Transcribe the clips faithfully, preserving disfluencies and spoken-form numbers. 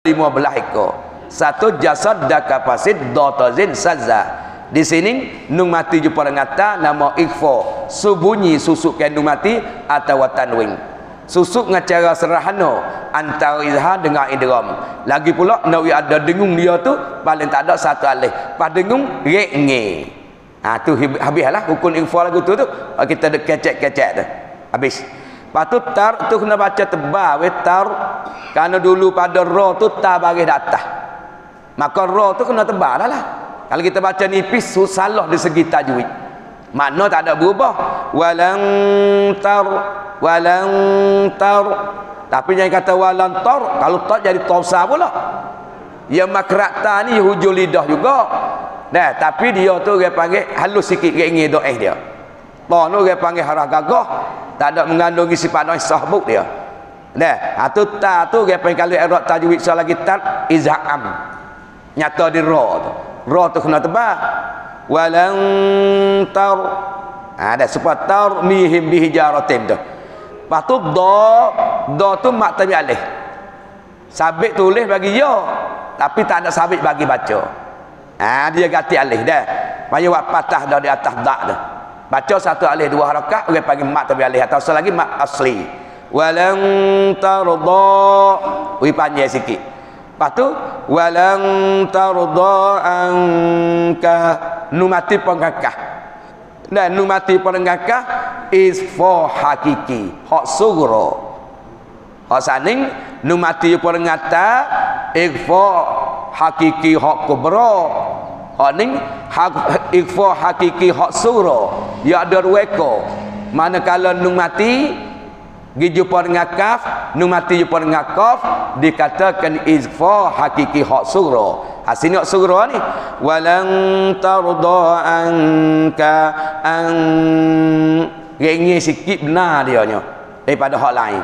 lima belas ekor. Satu jasad dakapasid dotazin saza. Di sini nun mati jumpa dengan ta nama ikhfa, subunyi susuk kandung mati atau tanwin. Susuk dengan cara serahana antara izhar dengan idgham. Lagi pula nawi ada dengung dia tu paling tak ada satu alif. Pas dengung rek nge. Ha tu habislah hukum ikhfa lagu tu tu. Kita ada kecek-kecek tu. Habis. Lepas tu tar tu kena baca tebal we tar. Kerana dulu pada ra tu ta baris atas. Maka ra tu kena tebal lah. Kalau kita baca nipis salah di segi tajwid. Makna tak ada berubah. Walang tar walang tar. Tapi jangan kata walang tar, kalau tar jadi tausa pula. Ya makrak ta ni hujung lidah juga. Nah, tapi dia tu dia panggil halus sikit ngi doa dia. Ta tu dia panggil harah gagah, tak ada mengandungi sifat noise sahbuk dia. Nah, ha tu ta tu dia panggil kalau i'rab tajwid soal lagi tar izham. Nyata di ra tu. Ra tu kena tebal. Walang tar. Ada ha, supaya tar mihim bihijaratin tu. Lepas tu do do tu mak tabi alih. Sabit tulis bagi ya, tapi tak ada sabit bagi baca. Ah ha, dia ganti alih dah. Payah buat patah dah di atas dak dah. Baca satu alih dua harakat orang panggil mak tabi alih atau selagi mak asli. Walang tarda. Wi panjang sikit. Lepas tu walang tarda anka numati pengakah. Dan numati perengakah is for hakiki hak sugro hak saning numati perengata ikfa hakiki hak kubra hak ning hak ikfa hakiki hak sugro ya ada ruweko manakala numati giju perengakaf numati perengakaf dikatakan ikfa hakiki hak sugro. Asini hak sugro ni walang tarda anka an gengi sikit benar dia nya daripada hak lain.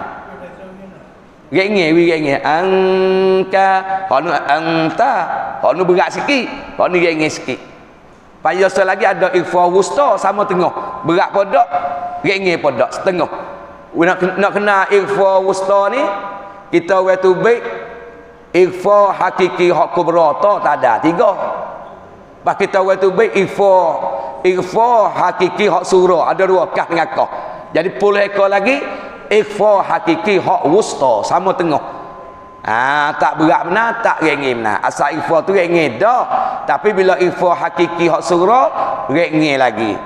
Gengi wi gengi angka hak nu anta hak nu berat sikit hak ni gengi sikit. Payah lagi ada ikhfa wusta sama tengah berat podok gengi podok setengah. Nak nak kena ikhfa wusta ni kita wa tu baik ikhfa hakiki hak kubra ta tak ada tiga. Pas kita orang tu baik ikhfa ikhfa hakiki hak surah ada dua kah dengan kah. Jadi puluh ekor lagi ikhfa hakiki hak wusta sama tengah. Ah ha, tak berat benar tak rengi benar. Asal ikhfa tu rengi dah. Tapi bila ikhfa hakiki hak surah rengi lagi.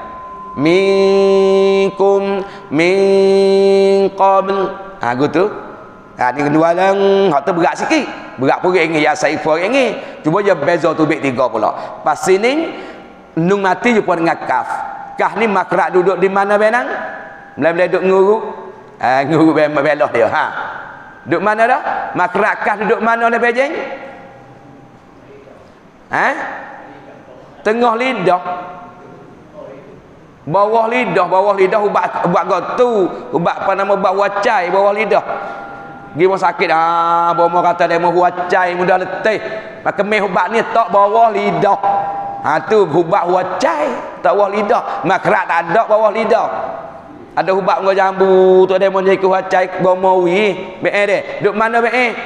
Minkum min qabl. Ah ha, gitu. Ha ni kedua lang hak tu berat sikit. Berat pun rengi ya saifah rengi. Cuma dia beza tu bait tiga pula. Pas sini nun mati jumpa dengan kaf. Kaf ni makrak duduk di mana benang? Mula-mula duduk nguru. Ah ha, nguru belah dia. Ha. Duduk mana dah? Makrak kaf duduk mana dah bejeng? Ha? Tengah lidah. Bawah lidah, bawah lidah ubat ubat gotu, ubat apa nama ubat wacai bawah lidah. Gimana sakit ah bomo kata dia mau wacai mudah letih. Maka meh ubat ni tak bawah lidah. Ha tu ubat wacai tak bawah lidah. Makrak tak ada bawah lidah. Ada ubat ngau jambu tu dia mau jadi wacai bomo wi. Be eh duk mana be eh?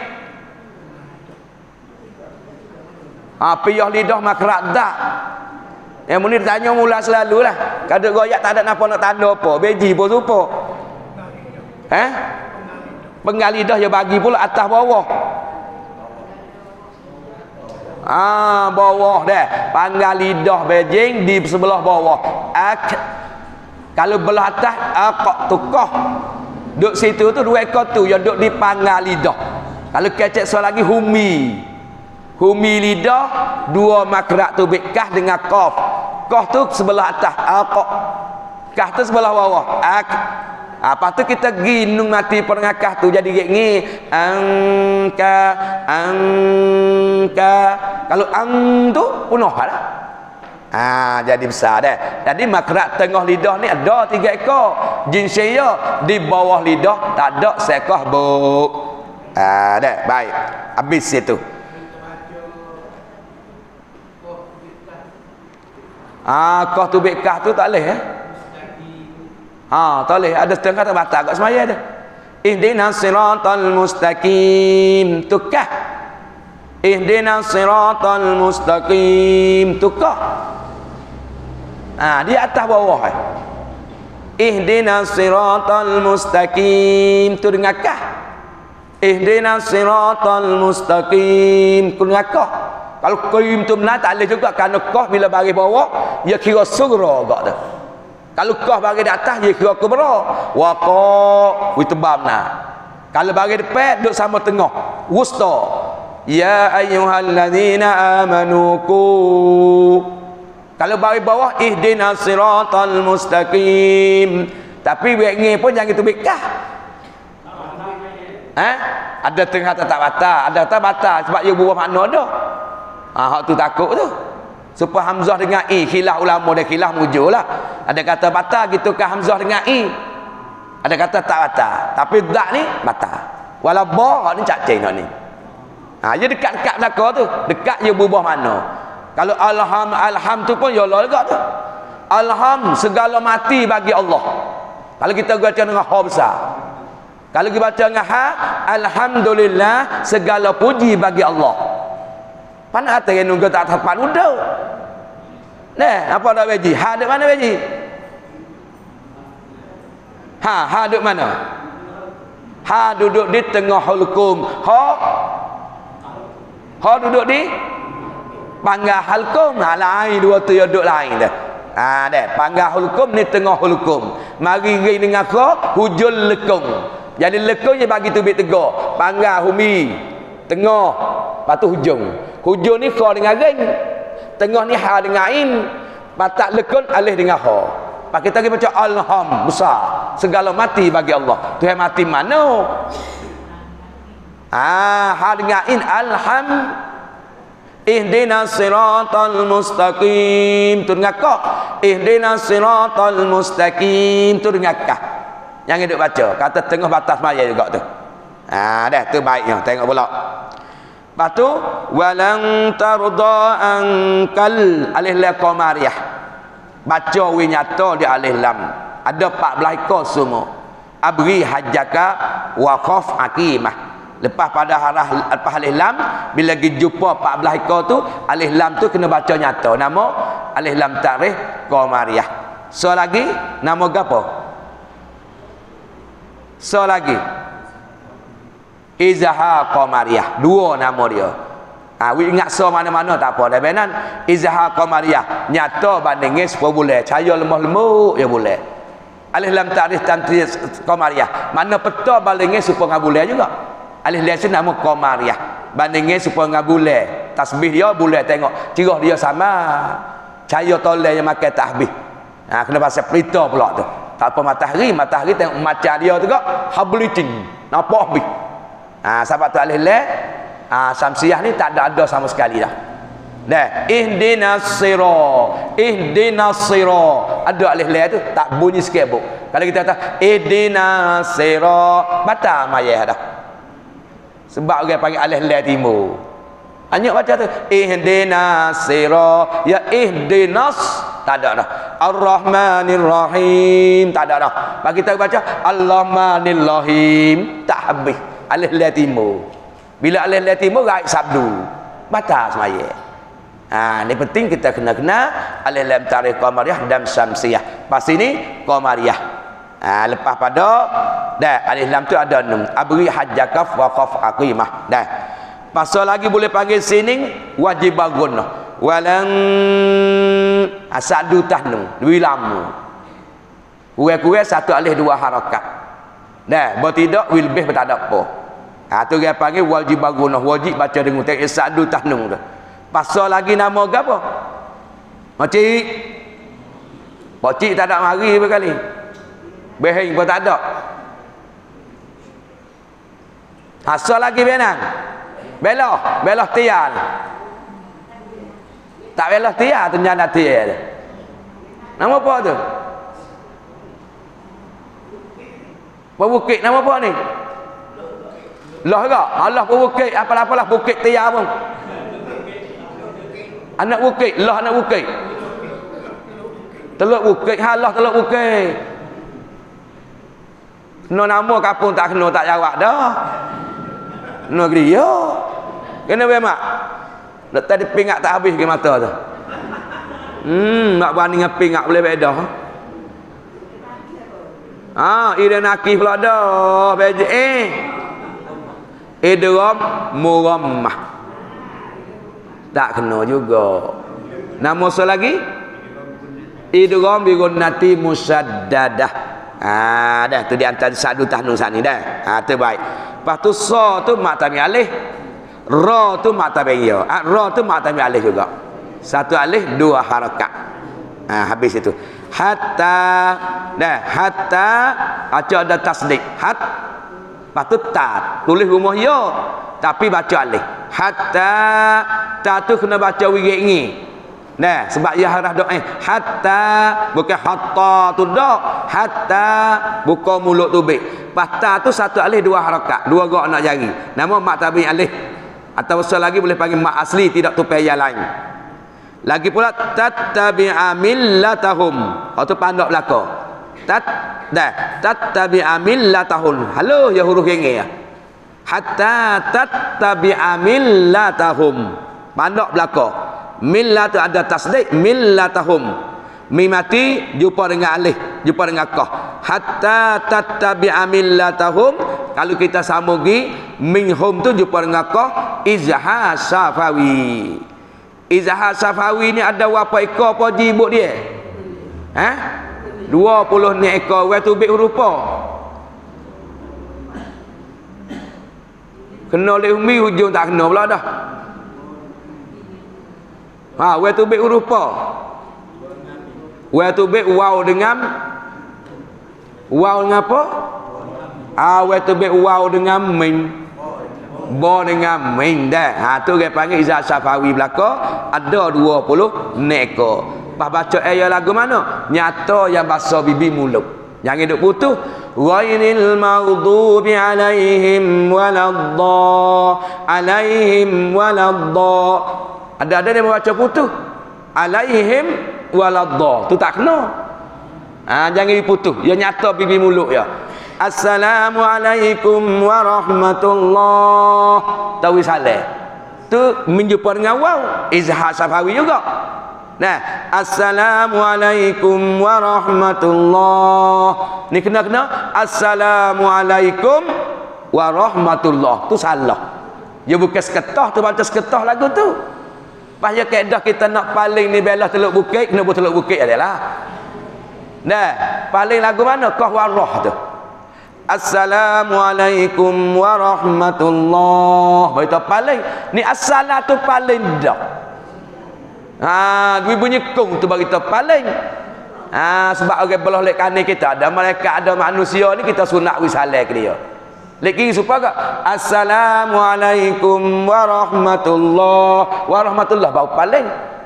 Ha piyah lidah makrak dak. Yang muni tanya mula selalulah. Kadang goyak tak ada napa nak tanda apa, beji pun rupa. Eh? Penggal lidah dia bagi pula atas bawah. Ah, bawah dah. Panggal lidah bejing di sebelah bawah. Ak. Kalau belah atas akak tukah. Duk situ tu dua ekor tu yang duk di panggal lidah. Kalau kecek soal lagi humi. Humi lidah dua makrak tu bekah dengan qaf. Qaf tu sebelah atas akak. Kah tu sebelah bawah. Ak. Apa tu kita ginung mati perengakah tu jadi gini angka angka kalau ang tu penuh lah. Ah jadi besar dah. Jadi makrak tengah lidah ni ada tiga ekor. Jinsiyah di bawah lidah tak ada seekor buk. Ah dah baik. Habis itu. Ah kau tu bekah tu tak leh eh. Ha, tak boleh. Ada setengah kata batal kat semaya ada. Ihdinas siratal mustaqim. Tukah. ihdinas siratal mustaqim tukah. Ah, di atas bawah. Ihdinas siratal mustaqim tu dengan kah. Ihdinas siratal mustaqim tu dengan kah. Kalau qim tu benar tak boleh juga kerana kah bila bagi bawah dia kira sugra gak tu. Kalau kah bagi di atas dia kira kubra. Wa qa wi tebam nah. Kalau bagi depan duduk sama tengah. Wusta. Ya ayyuhallazina amanu ku. Kalau bagi bawah ihdinas siratal mustaqim. Tapi biar pun jangan tu bekah. Eh? Ada tengah tak batal, ada tak batal sebab dia berubah makna dah. Ah, hak tu takut tu. Supaya hamzah dengan i, khilaf ulama dia khilaf mujurlah. Ada kata batal gitu ke hamzah dengan i. Ada kata tak batal. Tapi dak ni batal. Walau ba ni cak ceng ni. Ha, dia dekat-dekat belaka tu, dekat dia berubah makna. Kalau alham alham tu pun ya Allah juga tu. Alham segala mati bagi Allah. Kalau kita baca dengan ha besar. Kalau kita baca dengan ha, alhamdulillah segala puji bagi Allah. Mana kata yang nunggu tak tepat udah. Nah, apa dak beji? Ha duk mana beji? Ha, ha duk mana? Ha duduk di tengah hulkum. Ha Ha duduk di panggah hulkum. Ha lain dua tu duduk lain dah. Ha dah, panggah hulkum ni tengah hulkum. Mari ri dengan kha hujul lekung. Jadi lekung je bagi tubik tegak. Panggah humi. Tengah, lepas tu hujung. Hujung ni kha dengan ring. Tengah ni ha dengan ain. Patak lekun alih dengan ha. Pak kita pergi baca alham besar. Segala mati bagi Allah. Tuhan mati mana? Ah, ha dengan ain alham. Ihdinas siratal mustaqim. Tu dengan ka. Ihdinas siratal mustaqim. Tu dengan ka. Yang hidup baca. Kata tengah batas maya juga tu. Ah, dah tu baiknya. Tengok pula. Lepas tu walang tarda angkal alif lam qamariyah. Baca wi nyata di alif lam. Ada empat belas ekor semua. Abri hajjaka wa khaf aqimah. Lepas pada harah lepas alif lam bila gi jumpa empat belas ekor tu alif lam tu kena baca nyata. Nama alif lam ta'rif qamariyah. So lagi nama gapo? So lagi Izaha Qamariyah. Dua nama dia. Ha, we ingat so mana-mana tak apa. Dah benan. Izaha Qamariyah. Nyata bandingnya sepuluh bulan. Cahaya lemah-lemuk ya bulan. Alif lam ta'rif tantri Qamariyah. Mana peta bandingnya supaya bulan juga. Alif lam nama Qamariyah. Bandingnya supaya bulan. Tasbih dia bulan tengok. Cirah dia sama. Cahaya toleh yang makan tahbih. Ha, kena pasal perita pula tu. Tak apa matahari. Matahari tengok macam dia tu kak. Habliting. Nampak habis. Ah, sahabat tu alih lam ah, Samsiah ni tak ada ada sama sekali dah. Dah, ihdinas sira. Ihdinas sira. Ada alih lam tu tak bunyi sikit bu. Kalau kita kata ihdinas sira, batal mayah dah. Sebab orang panggil alih lam timur. Hanya baca tu ihdinas sira, ya ihdinas tak ada dah. Ar-Rahmanir Rahim tak ada dah. Bagi kita baca Al-Rahmanir Rahim tak habis. Alih lam timur. Bila alih lam timur raib sabdu. Batal semaya. Ha, ni penting kita kena kena alih lam ta'rif qamariyah dan syamsiyah. Pas ini qamariyah. Ha, lepas pada dah alif lam tu ada enam. Abri hajjakaf wa qaf aqimah. Dah. Pasal lagi boleh panggil sini wajib bagunah. Walan asadu tahnum. Lebih lama. Kurang-kurang satu alih dua harakat. Dah, bertidak will bih tak ada apa. Ha tu dia panggil wajib bagunah, wajib baca dengan tek sadu tahnung tu. Pasal lagi nama gapo? Makcik. Makcik tak ada mari berkali. Behing pun tak ada. Asal lagi benang. Belah, belah tiar. Tak belah tiar tu nyana tiar. Nama apa tu? Apa bukit nama apa ni? Lah ke? Allah pun bukit. Apa-apalah bukit tiar pun. Anak bukit. Lah anak bukit. Teluk bukit. Halah teluk bukit. No nama kapung tak kena tak jawab dah. No dia. Kena be mak. Dak tadi pingak tak habis ke mata tu. Hmm, mak bani dengan pingak boleh beda. Ah, ida nakih pula dah. Beje eh. Idgham murammah. Tak kena juga. Nama so lagi? Idgham bi gunnati musaddadah. Ah, dah tu di antara sadu tahnun sat ni dah. Ah, tu baik. Lepas tu sa tu mak tamim alif. Ra tu mak tamim ya. Ah, ra tu mak tamim alif juga. Satu alif dua harakat. Ah, habis itu. Hatta dah hatta baca ada tasdid. Hat lepas tu ta tulis rumah ya tapi baca alif. Hatta ta tu kena baca wirid ni. Nah, sebab ya harah doa hatta bukan hatta tu dak. Hatta buka mulut tubik. Pasta tu satu alif dua harakat, dua gerak nak jari. Nama mak tabi alif. Atau besar lagi boleh panggil mak asli tidak tupai yang lain. Lagi pula tattabi'a millatahum. Atau pandak belaka. Tat dah tattabi'a millatahum. Halo ya huruf yang ya. Hatta tattabi'a millatahum. Pandak belaka. Millah tu ada tasdid, millatahum. Mim mati jumpa dengan alif, jumpa dengan qaf. Hatta tattabi'a millatahum. Kalau kita sambungi minhum tu jumpa dengan qaf, izha safawi. Izhar Safawi ni ada berapa ekor apa jibuk dia? Ha? dua puluh ni ekor wa tubik rupa. Kena oleh umi hujung tak kena pula dah. Ha, wa tubik rupa. Wa tubik waw dengan waw dengan apa? Ah, wa tubik waw dengan min. Bo dengan min dah. Ha tu dia panggil izhar Safawi belaka ada dua puluh ekor. Pas baca ayat lagu mana? Nyata yang bahasa bibi mulut. Yang hidup putus. Ghairil maghdubi alaihim waladhdha alaihim waladhdha. Ada-ada dia membaca putus. Alaihim waladhdha. Tu tak kena. Ha jangan diputus. Ya nyata bibi mulut ya. Assalamualaikum warahmatullah. Tahu salah. Tu menjumpa dengan waw. Izhar Safawi juga. Nah, assalamualaikum warahmatullah. Ni kena-kena assalamualaikum warahmatullah. Tu salah. Dia bukan seketah tu baca seketah lagu tu. Payah kaedah kita nak paling ni belah Teluk Bukit, kena buat Teluk Bukit adalah. Nah, paling lagu mana? Qaf warah tu. Assalamualaikum warahmatullah. Baik paling ni assalah tu paling dah. Ha, dui bunyi kung tu bagi tu paling. Ha, sebab orang belah lek kane kita ada mereka ada manusia ni kita sunat wisalah ke dia. Lagi supaya assalamualaikum warahmatullah. Warahmatullah bau paling.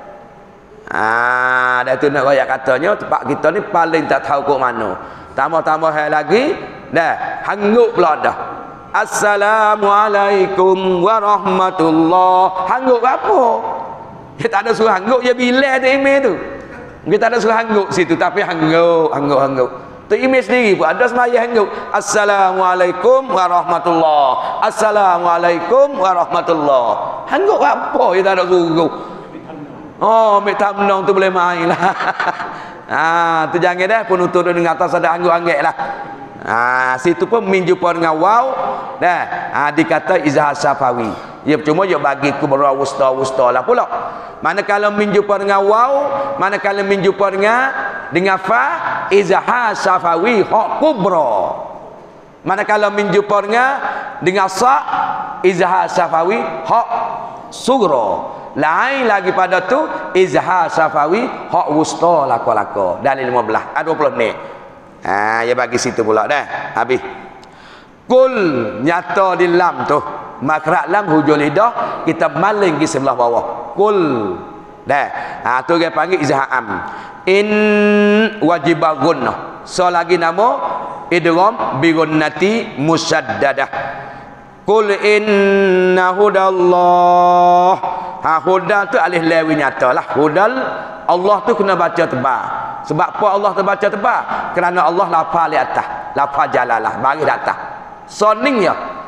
Ah, dah tu nak royak katanya tempat kita ni paling tak tahu kok mana. Tambah-tambah lagi dah hanguk pula dah. Assalamualaikum warahmatullah. Hanguk apa? Dia tak ada suruh hanguk, dia bila tu email tu. Kita tak ada suruh hanguk situ tapi hanguk, hanguk, hanguk. Tu email sendiri pun ada semaya hanguk. Assalamualaikum warahmatullah. Assalamualaikum warahmatullah. Hanguk apa? Dia tak ada suruh. Oh, ambil tamnong tu boleh main lah. Ah, tu jangan dah penutup dengan atas ada angguk-angguk lah. Ah, situ pun menjumpa dengan waw. Dah, ah dikata izhar Safawi. Ya cuma dia bagi kubra wusta-wusta lah pula. Manakala menjumpa dengan waw, manakala menjumpa dengan dengan fa izhar Safawi hak kubra. Manakala menjumpa dengan dengan sa izhar Safawi hak sugra. Lain lagi pada tu izhar Safawi hak wusta laka-laka. Dalil lima belas ada dua puluh ni. Ha ya bagi situ pula dah. Habis. Kul nyata di lam tu. Makrak lam hujung lidah kita maling di sebelah bawah. Kul. Dah. Ha tu dia panggil izhar am. In wajibah gunnah. So lagi nama idgham bi gunnati musaddadah. Qul inna hudallah. Ha hudal tu alif lam nyata lah. Hudal Allah tu kena baca tebal. Sebab apa Allah terbaca tebal? Kerana Allah lafaz di atas. Lafaz jalalah bagi di atas. Soningnya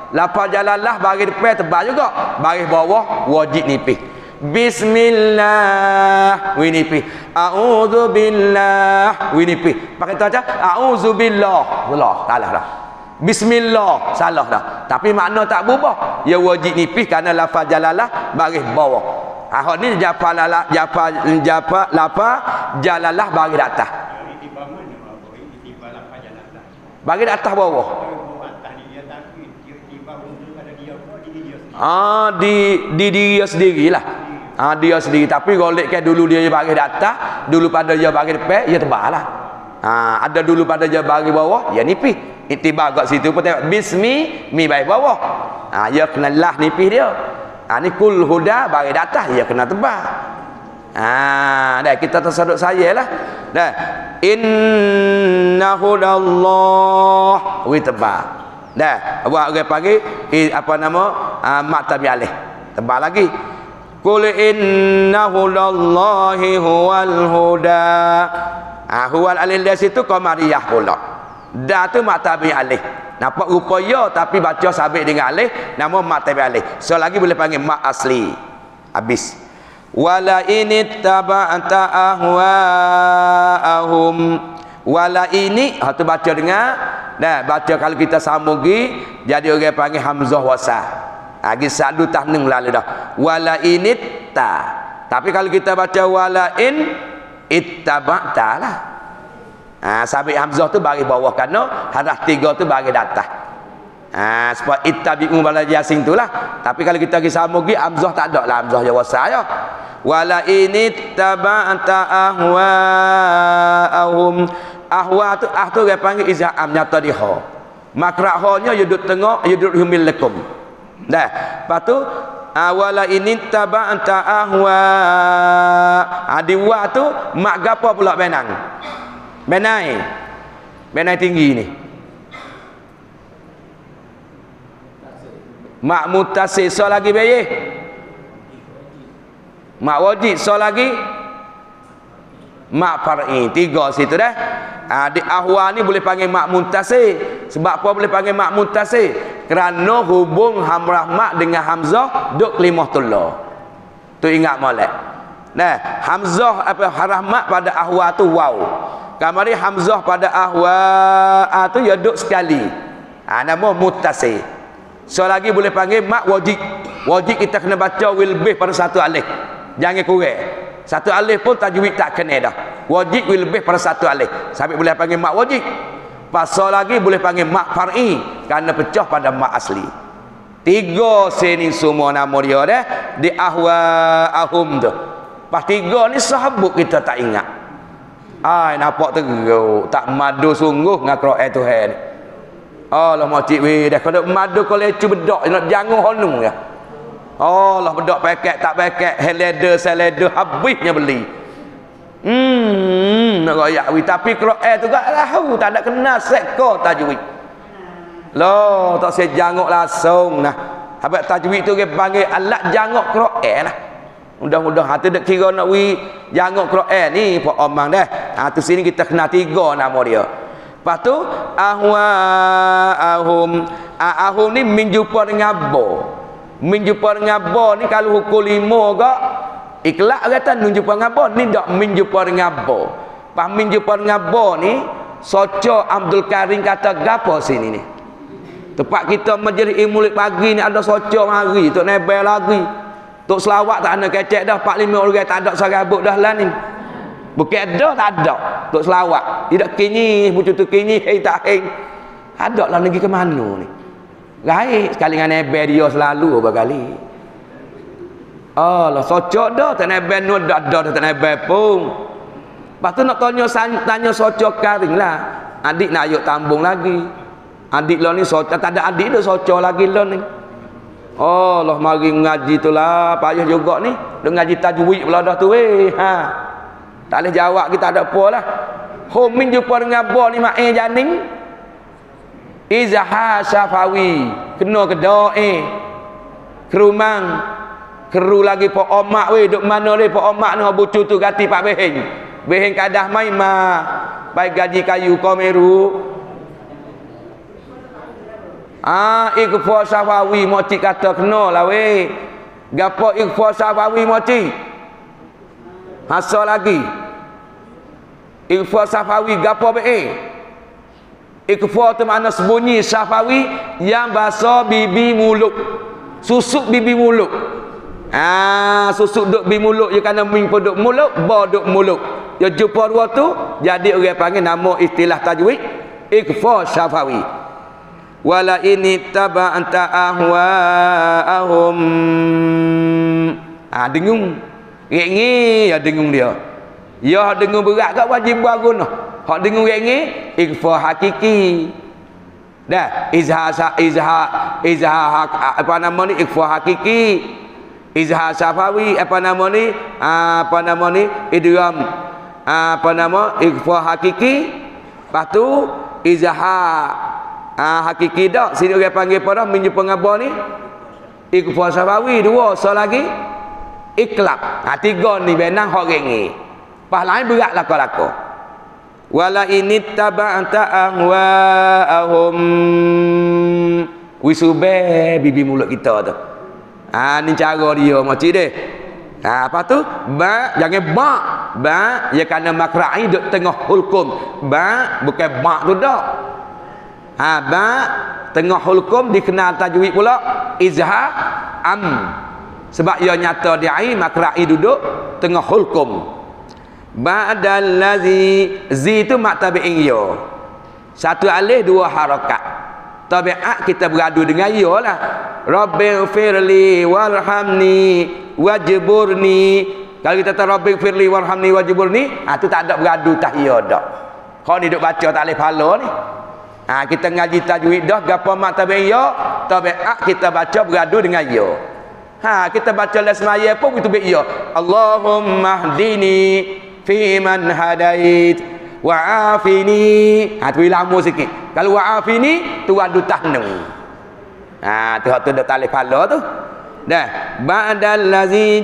Lafaz jalalah baris depan tebal juga, baris bawah wajib nipis. Bismillah wi nipis. A'udzu billah wi nipis. Pakai tu aja a'udzu billah. Allah salah dah. Bismillah salah dah. Tapi makna tak berubah. Ya wajib nipis kerana lafaz jalalah baris bawah. Ah ni japa lalah japa japa lafaz jalalah baris atas. Baris atas bawah. Ah di di dia sendirilah. Ah dia sendiri tapi golekkan dulu dia baris di atas, dulu pada dia baris depan, ya tebalah. Ah ada dulu pada dia baris bawah, ya nipis. Ittiba kat situ pun tengok bismi mi baris bawah. Ah ya kena lah nipis dia. Ah ni kul huda baris di atas, ya kena tebal. Ah dah kita tersaduk sayalah. Dah inna hudallah wi tebal. Dah, buat orang panggil eh, apa nama? Uh, mak tabi alih. Tebal lagi. Qul inna hudallahi huwal huda. Ah huwal alih dari situ qamariyah pula. Dah tu mak tabi alih. Nampak rupa ya tapi baca sabit dengan alih, nama mak tabi alih. So lagi boleh panggil mak asli. Habis. Wala inittaba'ta ahwa'ahum. Wala ini ha tu baca dengar. Dah baca kalau kita sambungi jadi orang panggil hamzah wasal. Lagi ha, sadu tahnung lalu dah. Wala initta. Tapi kalau kita baca wala in ittaba'ta lah. Ah ha, sabit hamzah tu bagi bawah kerana haraf tiga tu bagi atas. Ah ha, sebab ittabi'u bala jasing tulah. Tapi kalau kita pergi sambungi hamzah tak ada lah hamzah ya wasal ya. Wala inittaba'ta ahwa'ahum. Ahwa tu ah tu dia panggil izham nyata di ha. Makra ha-nya ya duduk tengok, ya duduk humil lakum. Dah. Lepas tu awala ini taba'ta ahwa. Adi wa tu mak gapo pula benang. Benai. Benai tinggi ni. Mak mutasil so lagi baye. Mak wajib so lagi. Mak far'i tiga situ dah. Ha, di ahwa ni boleh panggil mak muntasir. Sebab apa boleh panggil mak muntasir? Kerana hubung hamrah mak dengan hamzah duk kelimah tullah. Tu ingat molek. Nah, hamzah apa harah mak pada ahwa tu waw. Kamari hamzah pada ahwa tu ya duk sekali. Ha, nama muntasir. So lagi boleh panggil mak wajib. Wajib kita kena baca lebih pada satu alif. Jangan kurang. Satu alif pun tajwid tak kena dah. Wajib lebih pada satu alif. Sampai boleh panggil mak wajib. Pasal lagi boleh panggil mak far'i kerana pecah pada mak asli. Tiga sini semua nama dia dah di ahwa ahum tu. Pas tiga ni sahabut kita tak ingat. Ai nampak teruk, tak madu sungguh dengan Quran Tuhan. Allah macik weh dah kalau madu kalau cu bedak nak jangan honung ya. Allah bedak paket tak paket heleder seleder habisnya beli. Hmm nak royak wi tapi Quran tu gak tahu tak ada kena seko tajwid. Loh tak saya jangok langsung nah. Habaq tajwid tu dia panggil alat jangok Quran lah. Mudah-mudahan hati dak kira nak wi jangok Quran ni pak omang dah. Ha tu sini kita kena tiga nama dia. Lepas tu ahwa ahum ahum ni menjumpa dengan bo. Menjumpa dengan bo ni kalau hukum lima gak ikhlas kata menjumpa dengan bo ni dak menjumpa dengan bo. Pas menjumpa dengan bo ni Soco Abdul Karim kata gapo sini ni. Tempat kita majlis ilmu pagi ni ada soco mari tok nebel lagi. Tok selawat tak ada kecek dah empat lima orang tak ada serabut dah lah ni. Bukan ada tak ada tok selawat. Tidak kini bucu tu kini hei tak hei. Ada lah negeri ke mana ni. Gaib sekali dengan nebel dia selalu berapa kali. Allah socok dah tak nebel nu dah dah tak nebel pun. Lepas tu nak tanya tanya socok Karim lah. Adik nak ayuk tambung lagi. Adik lo ni socok tak ada adik dah socok lagi lo ni. Oh Allah mari ngaji tu lah payah juga ni. Duk ngaji tajwid pula dah tu weh. Ha. Tak boleh jawab kita ada apa lah. Homin jumpa dengan bo ni mak eh janing. Izha Syafawi kena ke doa kerumang keru lagi pak omak weh duk mana le pak omak ni bucu tu gati pak beheng beheng kadah mai ma baik gaji kayu komeru Ah, ikhfa Safawi moci kata kena lah weh. Gapo ikhfa Safawi moci? Hasa lagi. Ikhfa Safawi gapo be? Ikhfa tu makna sembunyi Safawi yang bahasa bibi mulut. Susuk bibi mulut. Ah, susuk duk bibi mulut je kerana ming duk mulut, ba duk mulut. Ya jumpa dua tu jadi orang panggil nama istilah tajwid ikhfa Safawi. Wala ini taba'anta ahwa'ahum. Ah, dengung. Rengi ya dengung dia. Ya dengung berat kat wajib buat guna. Hak dengung rengi ikhfa hakiki. Dah, izhar izhar izhar apa nama ni ikhfa hakiki. Izhar Safawi apa nama ni? Apa nama ni? Idgham apa nama? Ikhfa hakiki. Lepas tu izhar ah hakiki dak. Sini orang panggil apa dah menjumpa ngapa ni? Ikhfa Safawi dua, so lagi iklab. Ha tiga ni benang hak rengi. Pas lain berat lako-lako. Wala ini taba'ta ahwa'ahum. Wisube bibi mulut kita tu. Ah, ni cara dia macam deh. Ah, apa tu? Ba, jangan ba. Ba, ya kerana makra'i duk tengah hulkum. Ba, bukan ba tu dak. Ah, ba, tengah hulkum dikenal tajwid pula izhar am. Sebab ia nyata di ai makra'i duduk tengah hulkum. Ba'dal ladzi zi tu mak tabi'in ya. Satu alif dua harakat. Tabi'at kita beradu dengan ya lah. Rabbighfirli warhamni wajburni. Kalau kita kata Rabbighfirli warhamni wajburni, ah tu tak ada beradu tahiyya dak. Kau ni duk baca tak alif hala ni. Ah kita ngaji tajwid dah gapo mak tabi'in ya, tabi'at kita baca beradu dengan ya. Ha kita baca la semaya pun itu be ya. Allahumma hdini fi man hadait wa afini. Ha tu lama sikit. Kalau wa afini tu adu tahnu. Ha tu hak tu dak talif hala tu. Dah ba'dal ladzi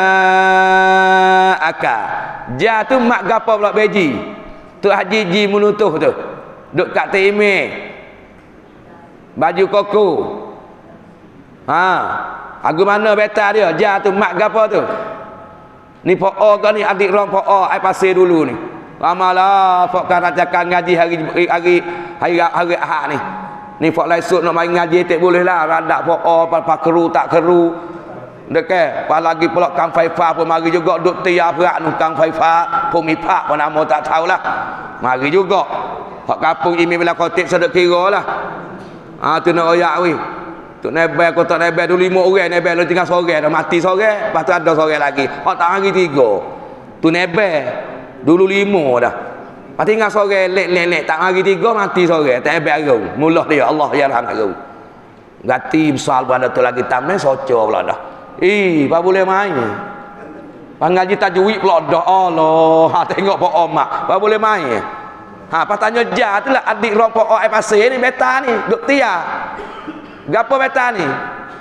ja'aka. Ja tu mak gapo pula beji. Tu haji ji menutuh tu. Duk kat timeh. Baju koko. Ha Agu mana beta dia? Ja tu mak gapo tu? Ni po o ke ni adik rong po o ai pasir dulu ni. Lamalah pok kan rajakan ngaji hari hari hari hari Ahad ni. Ni pok laisut nak main ngaji tak boleh lah. Radak po o apa keru tak keru. Dekat pas lagi pula kang Faifa pun mari juga duk tiap berat nu kang Faifa pun mipak pun nama tak tahulah. Mari juga. Hak kampung imi bila kotip sedek kira lah. Ah tu nak oyak weh. Tok nebel kau tak nebel dulu lima orang nebel lu tinggal seorang dah mati seorang lepas tu ada seorang lagi hak tak hari tiga tu nebel dulu lima dah lepas tinggal seorang lek lek lek tak hari tiga mati seorang tak nebel aku mulah dia Allah ya rahmat aku gati besar pada tu lagi tamen soco pula dah ih apa boleh main pangaji tajwid pula dah Allah ha tengok pak omak apa boleh main ha pas tanya ja tu lah adik rong pak ai pasir ni beta ni duk tia. Gapo beta ni?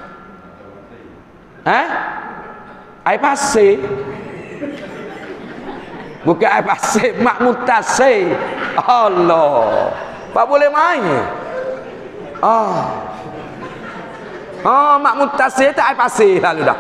Ha? Air pasir. Bukan air pasir, mak mutasir. Allah. Apa boleh main? Oh. Oh, mak mutasir tak air pasir lalu dah.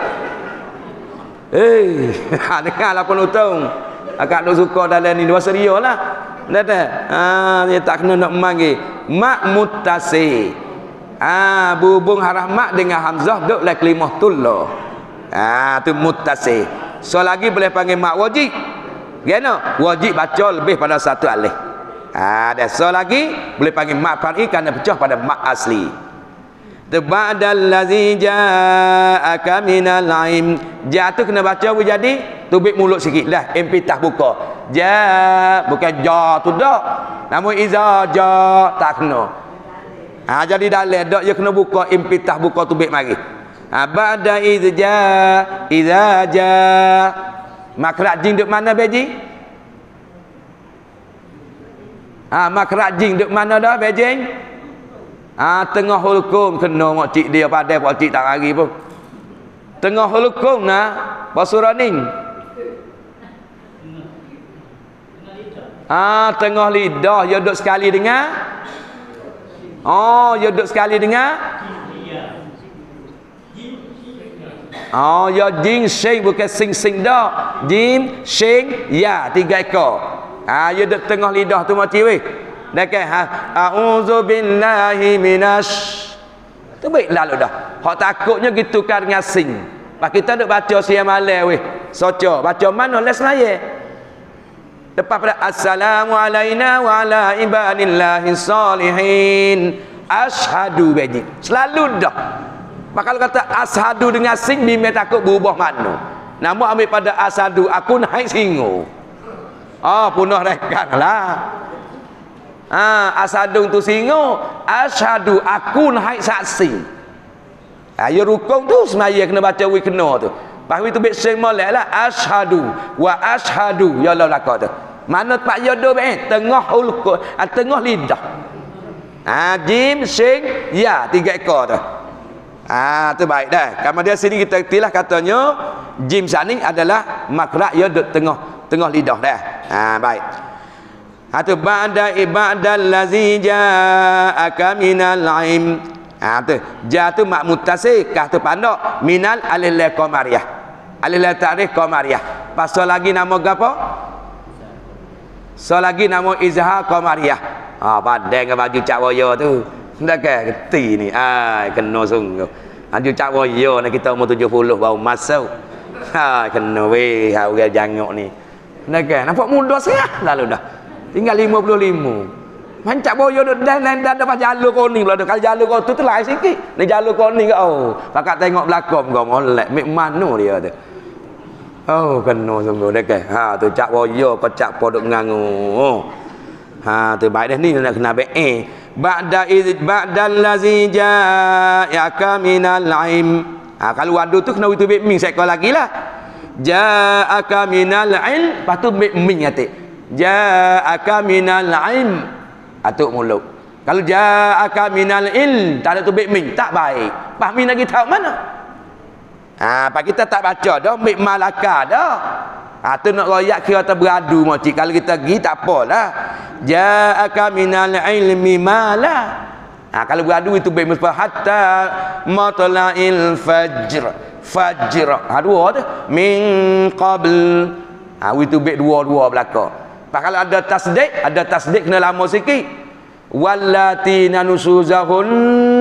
Eh, dengarlah penonton. Akak nak suka dalam ni dua seria lah. Dah dah. Ah, dia tak kena nak memanggil mak mutasir. Ah, berhubung harah mak dengan hamzah duk la kalimah tullah. Ah, tu muttasil. So lagi boleh panggil mak wajib. Gana? Wajib baca lebih pada satu alif. Ah, dah so lagi boleh panggil mak far'i kerana pecah pada mak asli. Tabadal ladzi ja'aka minal aim. Ja tu kena baca jadi tubik mulut sikit dah. Empitah buka. Ja bukan ja tu dak. Namun iza ja tak kena. Ha jadi dalam dak je kena buka impitah buka tubik mari. Ha ba'da izja idza ja. Makhraj jing duk mana beji? Ha makhraj jing duk mana dah bejing? Ha tengah hulkum kena mak cik dia padai pak cik tak hari pun. Tengah hulkum nah pasuraning. Ha tengah lidah dia duk sekali dengar. Oh, dia duduk sekali dengan oh, ya jin sing bukan sing sing dah. Jim sing ya tiga ekor. Ah, dia duduk tengah lidah tu mati weh. Dah kan ha auzubillahi minash. Tu baik lalu dah. Hak takutnya gitu kan dengan sing. Pak kita duk baca siang malam weh. Soca baca mana les semaya. Lepas pada assalamu alaina wa ala ibadillahi salihin. Ashadu beji. Selalu dah. Maka kalau kata ashadu dengan sing bimbing takut berubah makna. Namun ambil pada ashadu aku naik singo. Ah, punah rekan lah. Ah, ashadu tu singo, ashadu aku naik saksi. Ayo rukun tu semaya kena baca wi kena tu. Bahawa itu bit sing molek lah ashadu wa ashadu ya Allah lakak tu. Mana tak yodo be tengah ulku, tengah lidah. Ah, jim sing ya tiga ekor tu. Ah, tu baik dah. Kemudian sini kita tilah katanya jim saning adalah makrak ya duduk tengah tengah lidah dah. Ah, baik. Ha tu ba'da ibadal ladzi ja'aka minal aim. Ha tu ja tu mak mutasih kah tu pandak minal alil qamariyah. Alil ta'rif qamariyah. Pasal lagi nama gapo? So lagi nama izhar qamariyah. Ha padang dengan baju cak waya tu. Ndak ke geti ni. Ai kena sungguh. Baju cak waya ni kita umur tujuh puluh baru masuk. Ha kena weh ha orang jangok ni. Ndak ke nampak muda serah lalu dah. Tinggal lima puluh lima. Mancak boyo dah dan dan dapat jalur kuning pula. Kalau jalur kau tu tu lain sikit. Ni jalur kuning ke oh. Pakat tengok belakang kau molek mik mano dia tu. Oh kena sungguh dah ke. Ha tu cak boyo kau cak podok ngangu. Ha tu baik dah ni nak kena be eh. Ba'da iz ba'dal ladzi ja'aka minal aim. Ha kalau wadu tu kena itu be ming sekali lagi lah. Ja'aka minal aim, patu be ming atik. Ja'aka minal aim. Atuk mulut. Kalau ja'aka minal il, tak ada tu be ming, tak baik. Fahmi lagi tahu mana? Ha, pak kita tak baca dah mik malaka dah. Ha tu nak royak kira tak beradu moci. Kalau kita pergi tak apalah. Ja'aka minal ilmi mala. Ha kalau beradu itu baik mesti hatta matla'il fajr. Fajr. Ha dua tu min qabl. Ha itu baik dua-dua belaka. Pak kalau ada tasdik, ada tasdik kena lama sikit. Wallati nanusuzahun.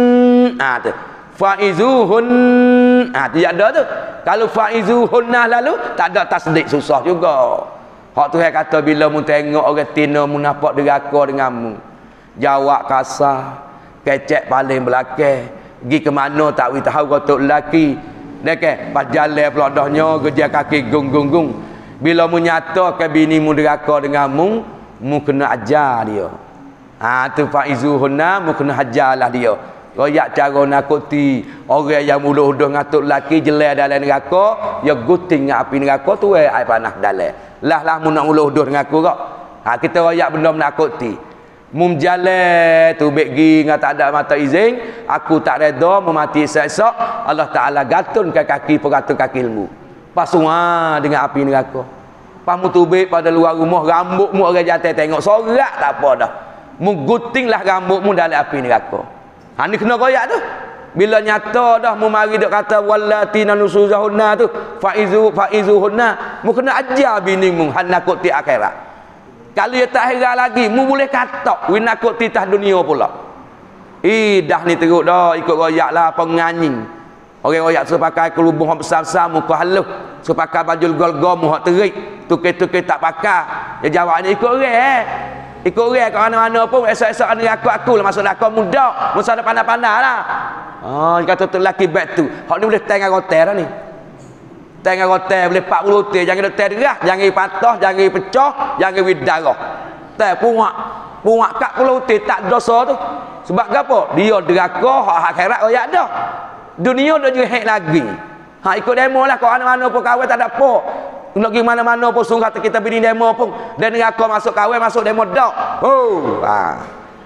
Ha tu. Faizuhun. Ah, tidak ada tu. Kalau faizuhunnah lalu tak ada tasdik susah juga. Hak Tuhan kata bila mu tengok orang tina mu nampak deraka denganmu. Jawab kasar, kecek paling belakang. Gi ke mana tak wi tahu kau lelaki. Dekat pas jalan pula dahnya kerja kaki gung-gung-gung. Bila mu nyata ke bini mu deraka denganmu, mu kena ajar dia. Ah tu faizuhunnah mu kena ajarlah dia. Royak cara nakuti orang yang mula udah ngatuk lelaki jelai dalam neraka, ya guting dengan api neraka tu ai panah dalam. Lah lah mu nak mula udah dengan aku kok. Ha kita royak benda menakuti. Mum jale tu bek gi ngah tak ada mata izin, aku tak reda memati esok-esok, Allah Taala gatun ke kaki peratus kaki ilmu. Pasua dengan api neraka. Pamu tubik pada luar rumah rambutmu orang jatuh tengok sorak tak apa dah. Mu gutinglah rambutmu dalam api neraka. Ha ni kena royak tu. Bila nyata dah mu mari dak kata wallati nanusuzahunna tu faizu faizuhunna, mu kena ajar bini mu han nakut ti akhirat. Kalau dia tak heran lagi, mu boleh katok win nakut ti tah dunia pula. Eh dah ni teruk dah ikut royaklah penganyin. Orang royak suruh pakai kelubung besar-besar muka halus, suruh pakai baju gol-gol mu hak terik, tukar-tukar tak pakai. Dia jawabnya ikut orang eh. Ikut orang kat mana-mana pun esok-esok ada aku aku lah masuk neraka muda. Masa ada pandai-pandai lah. Oh, dia kata tu lelaki baik tu. Hak ni boleh tengah hotel dah ni. Tengah hotel boleh empat puluh hotel. Jangan hotel derah, jangan patah, jangan pecah, jangan darah. Teh puak. Puak kat puluh hotel tak dosa tu. Sebab apa? Dia deraka hak akhirat royak dah. Dunia dah juga hak lagi. Ha ikut demo lah kat mana-mana pun kawan tak ada apa. Nak pergi mana-mana pun suruh kata kita bini demo pun dan neraka masuk kawan masuk demo dak. Oh. Ha.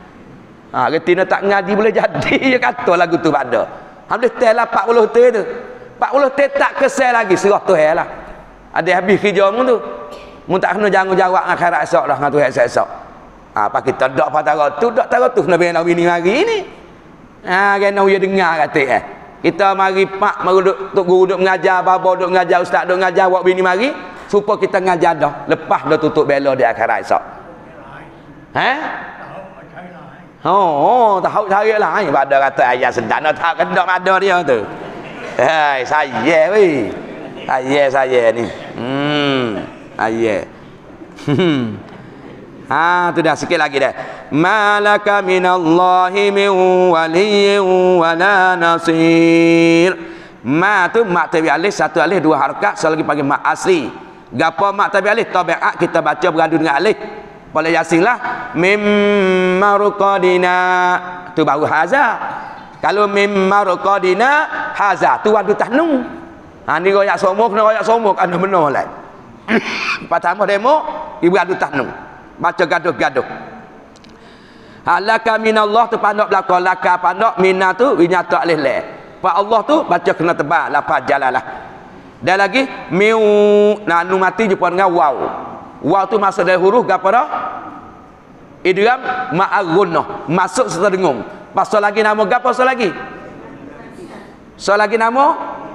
Ha retina tak ngadi boleh jadi dia kata lagu tu pada. Habis tel lah empat puluh tel tu. empat puluh tel tak kesel lagi serah Tuhan lah. Ada habis kerja mu tu. Mu tak kena jangan jawab akhirat esok dah dengan Tuhan esok. Apa kita dak patara tu, dak tara tu nabi nak bini mari ni. Ha kena dia dengar kata eh. Kita mari pak mari duk tok guru duk mengajar, baba duk mengajar, ustaz duk mengajar awak bini mari, supaya kita ngajar dah. Lepas dah tutup bela di akhirat esok. Ha? Oh, oh tahu cari lain. Pada kata ayat sedap nak tak kedak ada dia tu. Hai, saya weh. Saya saya ni. Hmm. Saya. Ha tu dah sikit lagi dah. Malaka minallahi min waliyyin wala nasir. Ma tu mak tabi alif satu alif dua harakat, sekali lagi panggil mak asli. Gapo mak tabi alif tabiat kita baca beradu dengan alif. Pada yasin lah mim marqadina tu baru haza. Kalau mim marqadina haza tu wadu tahnung. Ha ni royak somok kena royak somok ada benar lah. Pertama demo ibu adu tahnung. Baca gaduh-gaduh. Halaka minallah tu pandok belakang, laka pandok mina tu winyata alih le. Pak Allah tu baca kena tebal lafaz jalalah. Dan lagi miu nanu mati jumpa dengan waw. Waw tu masuk dari huruf gapo dah? Idgham ma'aghunnah, masuk serta dengung. Pasal lagi nama gapo pasal lagi? So lagi nama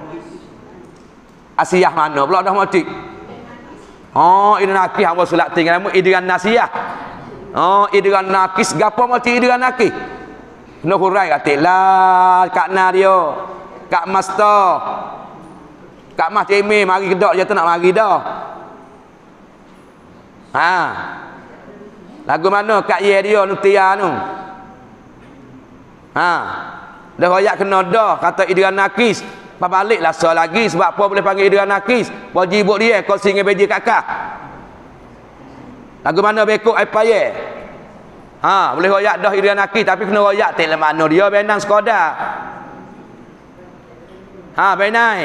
Asiyah mana pula dah mati. Oh, ini nakis awak solat tinggal nama idgham nasiyah. Oh, idgham nakis gapo mati idgham nakis? Kena hurai kata la kak na dia. Kak master. Kak mas ceme mari kedak je tu nak mari dah. Ha. Lagu mana kak ye dia nutia tu? Ha. Dah royak kena dah kata idgham nakis. Apa baliklah so lagi sebab apa boleh panggil idgham nakis? Wajib buat dia kau singa beji kakak. Lagu mana bekok ai paye? Ha, boleh royak dah idgham nakis tapi kena royak tek le mana dia benang Skoda. Ha, benai.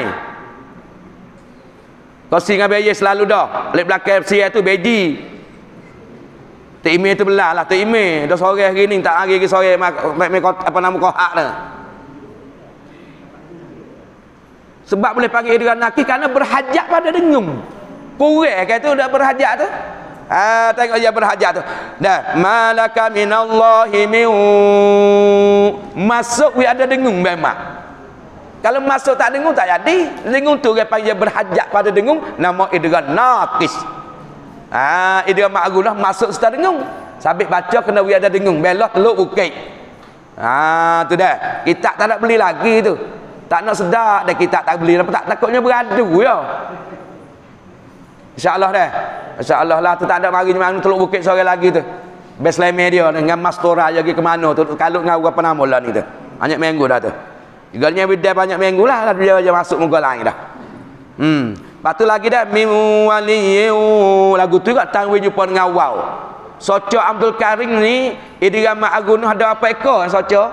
Kau singa beji selalu dah. Lek belakang F C tu beji. Tek email tu belah lah, tek email. Dah sore hari ni tak hari ke sore apa nama kau hak dah. Sebab boleh panggil idgham nakis kerana berhajat pada dengung. Kurang kata dah berhajat tu. Ah ha, tengok dia berhajat tu. Dah malaka minallahi min masuk we ada dengung memang. Kalau masuk tak dengung tak jadi. Dengung tu dia panggil berhajat pada dengung, nama idgham nakis. Ah ha, idgham ma'ghunnah masuk serta dengung. Sabit baca kena we ada dengung, belah teluk bukit. Ah ha, tu dah. Kita tak nak beli lagi tu. Tak nak sedap dah kita tak beli tak takutnya beradu ya. Insya-Allah dah. Insya-Allah lah tu tak ada mari mana teluk bukit sore lagi tu. Best leme dia dengan mastora lagi ke mana tu kalau ngau apa nama lah ni tu. Banyak minggu dah tu. Juganya bidai banyak minggu lah dia aja masuk muka lain dah. Hmm. Lepas tu lagi dah mim waliyu lagu tu kat tangwi jumpa dengan waw. Soco Abdul Karim ni idgham ma'ghunnah ada apa ekor soco?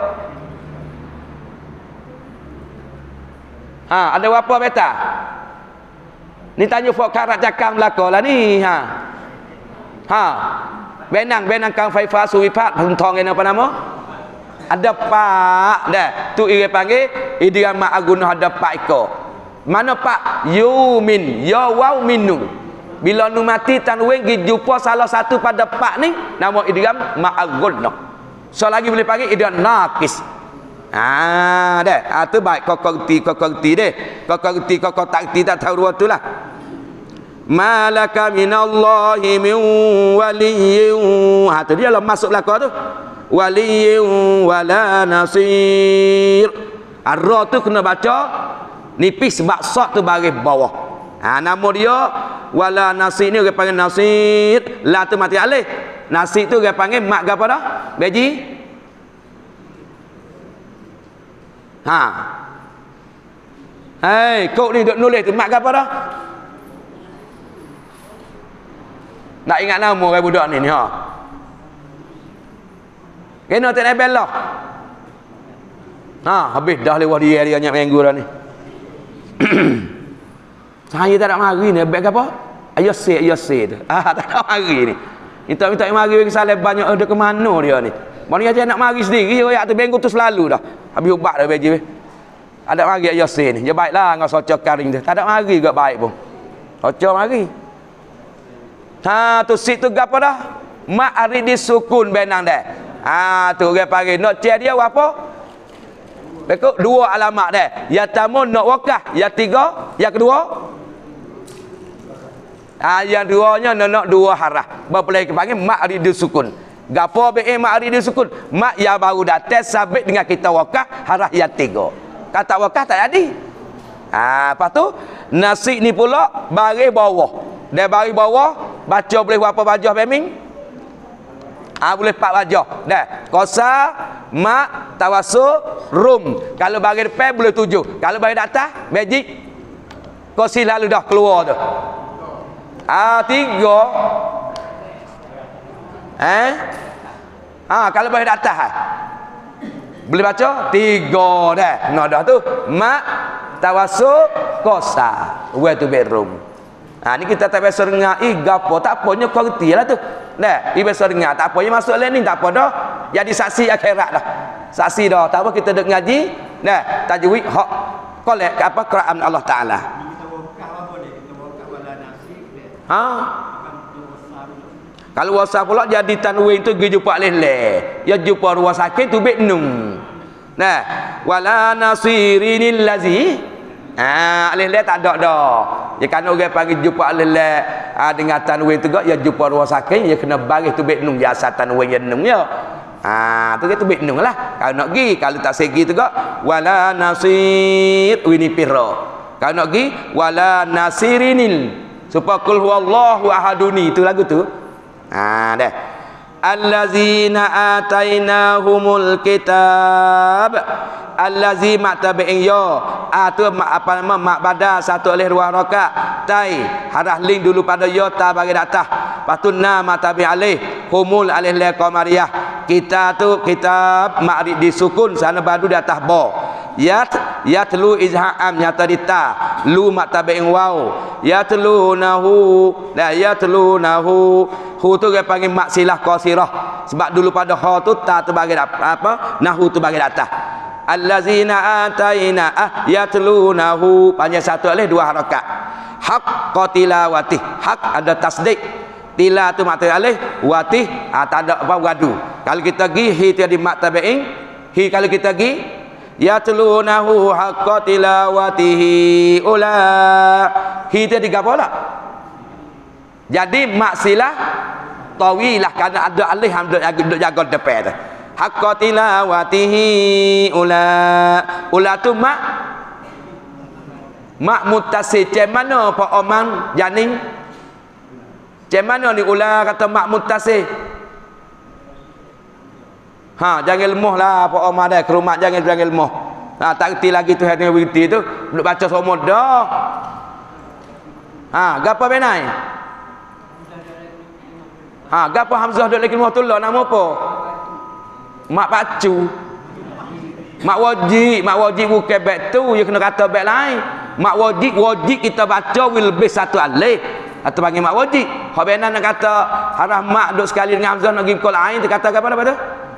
Ha, ada apa beta? Ni tanya fok karat cakang belaka lah ni. Ha. Ha. Benang benang kang Faifa Suwipat Huntong ini apa nama? Ada pak dah. Tu dia panggil idgham ma'ghunnah ada pak ekor. Mana pak? Yumin, ya waw minnu. Bila nu mati tanwin gi jumpa salah satu pada pak ni nama idgham ma'ghunnah. So lagi boleh panggil idgham nakis. Ah, dah. Ah tu baik kau kerti kau kerti deh. Kau kerti kau tak kerti tak tahu dua tu lah. Malaka minallahi min waliyyin. Ha tu dia lah masuk belaka tu. Waliyyin wala nasir. Ar-ra tu kena baca nipis sebab sad tu baris bawah. Ha nama dia wala nasir ni dia panggil nasir. La tu mati alih. Nasir tu dia panggil mak gapo dah? Beji. Ha. Hei, kau ni duk nulis tu mak apa dah? Nak ingat nama orang budak ni ni ha. Kena tak nebel lah. Ha, habis dah lewat dia dia banyak minggu dah ni. Saya tak nak mari ni, baik apa? Ayo say, ayo say tu. Ah, tak nak mari ni. Minta-minta mari bagi salah banyak ada ke mana dia ni. Mana dia nak mari sendiri, royak tu minggu tu selalu dah. Habis ubat dah beji weh. Ada mari ayo say ni. Ya baiklah ngau soco karing tu. Tak ada mari juga baik pun. Soco mari. Ha tu sit tu gapo dah? mak ari disukun benang dah. Ah tu orang panggil nak cer dia apa? Bekok dua alamat dah. Yang pertama nak wakah, yang tiga, yang kedua ah yang duanya nak nak dua harah. Berpelai panggil mak ari disukun. Gapo be mak ari disukun? Mak yang baru datang sabit dengan kita wakah harah yang tiga. Kata wakah tak jadi. Ah lepas tu nasi ni pula baris bawah. Dia baris bawah baca boleh berapa bajah beming? Ah boleh empat bajah. Dah. Kosa, mak, tawassul, rum. Kalau bagi depan boleh tujuh. Kalau bagi atas, magic. Kosi lalu dah keluar tu. Ah tiga. Eh? Ah kalau bagi atas ah. Boleh baca? Tiga dah. Nah dah tu. Mak, tawassul, kosa. Wa tu bedroom. Ha ni kita tak biasa dengar ih gapo tak apanya kau retilah tu. Dah, i biasa dengar tak apa je masuk lain ni tak apa dah. Jadi saksi akhirat dah. Saksi dah. Tak apa kita duk ngaji, dah tajwid hak kolek apa Quran Allah Taala. Ha? Kalau wasa pula jadi tanwin tu pergi jumpa leh. Ya jumpa ruas sakit tu bet nung. Nah, wala nasirinil lazi ah alih-alih tak ada dah. Ya kan orang panggil jumpa alih-alih ah, dengan tanwin tu gak ya jumpa ruas sakit ya kena baris tu bet nung biasa tanwin ya nung ya. Ah tu tu bet nung lah. Kalau nak gi kalau tak segi tu gak wala nasir wini piro. Kalau nak gi wala nasirinil supaya kul huwallahu ahaduni tu lagu tu. Ah dah. Allazina atainahumul kitab allazi maktabi'in yo atu apa nama mak bada satu oleh dua rakaat tai harah ling dulu pada yo ta bagi datah patuna matabi alih humul alih la qamariyah kita tu kitab mak disukun sana badu di atas ba yat yatlu izha'am nyata dita lu maktabi'in waw yatlunahu la yatlunahu hu tu dia panggil mak silah qasirah sebab dulu pada ha tu ta tu bagi apa nahu tu bagi datah allazina ataina ah yatlunahu panjang satu alih dua harakat haqqa tilawati hak ada tasdik tila tu mak alih wati ah tak ada apa gadu kalau kita gi hi tadi mak tabi'in hi kalau kita gi yatlunahu haqqa tilawatihi ula hi tadi gapo tak jadi mak silah tawilah kerana ada alih yang duk jaga depan tu haqqa tilawatihi ula ula tu mak mak muttasil cem mana pak Oman janing cem mana ni ula kata mak muttasil ha jangan lemoh lah pak Oman dah ke rumah jangan jangan lemoh ha tak reti lagi tu hari wirti tu duk baca semua dah ha gapo benai ha gapo Hamzah duk lagi Rahmatullah nama apa mak pacu mak wajib mak wajib bukan baik tu you kena kata baik lain mak wajib wajib kita baca will lebih satu alif atau panggil mak wajib hak benar nak kata harah mak duk sekali dengan Hamzah nak pergi kol ain dia kata apa apa tu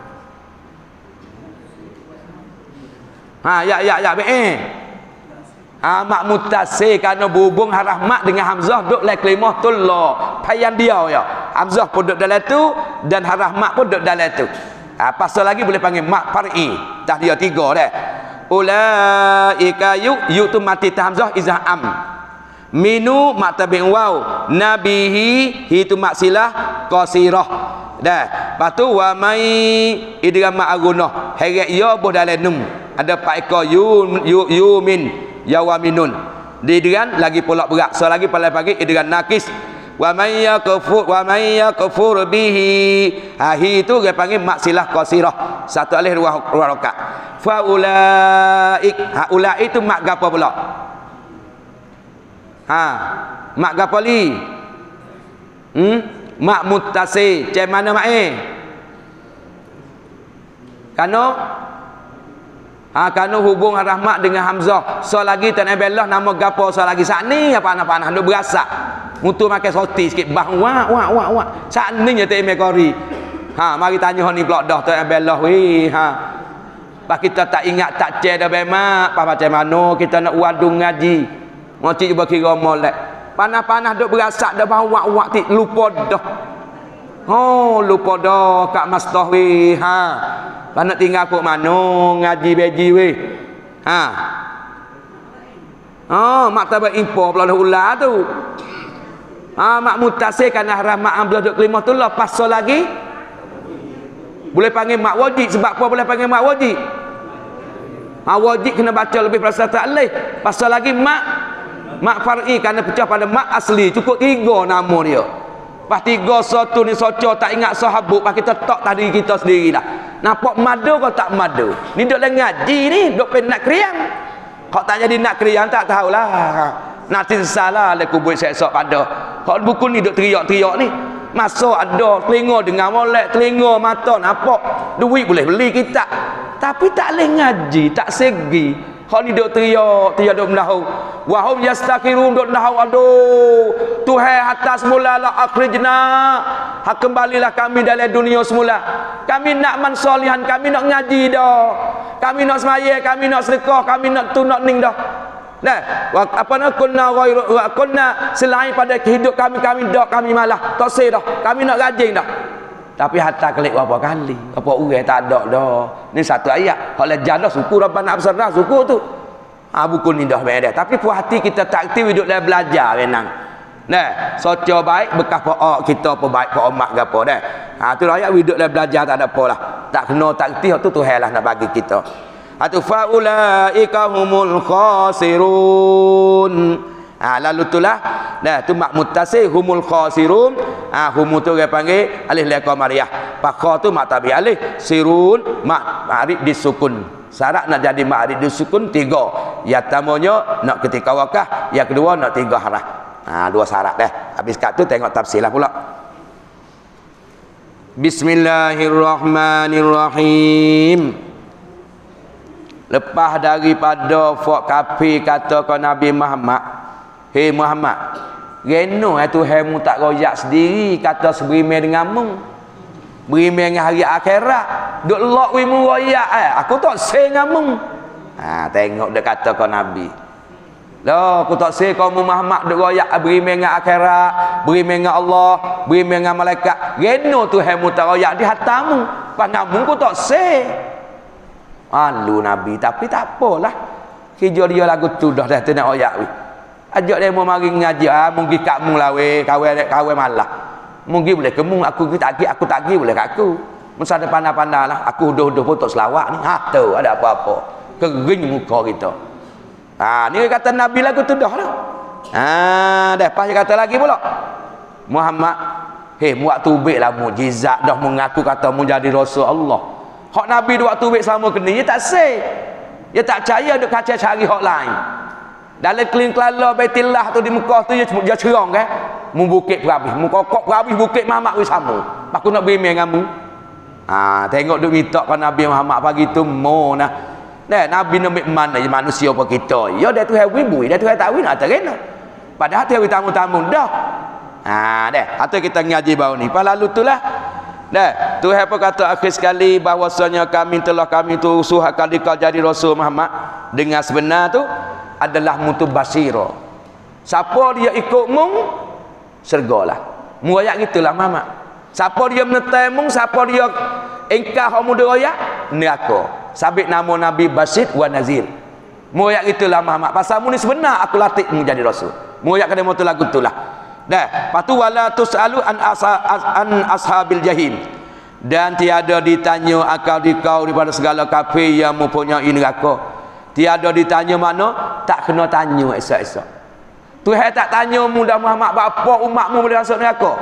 ha ya ya ya be eh ha mak mutasir kerana berhubung harah mak dengan Hamzah duk lai kelimah tullah payang dia ya Hamzah pun duk dalam tu dan harah mak pun duk dalam tu. Ah, pasal lagi boleh panggil mak far'i. Dah dia tiga dah. Ulaika yu yu tu mati ta hamzah izah am. Minu mak tabi'in waw. Nabihi hi tu mak silah qasirah. Dah. Patu wa mai idgham mak agunah. Heret ya boh dalam num. Ada pak ekor yu yu yumin yawaminun. Di idgham lagi pula berat. So lagi pada pagi idgham nakis. Wa may yakfur wa may yakfur bihi ha hi tu dia panggil mak silah qasirah satu alif dua dua rakaat fa ulaik ha ulaik itu mak gapo pula ha mak gapo li hmm mak muttasi cem mana mak eh kano ha kano hubung rahmat dengan Hamzah so lagi tan belah nama gapo so lagi sat ni apa apa nak berasak mutu makan roti sikit bah wah wah wah wah sakninya tak eme kori ha mari tanya hon ni blok dah tu belah weh ha pas kita tak ingat tak cer dah bemak apa macam mana kita nak wadung ngaji ngoci cuba kira molek panah-panah duk berasak dah bah wak wak tik lupa dah Oh, lupa dah Kak Mastah weh. Ha. Lah nak tinggal kok mano ngaji beji weh. Ha. Oh, maktabah impor pula dah ular tu. Ha, mak mutasir kan arah mak ambil duk kelima tu lah pasal lagi. Boleh panggil mak wajib sebab apa boleh panggil mak wajib? Ha, wajib kena baca lebih pada ta'lih. Pasal lagi mak mak far'i kerana pecah pada mak asli cukup tiga nama dia. Pas tiga satu ni soco tak ingat sahabuk pas kita tok tadi kita sendiri dah. Nampak madu kau tak madu. Ni duk lagi ngaji ni, duk pen nak kriang. Kau tak jadi nak kriang tak tahulah. Nanti salah le kubur esok pada. Kau buku ni duk teriak-teriak ni. Masa ada telinga dengar molek, telinga mata nampak. Duit boleh beli kita. Tapi tak boleh ngaji, tak segi. Kau ni duk teriak, teriak duk mendahu. Wahum yastakhirun duk mendahu. Aduh, Tuhan atas semula la akhrijna. Hak kembalilah kami dari dunia semula. Kami nak mansolihan, kami nak ngaji dah. Kami nak semaya, kami nak sedekah, kami nak tu nak ning dah. Nah, apa nak kunna ghairu wa kunna selain pada hidup kami kami dak kami malah tak seh dah. Kami nak rajin dah. Tapi hatta kelik berapa kali? Apa orang tak ada dah. Ni satu ayat. Hak lejar dah suku Rabbana absarna suku tu. Ha buku ni dah baik dah. Tapi puas hati kita tak aktif hidup dalam belajar menang. Nah, soco baik bekas pak kita apa baik pak mak gapo dah. Ha tu ayat hidup dalam belajar tak ada apalah. Tak kena tak aktif tu Tuhan lah nak bagi kita. Atu faulaika humul khasirun. Ha lalu itulah dah tu mak muttasil humul khasirun. Ha hum tu dia panggil alif lam qamariyah. Pakha tu mak tabi alif, sirun mak ma'rif disukun. Syarat nak jadi ma'rif disukun tiga. Yang pertamanya nak ketika wakah, yang kedua nak tiga harah. Ha dua syarat dah. Habis kat tu tengok tafsirlah pula. Bismillahirrahmanirrahim. Lepas daripada fok kafir kata ke Nabi Muhammad, hei Muhammad, reno eh Tuhan mu tak royak sendiri kata seberimeh dengan mu. Berimeh dengan hari akhirat. Duk lok wi mu royak eh. Aku tak say dengan mu. Ha tengok dia kata ke Nabi. Loh, aku tak say kau Muhammad duk royak berimeh dengan akhirat, berimeh dengan Allah, berimeh dengan malaikat. Reno Tuhan mu tak royak di hatamu. Pas ngamu aku tak say. Malu Nabi tapi tak apalah. Kerja dia lagu tu dah dah tu nak royak wi. Ajak dia mau mari ngaji ah mungkin kamu lah weh kawan kawan malah. Mungkin boleh kemu aku tak pergi aku tak pergi boleh kat aku. Masa ada pandai-pandai lah aku udah-udah pun tak selawat ni. Ha tu ada apa-apa. Kering muka kita. Ha ni kata Nabi lagu tu dah dah. Ha dah pas dia kata lagi pula. Muhammad, hei buat tubik lah mukjizat dah mengaku kata mu jadi rasul Allah. Hak Nabi dua tubik sama kena dia tak say. Dia tak percaya duk kacau cari hak lain. Dalam keling kelala Baitillah tu di Mekah tu dia, dia cerong kan. Mu bukit perabih, mu kokok perabih bukit Muhammad wis sama. Aku nak beri dengan mu. Ha tengok duk minta kan Nabi Muhammad pagi tu mo nah. Dah Nabi nabi mana manusia apa kita. Ya dia tu hawi bui, dia tu tak win nak terena. Padahal dia tamu-tamu dah. Ha dah, atau kita ngaji bau ni. Pas lalu tulah dah, Tuhan apa kata akhir sekali bahwasanya kami telah kami tu usuh kali kau jadi Rasul Muhammad dengan sebenar tu adalah mutu basira. Siapa dia ikut mung sergalah. Mu ayat gitulah Muhammad. Siapa dia menetai mung, siapa dia engkau hak mu royak neraka. Sabit nama Nabi Basyir wa Nazir. Mu ayat gitulah Muhammad. Pasal mu ni sebenar aku latih mu jadi Rasul. Mu ayat kena mutu lagu itulah. Dah, patu wala tusalu an asa, an ashabil jahim. Dan tiada ditanya akal dikau daripada segala kafir yang mempunyai neraka. Tiada ditanya mana? Tak kena tanya esok-esok. Tuhan tak tanya mudah Muhammad bapa umatmu boleh masuk neraka.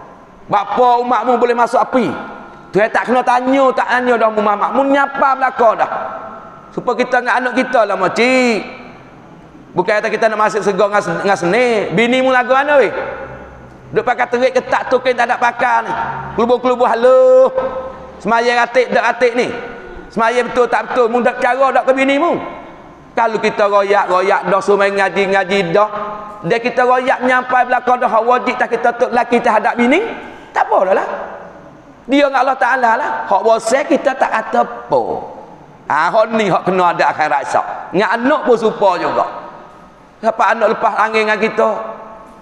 Bapa umatmu boleh masuk api. Tuhan tak kena tanya, tak tanya dah Muhammad. Mu nyapa belaka dah. Supaya kita dengan anak kita lah makcik. Bukan kata kita nak masuk segor dengan seni. Bini mu lagu mana weh? Duk pakai terik ketak tukin tak ada pakar ni. Kelubur-kelubur halo. Semaya ratik tak ratik ni. Semaya betul tak betul. Mu dak cara dak ke bini mu. Kalau kita royak-royak dah suruh ngaji-ngaji dah. Dia kita royak nyampai belakang dah wajib tak kita tok laki terhadap bini. Tak apa dah lah. Dia dengan Allah Ta'ala lah. Hak bosan kita tak kata apa. Ah, hak ni hak kena ada akhirat esok. Dengan anak pun supaya juga. Siapa anak lepas angin dengan kita?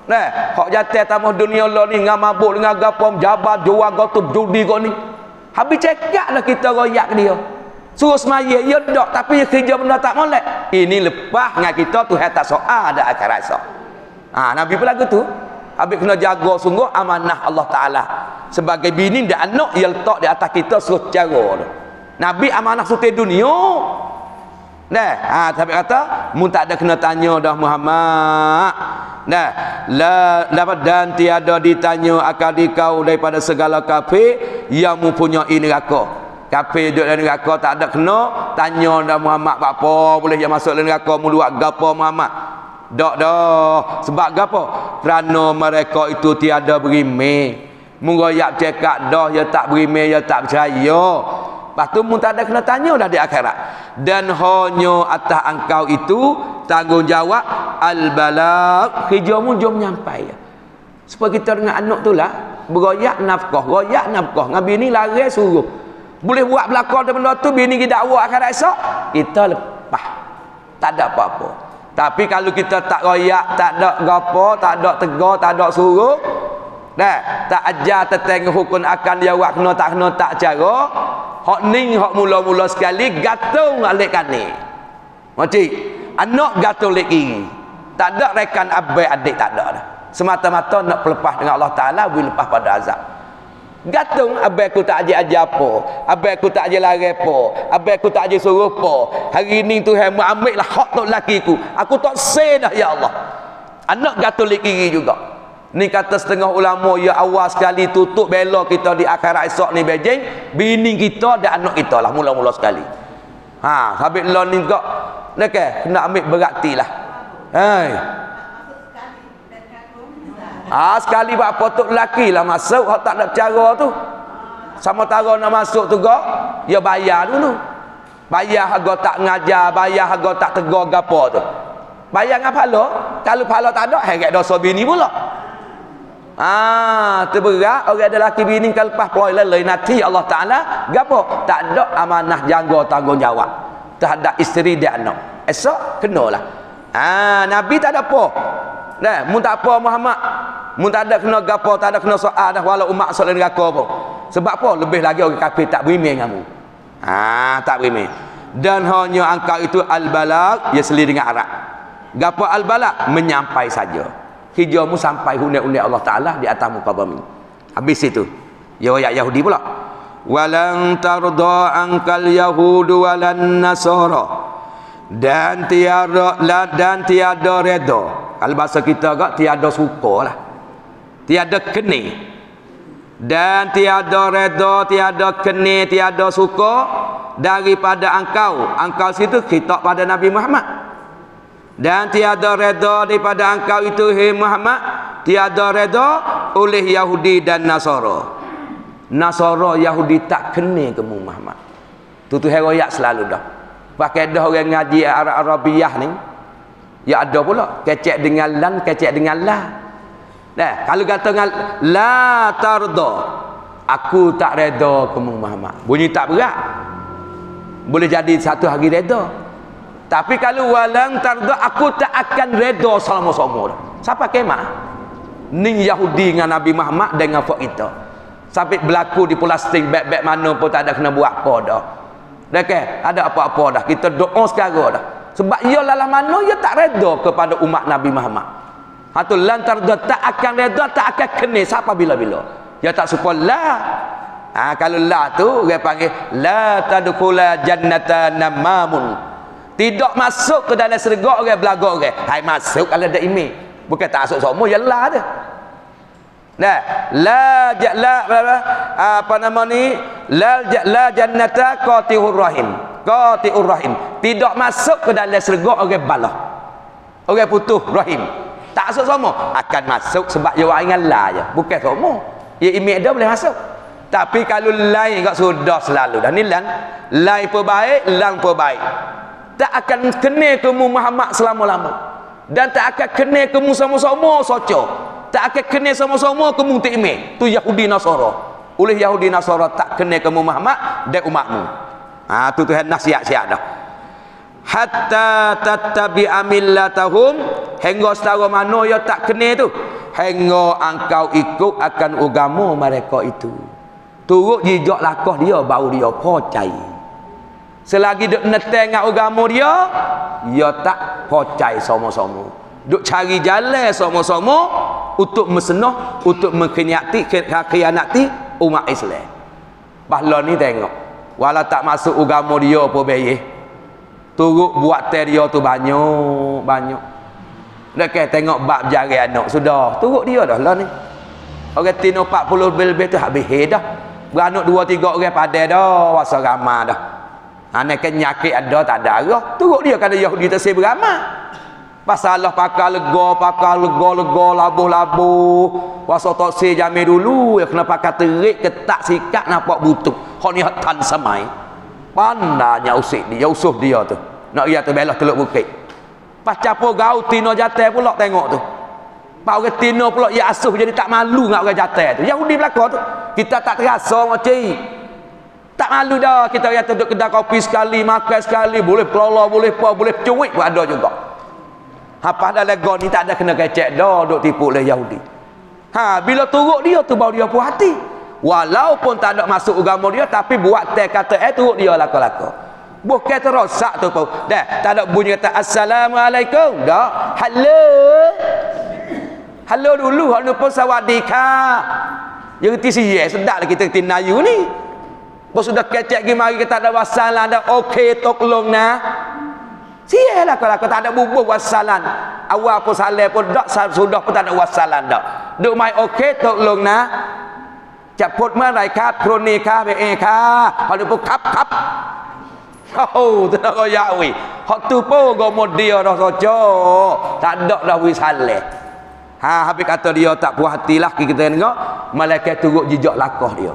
Nah, hak jatuh tamah dunia Allah ni dengan mabuk dengan gapo jabat jual gotub judi kau ni. Habis cekak dah kita royak dia. Suruh semaya ya dak tapi kerja benda tak molek. Ini lepas dengan kita tu tak soal ada akhirat esok. Ha, Nabi pun lagu tu. Habis kena jaga sungguh amanah Allah Taala. Sebagai bini dan anak yang letak di atas kita suruh cara tu. Nabi amanah suti dunia. Nah, ha, tapi kata mun tak ada kena tanya dah Muhammad. Nah, la dapat dan tiada ditanya akan dikau daripada segala kafir yang mempunyai neraka. Kafir duduk dalam neraka tak ada kena tanya dah Muhammad apa boleh yang masuk dalam neraka mu buat gapo Muhammad. Dak dah. Sebab gapo? Kerana mereka itu tiada berimeh. Mengoyak cekak dah ya tak berimeh ya tak percaya. Lepas tu mun tak ada kena tanya dah di akhirat. Dan hanya atas engkau itu tanggungjawab al-balagh, kerjamu jom nyampai. Supaya kita dengan anak tu lah beroyak nafkah, royak nafkah. Dengan bini lari suruh. Boleh buat belakang daripada tu bini kita dakwa akhirat esok, kita lepas. Tak ada apa-apa. Tapi kalau kita tak royak, tak ada gapo, tak ada tegar, tak ada suruh, dah tak ajar tentang hukum akan dia buat kena tak kena tak cara. Hak ning hak mula-mula sekali gatung alik kani. Makcik, anak gatung alik kiri. Tak ada rekan abai adik tak ada dah. Semata-mata nak pelepas dengan Allah Taala, boleh lepas pada azab. Gatung abai aku tak ajar ajar apa, abai aku tak ajar lari apa, abai aku tak ajar suruh apa. Hari ni Tuhan mu ambillah hak tok lakiku. Aku tak say dah ya Allah. Anak gatung alik kiri juga. Ni kata setengah ulama ya awal sekali tutup bela kita di akhirat esok ni Beijing, bini kita dan anak kita lah mula-mula sekali. Ha, habis lo ni kok nak ke kena ambil berartilah. Hai. Ah sekali buat apa tok lelaki lah masuk hak tak ada cara tu. Sama tara nak masuk tu kok ya bayar dulu. Bayar harga tak ngajar, bayar harga tak tegar gapo tu. Bayar dengan pahala. Kalau pahala tak ada, heret dosa bini pula. Ah, terberat orang ada laki bini kalau lepas poin lain nanti Allah Taala gapo? Tak ada amanah jaga tanggungjawab terhadap isteri dan anak. Esok kenalah. Ah, Nabi tak ada apa. Nah, mun tak apa Muhammad. Mun tak ada kena gapo, tak ada kena soal dah walau umat soal neraka pun. Sebab apa? Lebih lagi orang kafir tak berimeh dengan kamu. Ah, tak berimeh. Dan hanya angka itu al-balagh ya seli dengan Arab. Gapo al-balagh? Menyampai saja. Hijamu sampai hunai-hunai Allah Ta'ala di atas muka bumi. Habis itu ya ayat Yahudi pula, walang tarda angkal yahudu walan nasara, dan tiada dan tiada redha. Kalau bahasa kita agak tiada suka lah, tiada kene, dan tiada redha, tiada kene, tiada suka daripada engkau. Engkau situ kita pada Nabi Muhammad. Dan tiada reda daripada engkau itu hai Muhammad, tiada reda oleh Yahudi dan Nasara. Nasara Yahudi tak kena ke Muhammad. Tu tu heroyak selalu dah. Pakai dah orang ngaji Arab-Arabiyah ni. Ya ada pula kecek dengan lan, kecek dengan la. Nah, kalau kata dengan la tarda, aku tak reda ke Muhammad. Bunyi tak berat. Boleh jadi satu hari reda. Tapi kalau walang tarda, aku tak akan reda selama-selama. Siapa kemah? Ning Yahudi dengan Nabi Muhammad dengan fak kita. Sampai berlaku di plastik beg-beg mana pun tak ada kena buat apa dah. Dah ke? Ada apa-apa dah. Kita doa sekarang dah. Sebab ia lalah mana ia tak reda kepada umat Nabi Muhammad. Hatu lan tarda, tak akan reda, tak akan kena siapa bila-bila. Ya tak supaya la. Ha, kalau la tu dia panggil la tadkhula jannata namamun. Tidak masuk ke dalam syurga orang belaga orang. Hai masuk kalau ada email. Bukan tak masuk semua yalah dah. Nah, la la apa nama ni? La la jannata qati'ur rahim. Qati'ur rahim. Tidak masuk ke dalam syurga orang balah. Orang putus rahim. Tak masuk semua. Akan masuk sebab dia orang la je. Bukan semua. Ya email dia boleh masuk. Tapi kalau lain kat sudah selalu dah ni lan. Lain pun baik, lang pun baik. Tak akan kena kamu Muhammad selama-lama, dan tak akan kena kamu sama-sama soco, tak akan kena sama-sama kamu tikme. Tu Yahudi Nasara. Oleh Yahudi Nasara tak kena kamu Muhammad dan umatmu. Ha tu Tuhan nasihat siap dah. Hatta tattabi'a millatahum, hingga setara mana ya tak kena tu. hingga engkau ikut akan agama mereka itu. Turut jejak lakah dia baru dia percaya. Selagi duk neteng dengan agama dia, dia tak percaya sama-sama. Duk cari jalan sama-sama untuk mesenah, untuk mengkhianati khianati umat Islam. Bahlah ni tengok, walau tak masuk agama dia pun baik. Turut buat ter dia tu banyak, banyak. Dekat tengok bab jari anak sudah, turut dia dah lah ni. Orang tino empat puluh lebih tu habis dah. Beranak dua tiga orang padai dah, wasa ramah dah. Anak kan nyakit ada tak ada arah. Turut dia kan Yahudi tersebut beramah. Pasal Allah pakar lega, pakar lega, lega, labuh-labuh. Wasa tak se jamil dulu, ya kena pakar terik, ketak sikat nampak butuh. Kau ni tan semai. Pandanya usik dia, usuh dia tu. Nak dia tu belah teluk bukit. Pas capo gaul tino jatah pula tengok tu. Pak orang tino pula ya asuh jadi tak malu dengan orang jatah tu. Yahudi belaka tu. Kita tak terasa macam tak malu dah kita yang duduk kedai kopi sekali, makan sekali, boleh pelala, boleh apa, boleh cuik pun ada juga. Apa dah lega ni tak ada kena kecek dah duk tipu oleh Yahudi. Ha, bila turut dia tu baru dia puas hati. Walaupun tak ada masuk agama dia tapi buat teh kata eh turut dia laka-laka. Bukan terosak tu pun. Dah, tak ada bunyi kata assalamualaikum. Dah, halo. Halo dulu, halo pun sawadika. Yang reti siye sedap lah kita reti Melayu ni. Bos sudah kecek pergi mari kita ada wassalam dah okey tolong nah. Sialah kalau aku tak ada bubuh wassalam. Awal pun salah pun dak sudah pun tak ada wassalam dak. Duk mai okey tolong nah. จะพูดเมื่อไหร่ครับครูนีค่ะเบเอค่ะเขาดูปุ๊บครับครับโอ้ท่านก็ยาวิเขาตูโป้ก็หมดเดียวเราโจtak ada dah wisaleh ha habis kata dia tak puas hati lah kita tengok malaikat turut jejak lakah dia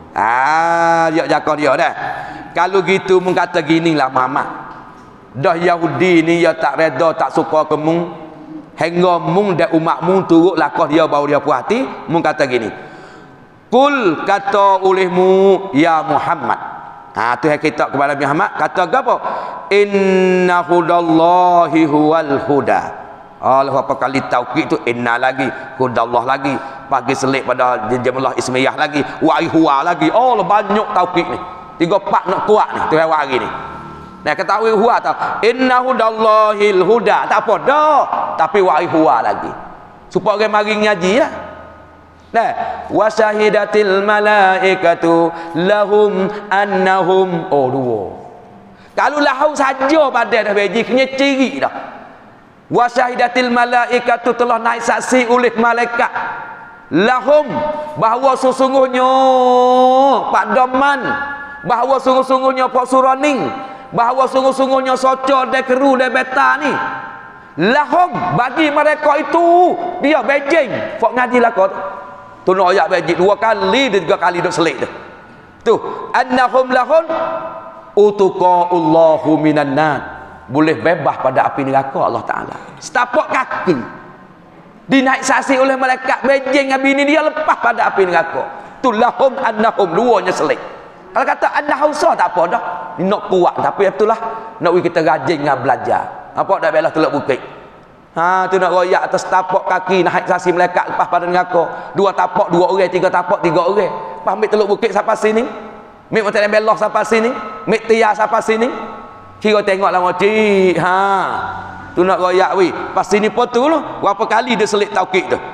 ah jejak lakah dia dah kalau gitu mung kata gini lah Muhammad dah Yahudi ni dia tak reda tak suka ke mung hingga mung dan umat mung turut lakah dia baru dia puas hati mung kata gini kul kata olehmu ya Muhammad ha tu yang kita kepada Muhammad kata apa inna hudallahi huwal huda Allah apa kali taukid tu inna lagi hudallah lagi bagi selik pada jumlah ismiyah lagi wa huwa lagi oh banyak taukid ni tiga empat nak kuat ni tu hari ni nah ketahui huwa tau inna hudallahil huda tak apa dah tapi wa huwa lagi supaya orang mari ngaji lah nah wa syahidatil malaikatu lahum annahum oh dua kalau lahu saja pada dah beji kena ciri dah wa syahidatil malaikatu telah naik saksi oleh malaikat lahum bahawa sesungguhnya Pak Doman bahawa sungguh-sungguhnya Pak Suraning bahawa sungguh-sungguhnya soco de keru de beta ni lahum bagi mereka itu dia bejing fok ngaji lah kau tu nak ayat bejing dua kali dan tiga kali duk selik tu tu annahum lahum utuqallahu minan nar boleh bebas pada api neraka Allah Taala setapak kaki dinaik saksi oleh malaikat bejing nabi ni dia lepas pada api neraka tu lahum annahum duanya selik kalau kata annahum sah tak apa dah ni nak kuat tapi itulah nak kita rajin dengan belajar apa dah belah teluk bukit ha tu nak royak atas tapak kaki naik saksi malaikat lepas pada neraka dua tapak dua orang tiga tapak tiga orang lepas ambil teluk bukit sampai sini mik macam belah sampai sini mik tiar sampai sini kira tengoklah moci ha tu nak royak wi pas sini pun tu lu berapa kali dia selit taukid tu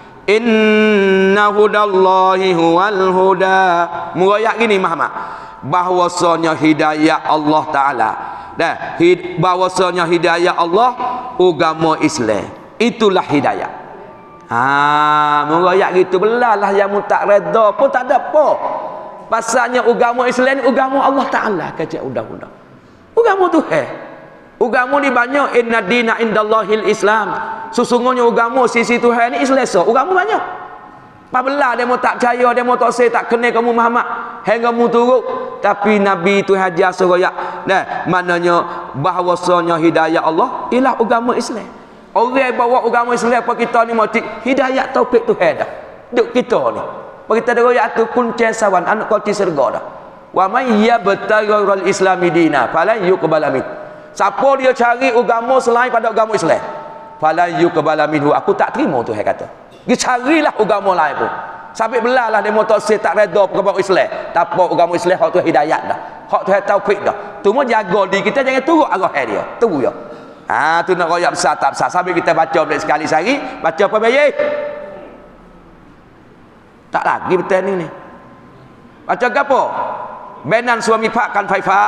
inna hudallahi huwal huda muroyak gini Muhammad bahwasanya hidayah Allah Taala dah hid, bahwasanya hidayah Allah agama Islam itulah hidayah ha muroyak gitu belalah yang tak reda pun tak ada apa pasalnya agama Islam agama Allah Taala kecek undang-undang agama Tuhan agama ni banyak inna dina indallahil Islam sesungguhnya agama sisi Tuhan ni Islam so agama banyak apabila demo tak percaya demo tak say tak kenal kamu Muhammad hingga mu turut tapi Nabi tu hajar suraya nah maknanya bahawasanya hidayah Allah ialah agama Islam orang bawa agama Islam apa kita ni mati hidayah taufik Tuhan dah duk kita ni kita ada royak tu kunci sawan anak kunci surga dah wa may yabtaghi ghairal islami dina falan yuqbal min siapa dia cari agama selain pada agama Islam falan yuqbal minhu aku tak terima tu hai kata Pergi carilah agama lain pun. Sampai belalah demo tak tak redha kepada Islam. Tak apa agama Islam hak tu hidayat dah. Hak tu taufik dah. Tu mau jaga diri kita jangan turut arah dia. Tu ya. Ha tu nak royak besar tak besar. Sampai kita baca balik sekali sehari, baca apa bayi? Tak lagi betul ni ni. Baca apa? Benan suami pakkan faifa.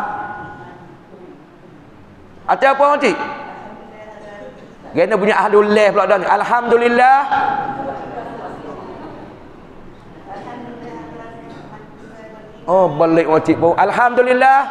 Baca apa nanti? Kena punya ahlul leh pula dah. Alhamdulillah. Oh balik wajib bau. Alhamdulillah.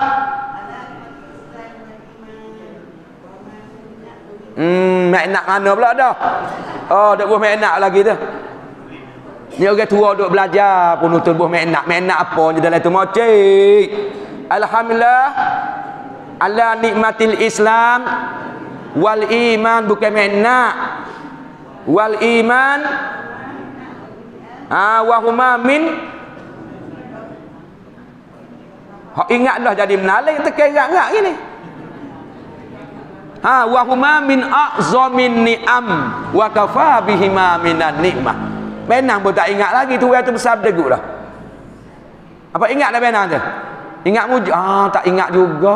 Hmm, mak nak mana pula dah. Oh, dak buah mak nak lagi tu. Ni orang tua duk belajar pun nutul buah mak nak. Mak nak apa je dalam tu mocik. Alhamdulillah ala nikmatil Islam wal iman bukan mak nak. Wal iman ah wa huma min hak ingat dah jadi menaling terkerak-kerak gini. Ha wa huma min a'zamin ni'am wa kafa bihima minan nikmah. Benang pun tak ingat lagi tu orang tu bersabda guk dah. Apa ingat dah benang tu? Ingat mujud ah tak ingat juga.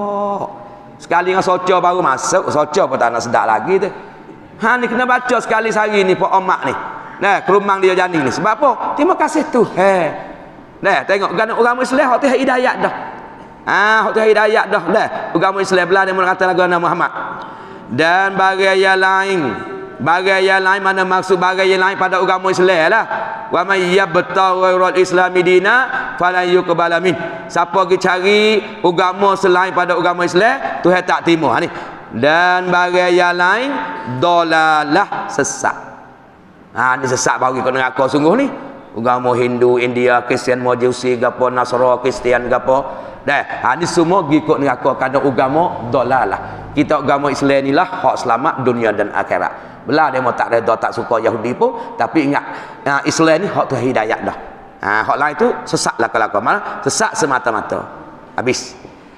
Sekali dengan soca baru masuk, soca pun tak nak sedap lagi tu. Ha ni kena baca sekali sehari ni Pak Omak ni. Nah, kerumang dia jani ni. Sebab apa? Terima kasih tu. He. Nah, tengok orang Islam hak tu hidayat dah. Ah, hak tu hidayat dah. Dah, agama Islam belah dia kata lagu Nabi Muhammad. Dan bagai yang lain, bagai yang lain mana maksud bagai yang lain pada agama Islam lah. Wa may yabtaghi ghairal islami dina falan yuqbala min. Siapa pergi cari agama selain pada agama Islam, Tuhan tak terima. Ha ni. Dan bagai yang lain dolalah sesat. Ha ni sesat bagi kau neraka sungguh ni. Agama Hindu, India, Kristian, Majusi, gapo Nasara, Kristian gapo. Dah, ha ni semua ikut neraka kerana agama dolalah. Kita agama Islam inilah hak selamat dunia dan akhirat. Belah dia mau tak redha tak suka Yahudi pun, tapi ingat ha, Islam ni hak tu hidayat dah. Ha hak lain tu sesatlah kalau mana sesat semata-mata. Habis.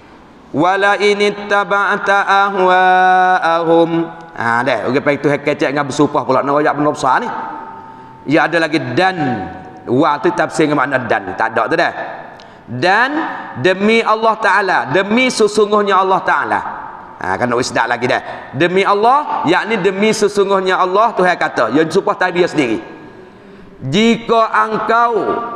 Wala inittaba'ta ahwa'ahum. Ha dah, okey pai tu kecek dengan bersumpah pula nak royak benda besar ni. Ya ada lagi dan wa tu tafsir dengan makna dan, tak ada tu dah. Dan demi Allah Taala, demi sesungguhnya Allah Taala. Ha kan nak sedap lagi dah. Demi Allah, yakni demi sesungguhnya Allah Tuhan kata, yang sumpah tadi dia sendiri. Jika engkau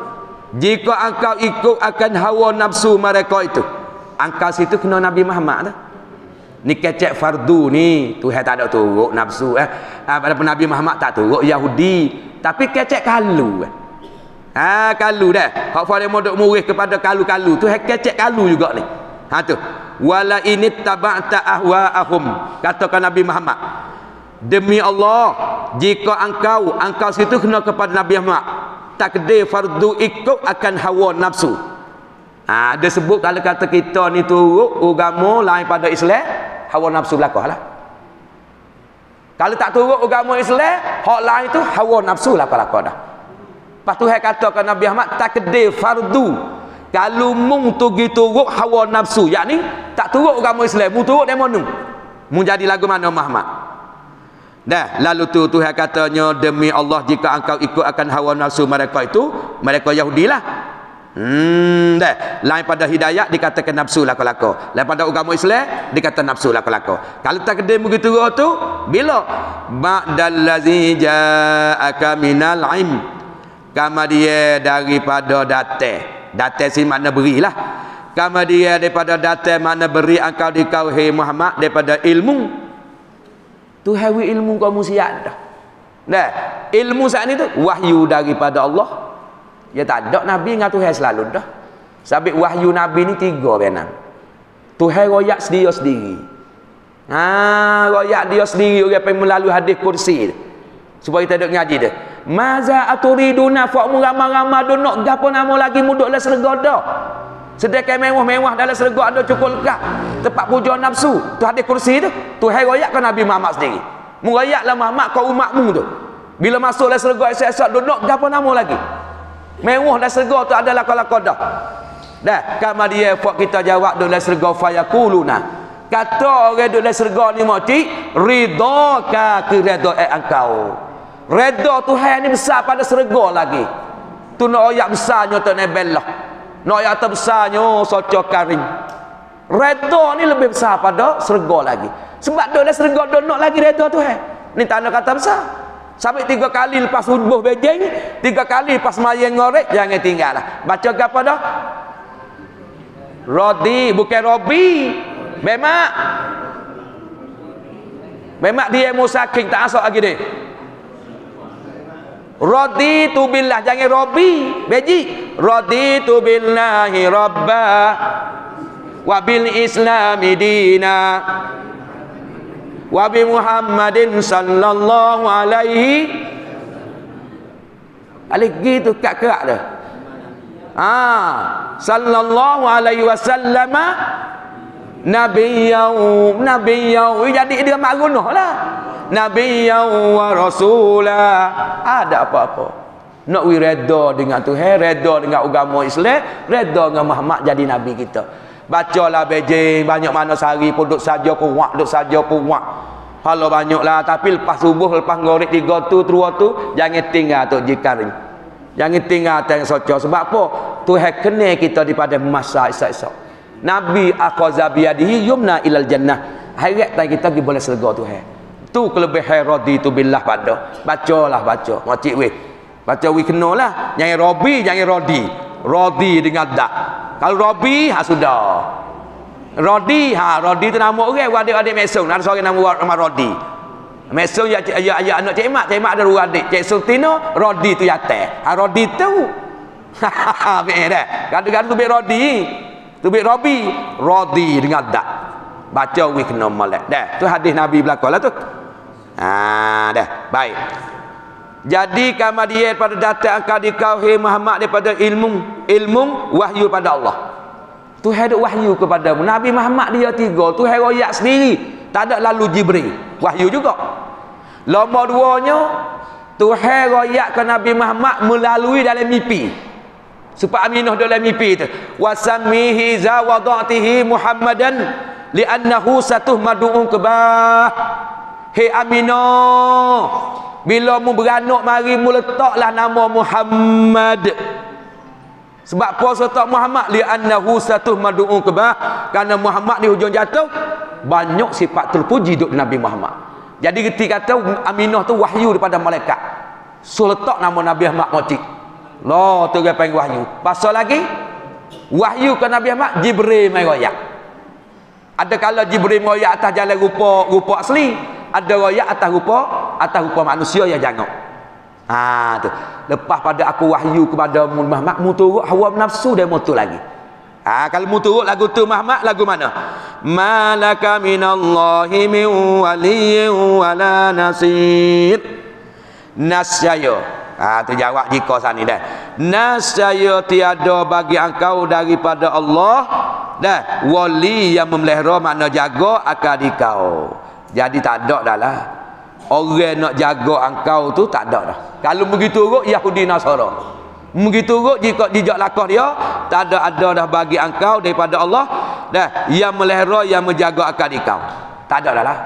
jika engkau ikut akan hawa nafsu mereka itu. Engkau situ kena Nabi Muhammad tu. Ni kecek fardu ni Tuhan tak ada turut nafsu eh pada Nabi Muhammad tak turut Yahudi tapi kecek kalu eh. Ha kalu dah hak fare modok murih kepada kalu-kalu tu kecek kalu juga ni. Ha tu wala inittaba'ta ahwa'ahum katakan Nabi Muhammad demi Allah jika engkau engkau situ kena kepada Nabi Muhammad takdir fardu ikut akan hawa nafsu. Ha dia sebut kalau kata kita ni turut agama lain pada Islam hawa nafsu belakang lah. Kalau tak turut agama Islam, hak lain tu hawa nafsu belakang dah. Lepas tu saya katakan Nabi Muhammad takdir fardu. Kalau mung tu gitu turut hawa nafsu, yakni tak turut agama Islam, mu turut demo nu. Mu jadi lagu mana Muhammad. Dah, lalu tu Tuhan katanya demi Allah jika engkau ikut akan hawa nafsu mereka itu, mereka Yahudi lah. Hmm, dah. Lain pada hidayat dikatakan nafsu lako-lako. Lain pada agama Islam dikatakan nafsu lako-lako. Kalau tak kena begitu tu, bila ba'dallazi ja'aka minal ilm. Kama dia daripada date. Date si makna berilah. Kama dia daripada date makna beri engkau di kau hai Muhammad daripada ilmu. Tu hawi ilmu kamu siap dah. Dah, ilmu saat ni tu wahyu daripada Allah. Ya tak ada Nabi dengan Tuhan selalu dah. Sabit wahyu Nabi ni tiga benar. Tuhan royak sendiri sendiri. Ha, royak dia sendiri orang pergi melalui hadis kursi. Supaya kita duk ngaji dia. Maza aturiduna fa muramah-ramah do nak gapo nama lagi muduk dalam serga dah. Sedekah mewah-mewah dalam serga ada cukup lekat. Tempat puja nafsu. Tu hadis kursi tu. Tuhan royak kan Nabi Muhammad sendiri. Mu royaklah Muhammad kau umatmu tu. Bila masuk dalam serga esok-esok do nak gapo nama lagi. Mewah dah serga tu adalah lakon-lakon dah. Dah, kama dia fak kita jawab dalam serga fayaquluna. Kata orang dalam serga ni mati, ridha ka keredaan engkau. Redha Tuhan ni besar pada serga lagi. Tu nak ayat besarnya tu nebelah. Nak ayat terbesarnya soco karing. Redha ni lebih besar pada serga lagi. Sebab dah serga dah nak lagi redha Tuhan. Ni tanda kata besar. Sampai tiga kali lepas subuh bejeng, tiga kali lepas mayang ngorek, jangan tinggal lah. Baca ke apa dah? Rodi, bukan Robi. Memak. Memak dia musaking, tak asal lagi dia. Rodi tu billah, jangan Robi. Beji. Rodi tu billahi rabba wa bil islami dina wa bi Muhammadin sallallahu alaihi alaihi gitu kat kerak dah. Ah, sallallahu alaihi wasallam nabiyyu nabiyyu jadi dia mak gunah lah. Nabiyyu wa rasulah. Ada apa-apa. Nak wi redha dengan Tuhan, redha dengan agama Islam, redha dengan Muhammad jadi nabi kita. Bacalah bejeng banyak mana sehari pun duk saja puak duk saja puak. Kalau banyaklah tapi lepas subuh lepas ngorek tiga tu terua tu jangan tinggal tu jikaring. Jangan tinggal teng soco sebab apa? Tuhan kena kita daripada masa esok-esok. Nabi aqaza biyadihi yumna ilal jannah. Hairat tak kita pergi boleh serga Tuhan. Tu kelebihan radi tu billah pada. Bacalah baca. Makcik weh. Baca weh kenalah. Jangan robi jangan rodi. Rodi dengan dak. Kalau Robi, ha sudah. Rodi, ha Rodi tu nama orang, adik-adik Mesong, ada seorang nama nama Rodi. Mesong ya ya ya anak Cik Mak, Cik Mak ada dua adik. Cik Sultino, Rodi tu yate. Ha Rodi tu. Ha be dah. Kadang-kadang tu be Rodi. Tu be Robi, Rodi dengan dak. Baca wi kena molek. Dah, tu hadis Nabi belakalah tu. Ha dah, baik. Jadi kemudian pada datang engkau di kau hai Muhammad daripada ilmu ilmu wahyu pada Allah. Tuhan ada wahyu kepadamu. Nabi Muhammad dia tiga, Tuhan royak sendiri. Tak ada lalu Jibril. Wahyu juga. Nombor duanya Tuhan royak ke Nabi Muhammad melalui dalam mimpi. Supaya Aminah dalam mimpi tu. Wasammihi za wada'tihi Muhammadan li'annahu satuh madu'un kebah. Hei Aminah, bila mu beranak mari mu letaklah nama Muhammad. Sebab puasa tak Muhammad li annahu satuh madu'un kebah, kerana Muhammad di hujung jatuh banyak sifat terpuji duk Nabi Muhammad. Jadi ketika kata Aminah tu wahyu daripada malaikat. So letak nama Nabi Muhammad motik. Lah tu dia panggil wahyu. Pasal lagi wahyu ke Nabi Muhammad Jibril mai royak. Ada kala Jibril royak atas jalan rupa rupa asli. Ada royak atas rupa atas rupa manusia yang jangok. Ha tu. Lepas pada aku wahyu kepada Muhammad, mu turut hawa nafsu dan mutu lagi. Ha kalau mu turut lagu tu Muhammad lagu mana? Malaka minallahi min waliyyin wala nasir. Nasyaya. Ha tu jawab jika sani dah. Nasyaya tiada bagi engkau daripada Allah dah wali yang memelihara makna jaga akan dikau. Jadi tak ada dah lah. Orang nak jaga engkau tu tak ada dah. Kalau begitu urut Yahudi Nasara. Begitu urut jika jejak lakah dia tak ada ada dah bagi engkau daripada Allah dah yang melihara yang menjaga akal engkau. Tak ada dah lah.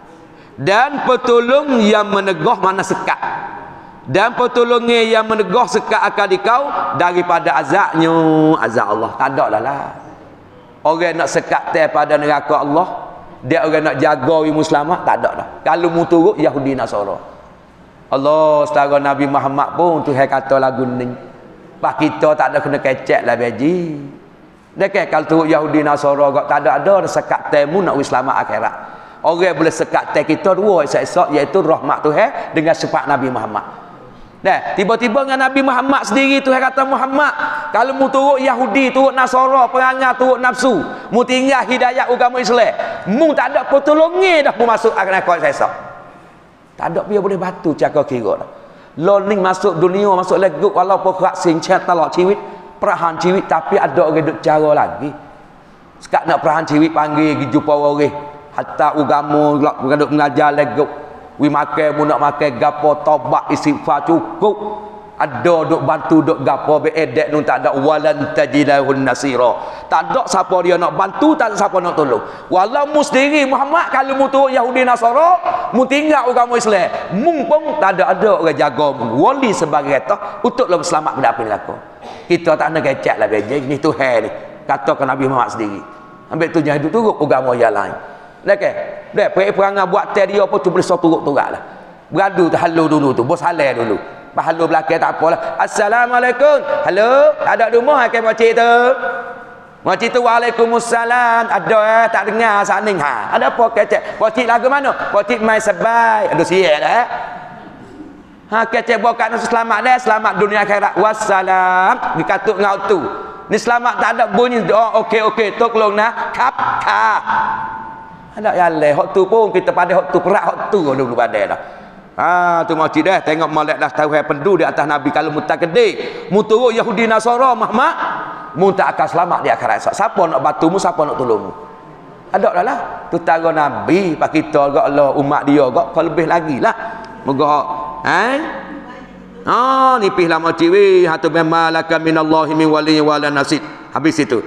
Dan petulung yang menegah mana sekat. Dan petulungnya yang menegah sekat akal engkau daripada azabnya azab Allah. Tak ada dah lah. Orang nak sekat daripada neraka Allah, dia orang nak jaga wi muslimah tak ada dah. Kalau mu turut Yahudi Nasara. Allah setara Nabi Muhammad pun Tuhan kata lagu ni. Pak kita tak ada kena kecek lah beji. Dekat kalau turut Yahudi Nasara gak tak ada ada sekat temu nak wi selamat akhirat. Orang boleh sekat te kita dua esok-esok iaitu rahmat Tuhan dengan sifat Nabi Muhammad. Dah, tiba-tiba dengan Nabi Muhammad sendiri Tuhan kata Muhammad, kalau mu turut Yahudi, turut Nasara, perangai turut nafsu, mu tinggal hidayah agama Islam, mu tak ada pertolongan dah mu masuk akan akal esok. Tak ada dia boleh batu cakap kira dah. Learning masuk dunia, masuk legup walaupun kerak sinchat talak ciwit, perahan ciwit tapi ada orang duk cara lagi. Sekat nak perahan ciwit panggil pergi jumpa orang. Hatta agama duk mengajar legup. Wi makan mu nak makan gapo tobat istighfar cukup. ada duk bantu duk gapo be edek nun tak ada walan tajidahun nasira. Tak ada siapa dia nak bantu, tak ada siapa nak tolong. Walau mu sendiri Muhammad kalau mu turut Yahudi Nasara, mu tinggal agama Islam, mung pun tak ada ada orang jaga mu. Wali sebagai kata untuklah selamat pada apa yang laku. Kita tak nak kecek lah bejeng ni Tuhan ni. Katakan Nabi Muhammad sendiri. Ambil tu jangan turut agama yang lain. Okey. Dah perangai buat tel dia apa tu boleh so turut-turut lah. Beradu tu halu dulu tu, bos halal dulu. Pahala belakang tak apalah. Assalamualaikum. Halo, ada rumah ke makcik tu? Makcik tu waalaikumsalam. Ada eh tak dengar saning ha. Ada apa kecek? Makcik lagu mana? Makcik mai sebai. Ada siap dah. Ha kecek buat kat selamat dah, selamat dunia akhirat. Wassalam. Dikatuk ngau tu. Ni selamat tak ada bunyi doa. Okey okey tolong nah. Kap kap. Ada yang lain hok tu pun kita pada hok tu perak hok tu dulu pada dah. Ah tu makcik dah tengok molek dah tahu hai pendu di atas Nabi kalau mutakedi muturut Yahudi Nasara Muhammad mu tak akan selamat di akhirat. Siapa nak bantumu, siapa nak tolongmu? Ada dah lah tu tara Nabi pak kita gak Allah umat dia gak kau lebih lagi lah moga eh ah nipih lah makcik we hatu memalakan minallahi min wali wala nasid. Habis itu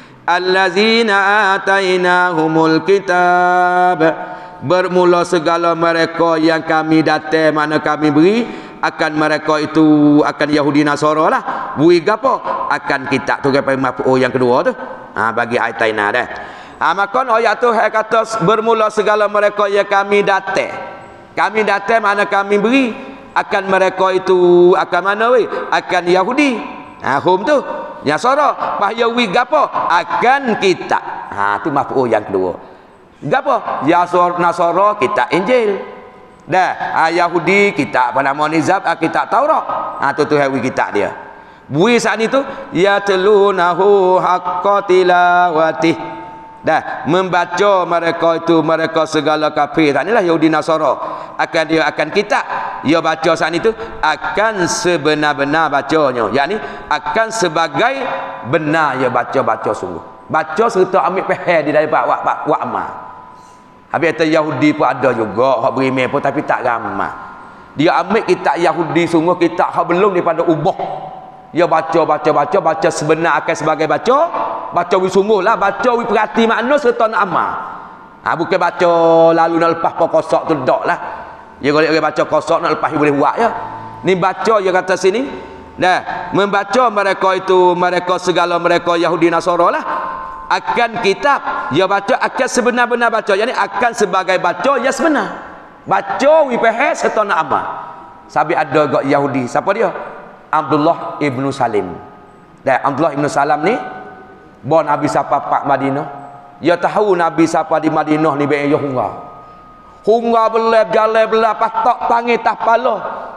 allazina atainahumul kitab, bermula segala mereka yang kami datang mana kami beri akan mereka itu akan Yahudi Nasara lah bui gapo akan kitab tu gapo maf'ul yang kedua tu ha bagi ataina dah ha maka ayat tu hai kata bermula segala mereka yang kami datang kami datang mana kami beri akan mereka itu akan mana we akan Yahudi ha hum tu Nasara bahaya wi gapo akan kitab ha tu maf'ul yang kedua. Gapo? Yasor Nasara kitab Injil. Dah, ah, Yahudi kitab apa nama Nizab, ah, kitab Taurat. Ah tu tu hawi kitab dia. Bui saat itu ya telunahu haqqa tilawati. Dah, membaca mereka itu mereka segala kafir. Tak inilah Yahudi Nasara. Akan dia akan kitab. Dia baca saat itu akan sebenar-benar bacanya. Yakni akan sebagai benar dia baca-baca sungguh. Baca serta ambil pahal di daripada wak wak wak amal. Habis kata Yahudi pun ada juga hak berimeh pun tapi tak ramai. Dia ambil kitab Yahudi sungguh kitab hak belum daripada ubah. Dia baca baca baca baca sebenar akan sebagai baca, baca wi sungguhlah, baca wi perhati makna serta nak amal. Ha bukan baca lalu nak lepas pokok tu daklah. Dia kalau dia baca kosok nak lepas dia boleh buat ya. Ni baca dia kata sini. Dah, membaca mereka itu mereka segala mereka Yahudi Nasara lah akan kitab dia baca akan sebenar-benar baca yakni akan sebagai baca ya sebenar baca wi faham serta nak amal. Sabi ada gak Yahudi siapa dia Abdullah ibnu Salim. Dah Abdullah ibnu Salam ni bon Nabi siapa pak Madinah dia tahu Nabi siapa di Madinah ni bae dia hunga hunga belab jalan belab patok tangi tah pala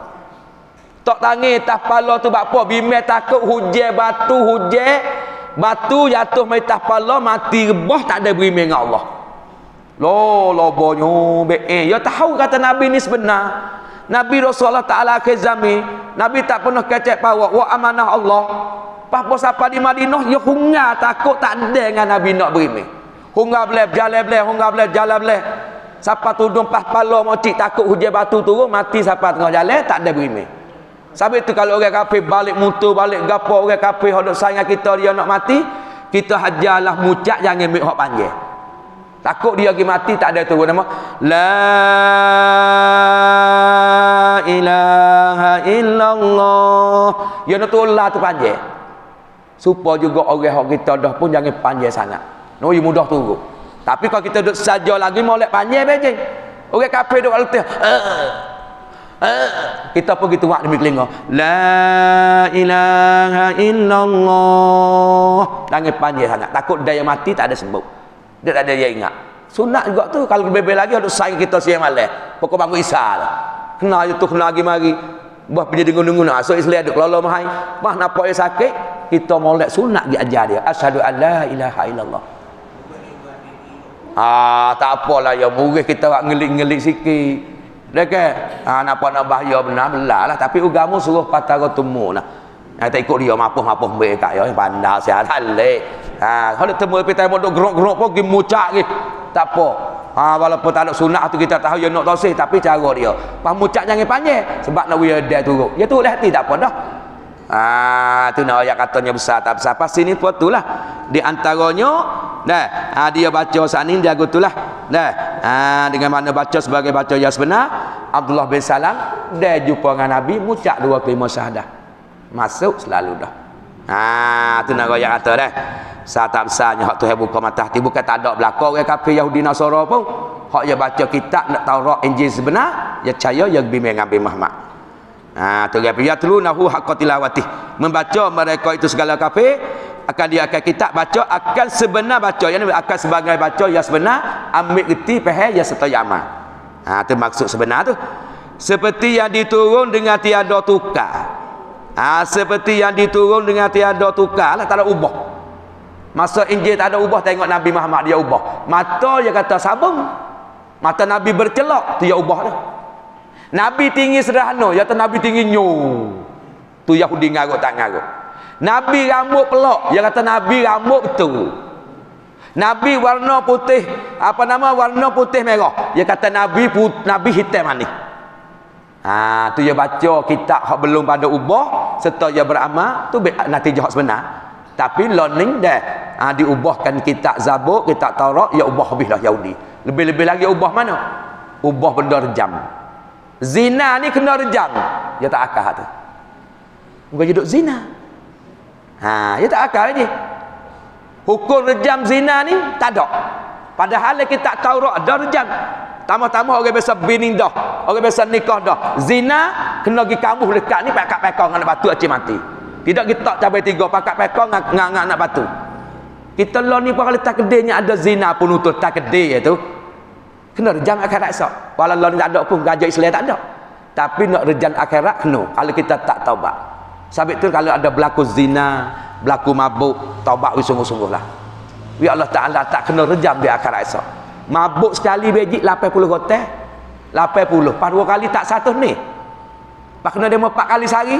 tok tangi tah pala tu bak apa bimeh takut hujan batu hujan batu jatuh mai tah pala mati rebah tak ada berimeh dengan Allah. Lo lobonya be eh ya tahu kata Nabi ni sebenar. Nabi Rasulullah taala akhir zaman Nabi tak pernah kecek bawa wa amanah Allah. Apa siapa di Madinah ya hunga takut tak ada dengan Nabi nak berimeh. Hunga boleh jalan boleh hunga boleh jalan boleh. Siapa tudung pas pala mocik takut hujan batu turun mati siapa tengah jalan tak ada berimeh. Sebab itu kalau orang kafir balik mutu balik gapo orang kafir hendak sayang kita dia nak mati, kita hajarlah mucak jangan ambil hak panjang. Takut dia pergi mati tak ada tu nama la ilaha illallah. Dia nak tolak tu panjang. Supaya juga orang hak kita dah pun jangan panjang sangat. No mudah turun. Tapi kalau kita duduk saja lagi molek panjang bejeng. Orang kafir duk letih. Uh. Uh, kita pergi tuak demi telinga la ilaha illallah jangan panjang sangat takut dia mati tak ada sembuh dia tak ada dia ingat sunat juga tu kalau lebih lagi ada sayang kita siang malam pokok bangun isya lah kena itu kena lagi mari buah pergi dengung-dengung nak so Islam ada kelala mahai mah nampak dia sakit kita molek sunat dia ajar dia asyhadu an la ilaha illallah ah tak apalah ya murih kita nak ngelik-ngelik sikit. Dekat ha, nampak nak bahaya benar belah lah tapi agama suruh patara temu nah. Ha, tak ikut dia mapuh-mapuh baik kat dia pandai sihat halik. Ha kalau temu pita modok gerok-gerok pun pergi mucak gitu. Tak apa. Ha, walaupun tak ada sunat tu kita tahu ya nak tosih, tapi cara dia. Pamucak jangan panjang sebab nak wirda turut. Ya tu lah hati tak apa dah. Ah, tu nak ayat katanya besar tak besar. Pas sini pun itulah. Di antaranya dah, ha, dia baca saat ni dia gitulah. Dah. Ha, dengan mana baca sebagai baca yang sebenar, Abdullah bin Salam dia jumpa dengan Nabi mucak dua kelima syahadah. Masuk selalu dah. Ha, tu nak ayat kata dah. Besar tak besarnya hak Tuhan buka mata hati, bukan tak ada belaka orang kafir Yahudi Nasara pun. Hak dia baca kitab nak Taurat Injil sebenar, dia percaya dia bimbing Nabi Muhammad. Ha, tu dia yatlunahu haqqa tilawati. Membaca mereka itu segala kafir akan dia akan kitab baca akan sebenar baca, yang akan sebagai baca yang sebenar, ambil reti faham yang serta amal. Ha, tu maksud sebenar tu. Seperti yang diturun dengan tiada tukar. Ha, seperti yang diturun dengan tiada tukar lah, tak ada ubah. Masa Injil tak ada ubah, tengok Nabi Muhammad dia ubah. Mata dia kata sabung. Mata Nabi bercelak, tu dia ubah dah. Nabi tinggi sederhana, ya tu Nabi tinggi nyu. Tu Yahudi ngarut tak ngarut. Nabi rambut pelak, dia kata Nabi rambut betul. Nabi warna putih, apa nama warna putih merah, dia kata Nabi put, Nabi hitam manis. Ha, tu dia baca kitab hak belum pada ubah serta dia beramal, tu natijah hak sebenar. Tapi learning dah, ha, diubahkan kitab Zabur, kitab Taurat, ya ubah habislah Yahudi. Lebih-lebih lagi ubah mana? Ubah benda rejam. Zina ni kena rejam. Dia tak akal tu. Bukan hidup zina. Ha, dia tak akal lagi. Hukum rejam zina ni tak ada. Padahal kita Taurat ada rejam. Tambah-tambah orang biasa bini dah, orang biasa nikah dah. Zina kena pergi kampung dekat ni pakat pekong dengan batu acik mati. Tidak kita cabai tiga pakat pekong ngak-ngak nak batu. Kita lah ni kalau tak kedainya ada zina pun untuk tak kedai tu. Kena rejam akhirat esok. Walau Allah ni tak ada pun, gajah Islam tak ada. Tapi nak rejam akhirat kena. Kalau kita tak taubat. Sebab tu kalau ada berlaku zina, berlaku mabuk, taubat sungguh-sungguh lah. Ya Allah Ta'ala tak kena rejam di akhirat esok. Mabuk sekali bejik lapan puluh gotel. lapan puluh. Pas dua kali tak satu ni. Pas kena demo empat kali sehari.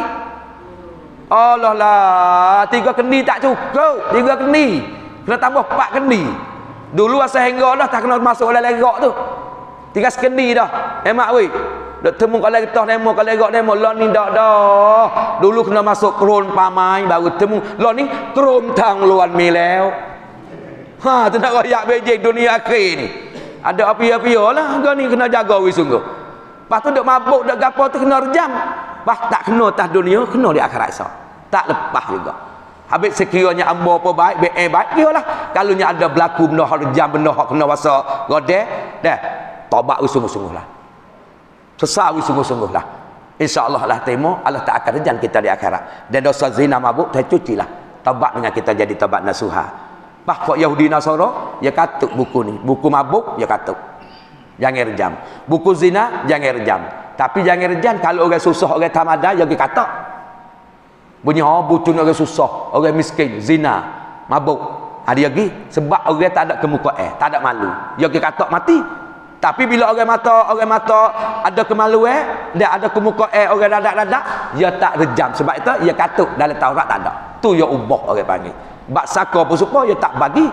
Allah lah. Tiga kendi tak cukup. Tiga kendi. Kena tambah empat kendi. Dulu asal hingga dah tak kena masuk oleh lerak tu. Tiga sekendi dah. Emak weh. Dok temu kalau kita nemo kalau lerak nemo lah ni dak dah. Dulu kena masuk kron pamai baru temu. Lah ni kron tang luan milau. Ha, tu nak royak bejek dunia akhir ni. Ada api-api lah kau ni kena jaga weh sungguh. Pas tu dok mabuk dok gapo tu kena rejam. Pas tak kena atas dunia, kena di akhirat esok. Tak lepas juga. Habis sekiranya ambo apa baik, baik eh baik dia lah. Kalau nya ada berlaku benda hak rejam, benda hak kena wasa godeh, dah taubat sungguh-sungguh lah. Sesal sungguh-sungguh lah. Insya-Allah lah temo Allah tak akan rejam kita di akhirat. Dan dosa zina mabuk dah cucilah. Taubat dengan kita jadi taubat nasuha. Bah kok Yahudi Nasara, ya katuk buku ni. Buku mabuk, ya katuk. Jangan rejam. Buku zina, jangan rejam. Tapi jangan rejam kalau orang susah, orang tamada, jangan katak. Bunyi oh bucun orang susah, orang miskin, zina, mabuk. Ha, dia pergi sebab orang tak ada kemuka eh, tak ada malu. Dia pergi katak mati. Tapi bila orang mata, orang mata ada kemaluan, dia ada kemuka eh, orang dadak-dadak, dia tak rejam. Sebab itu dia katuk dalam Taurat tak ada. Tu dia ubah orang panggil. Bak saka pun suka dia tak bagi.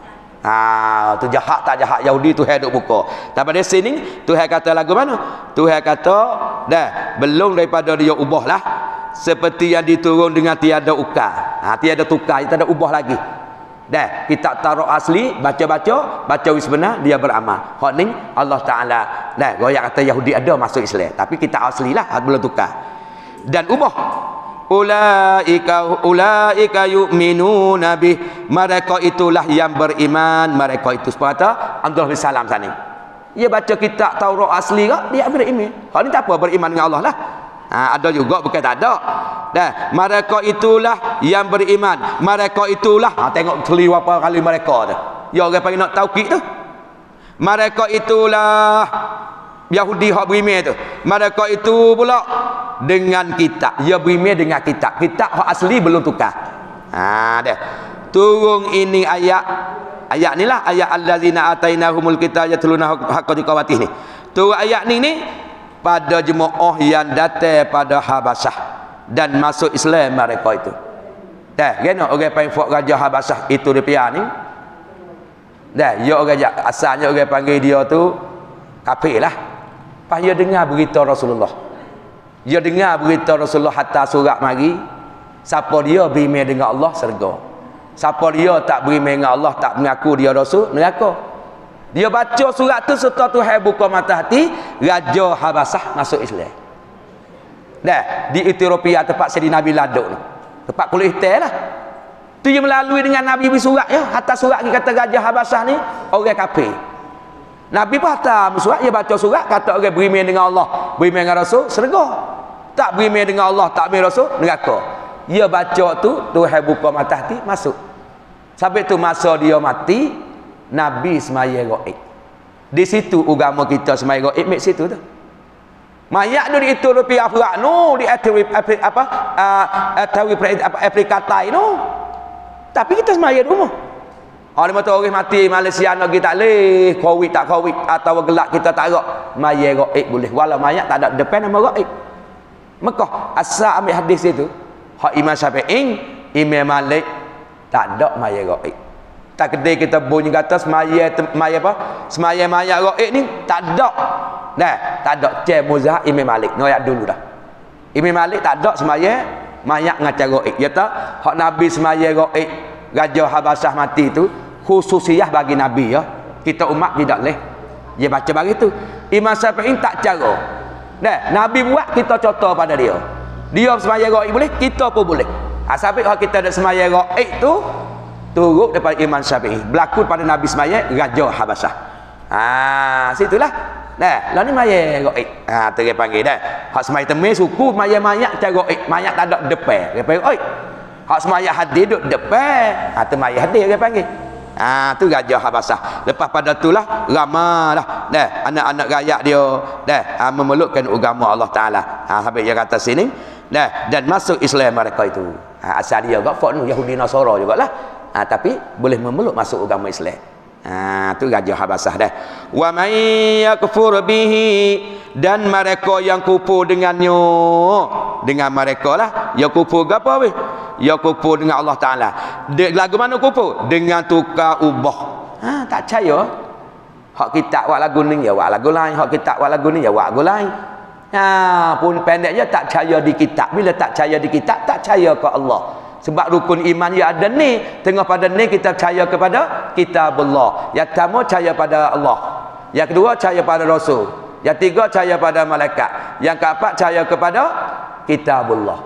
Ha, tu jahat tak jahat Yahudi tu hidup buka. Tapi di sini Tuhan kata lagu mana? Tuhan kata dah belum daripada dia ubah lah. Seperti yang diturun dengan tiada ukar. Ha, tiada tukar, tak ada ubah lagi. Dah, kita taruh asli, baca-baca, baca wis benar, dia beramal. Hak ni Allah Taala dah goyak kata Yahudi ada masuk Islam, tapi kita asli lah belum tukar. Dan ubah. Ulaika ulaika yu'minuna bih. Mereka itulah yang beriman, mereka itu sepatah Abdullah bin Salam sana. Dia baca kitab Taurat asli ke, dia beriman. Hak ni tak apa beriman dengan Allah lah. Ha, ada juga bukan tak ada. Dah, mereka itulah yang beriman. Mereka itulah, ha, tengok keliru apa kali mereka tu. Ya orang panggil nak taukid tu. Mereka itulah Yahudi hak beriman tu. Mereka itu pula dengan kitab. Ya beriman dengan kitab. Kitab hak asli belum tukar. Ha dah. Turun ini ayat. Ayat ni lah ayat allazina atainahumul kitab yatluna haqqa tiqawatih ni. Tu ayat ni ni pada jemaah yang datang pada Habasyah dan masuk Islam mereka itu. Dah, kena orang panggil fok raja Habasyah itu dia pian ni. Dah, dia orang asalnya orang panggil dia tu kafir lah. Pas dia dengar berita Rasulullah. Dia dengar berita Rasulullah hatta surat mari. Siapa dia beriman dengan Allah syurga. Siapa dia tak beriman dengan Allah, tak mengaku dia Rasul, neraka. Dia baca surat tu serta Tuhan buka mata hati, Raja Habasah masuk Islam. Dah, di Ethiopia tempat Sayyidina Nabi laduk tu. Tempat kulit hitam lah. Tu yang melalui dengan Nabi bersurat ya. Hatta surat ni kata Raja Habasah ni orang kafir. Nabi pun hatta bersurat, dia baca surat kata orang beriman dengan Allah, beriman dengan Rasul, syurga. Tak beriman dengan Allah, tak beriman Rasul, neraka. Dia baca tu, Tuhan buka mata hati, masuk. Sampai tu masa dia mati, Nabi semaya gaib. Di situ agama kita semaya gaib mek situ tu. Mayat tu di itu rupiah Afrika no, di Afrika apa? Afrika apa Afrika Tai no. Tapi kita semaya di rumah. Orang mata orang mati Malaysia nak kita tak leh, covid tak covid atau gelak kita tak gerak, mayat gaib boleh. Walau mayat tak ada depan nama gaib. Mekah asal ambil hadis itu, hak Imam Syafi'i, Imam Malik tak ada mayat gaib. Tak kedai kita bunyi kata semaya semaya apa? Semaya mayat gaib ni tak ada. Nah, tak ada cek muzahab Imam Malik. Noyak dulu dah. Imam Malik tak ada semaya mayat ngaca gaib. Ya tak? Hak Nabi semaya gaib, Raja Habasah mati tu khususiyah bagi Nabi ya. Kita umat tidak leh. Dia baca begitu. Imam Syafi'i tak cara. Nah, Nabi buat kita contoh pada dia. Dia semaya gaib boleh, kita pun boleh. Ha, sampai kalau kita ada semaya gaib tu turut daripada Imam Syafi'i. Berlaku pada Nabi semaya Raja Habasah. Ah, situlah. Nah, lah ni maya gaib. Ha, tu dia panggil dah. Hak semaya temui suku maya-maya cara gaib. Mayat tak ada depan. Dia panggil gaib. Hak semaya hadir duduk depan. Ha, tu maya hadir dia panggil. Ah, tu Raja Habasah. Lepas pada itulah ramalah dah anak-anak rakyat dia dah ha, memelukkan agama Allah Taala. Ha, habis dia kata sini dah dan masuk Islam mereka itu. Ha, asal dia gak fon Yahudi Nasara jugalah. Ha, tapi boleh memeluk masuk agama Islam. Ha, tu Raja Habasah dah. Wa may yakfur bihi, dan mereka yang kufur dengannya, dengan mereka lah ya kufur ke apa weh? Ya kufur dengan Allah Taala. De, lagu mana kufur? Dengan tukar ubah. Ha, tak percaya. Hak kitab buat lagu ni ya buat lagu lain, hak kitab buat lagu ni ya buat lagu lain. Ha, pun pendeknya tak percaya di kitab. Bila tak percaya di kitab, tak percaya ke Allah. Sebab rukun iman ya ada ni. Tengah pada ni kita percaya kepada kitabullah. Yang pertama percaya pada Allah. Yang kedua percaya pada Rasul. Yang tiga percaya pada malaikat. Yang keempat percaya kepada kitabullah.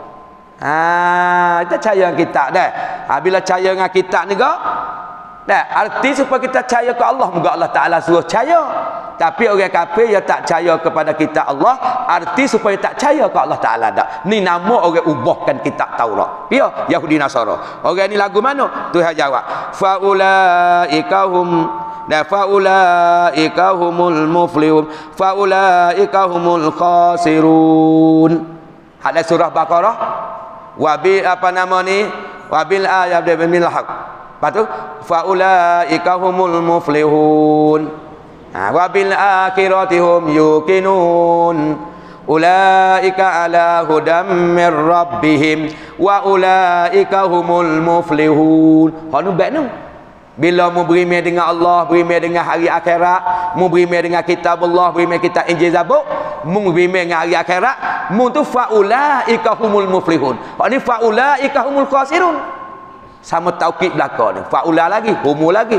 Ha, kita percaya dengan kitab dah. Ha, bila percaya dengan kitab ni kau dah arti supaya kita percaya ke Allah, moga Allah Taala suruh percaya. Tapi orang kafir yang tak percaya kepada kitab Allah, arti supaya tak percaya ke Allah Taala dak. Ni nama orang ubahkan kitab Taurat. Ya, Yahudi Nasara. Orang ni lagu mana? Tuhan jawab, faulaika hum da faulaika humul muflihun faulaika humul khasirun. Hadis surah Baqarah. Wabil apa nama ni? Wabil ayat bil haq. Patu faulaika humul muflihun. Ha, wabil akhirati hum yuqinun. Ulaika ala hudam mir rabbihim wa ulaika humul muflihun. Ha nu baik nu. Bila mu beriman dengan Allah, beriman dengan hari akhirat, mu beriman dengan kitab Allah, beriman kitab Injil Zabur, mu beriman dengan hari akhirat, mu tu faulaika humul muflihun. Hak ni faulaika humul khasirun. Sama taukid belaka ni. Faula lagi, humul lagi.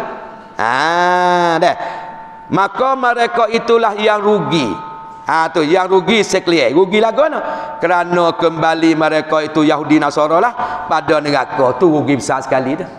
Ha dah. Maka mereka itulah yang rugi. Ha tu yang rugi sekalian. Rugi lagu mana? Kerana kembali mereka itu Yahudi Nasara lah pada neraka. Tu rugi besar sekali dah.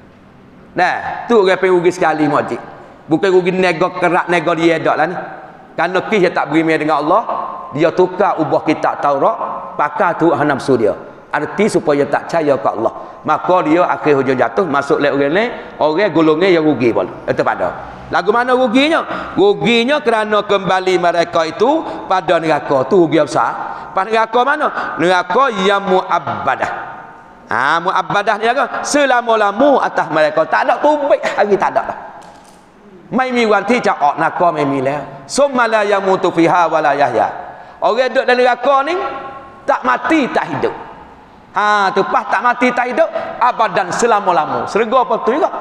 Nah, tu orang pergi rugi sekali makcik. Bukan rugi nego kerak nego dia dak lah ni. Kerana kis dia tak beriman dengan Allah, dia tukar ubah kitab Taurat pakai tu hak nafsu dia. Arti supaya tak percaya ke Allah. Maka dia akhir hujung jatuh masuk le orang lain, orang golongan yang rugi pun. Itu pada. Lagu mana ruginya? Ruginya kerana kembali mereka itu pada neraka. Tu rugi besar. Pada neraka mana? Neraka yang muabbadah. Ha, muabbadah ni apa? Selama-lama atas mereka. Tak ada tubik hari tak ada dah. ไม่มีวันที่จะออกนรกไม่มีแล้วซุมมาลายามูตุฟิฮาวะลายะฮยา orang duduk dalam neraka ni tak mati tak hidup. Ha tu pas tak mati tak hidup abadan selama-lama. Syurga apa tu juga?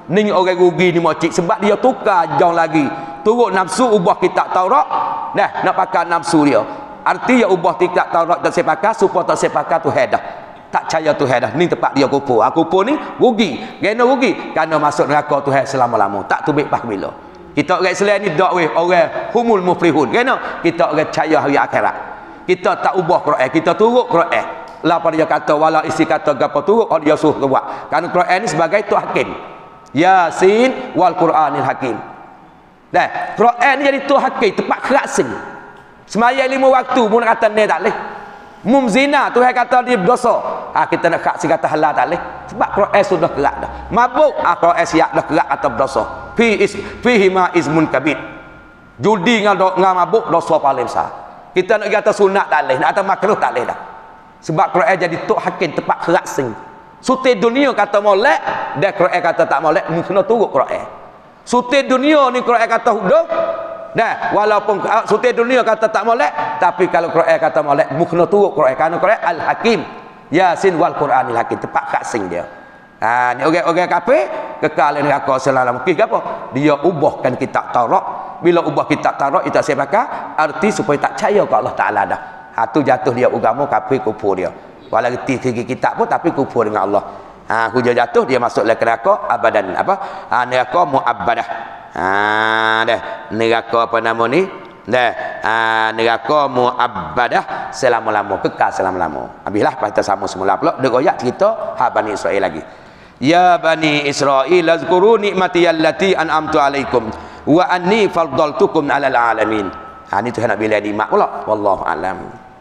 Ni orang rugi ni makcik sebab dia tukar jauh lagi. Turut nafsu ubah kitab Taurat. Dah nak pakai nafsu dia. Arti ya ubah kitab Taurat tak saya pakai supaya tak saya pakai tu hedah. Tak percaya tu hedah. Ni tempat dia kufur. Aku pun ni rugi. Kena rugi kerana masuk neraka tu hedah selama-lama. Tak tubik pas bila. Kita orang Islam ni dak weh orang humul muflihun. Kena kita orang percaya hari akhirat. Kita tak ubah Quran, kita turut Quran. Lah pada dia kata wala isi kata gapo turut dia suruh buat. Kerana Quran ni sebagai tu hakim. Yasin wal Quranil Hakim. Dah, Quran ni jadi tu hakim, tempat kerasin. Semaya lima waktu pun kata ni tak leh. Mum zina tu kata dia berdosa. Ah kita nak kerasin kata halal tak leh. Sebab Quran sudah kerak dah. Mabuk ah Quran siap dah kerak atau berdosa. Fi is fihi ma ismun kabir. Judi dengan dengan mabuk dosa paling besar. Kita nak kata sunat tak leh, nak kata makruh tak leh dah. Sebab Quran jadi tu hakim tempat kerasin. Suti dunia kata molek, dia Quran kata tak molek, kena turut Quran. Suti dunia ni Quran kata huduh. Dah, walaupun uh, suti dunia kata tak molek, tapi kalau Quran kata molek, kena turut Quran. Kerana Quran Al-Hakim. Yasin wal Quranil Hakim, tempat kasing dia. Ha, ni orang-orang kafir kekal di neraka selama mungkin apa? Dia ubahkan kitab Taurat. Bila ubah kitab Taurat itu saya pakai arti supaya tak percaya ke Allah Taala dah. Ha tu jatuh dia agama kafir kufur dia. Walau reti segi kitab pun tapi kufur dengan Allah. Ha hujah jatuh dia masuk dalam neraka abadan apa? Ha neraka muabbadah. Ha dah neraka apa nama ni? Dah ha neraka muabbadah selama-lama, kekal selama-lama. Habislah kita sama semula pula dek royak cerita ha Bani Israel lagi. Ya Bani Israel azkuru nikmati allati an'amtu alaikum wa anni faddaltukum 'alal alamin. Ha ni Tuhan nak bila nikmat pula. Wallahu alam.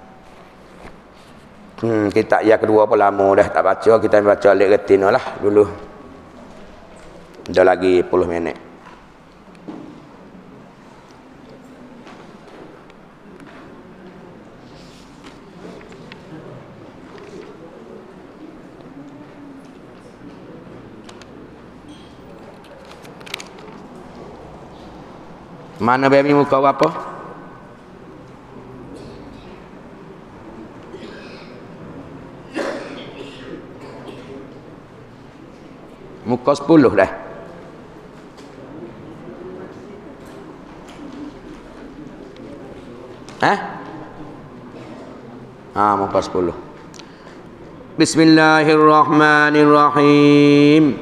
Hmm, kita yang kedua pun lama dah tak baca. Kita baca alik retina lah dulu. Dah lagi sepuluh minit. Mana baby muka apa? Muka sepuluh dah. Eh? Ah, muka sepuluh. Bismillahirrahmanirrahim.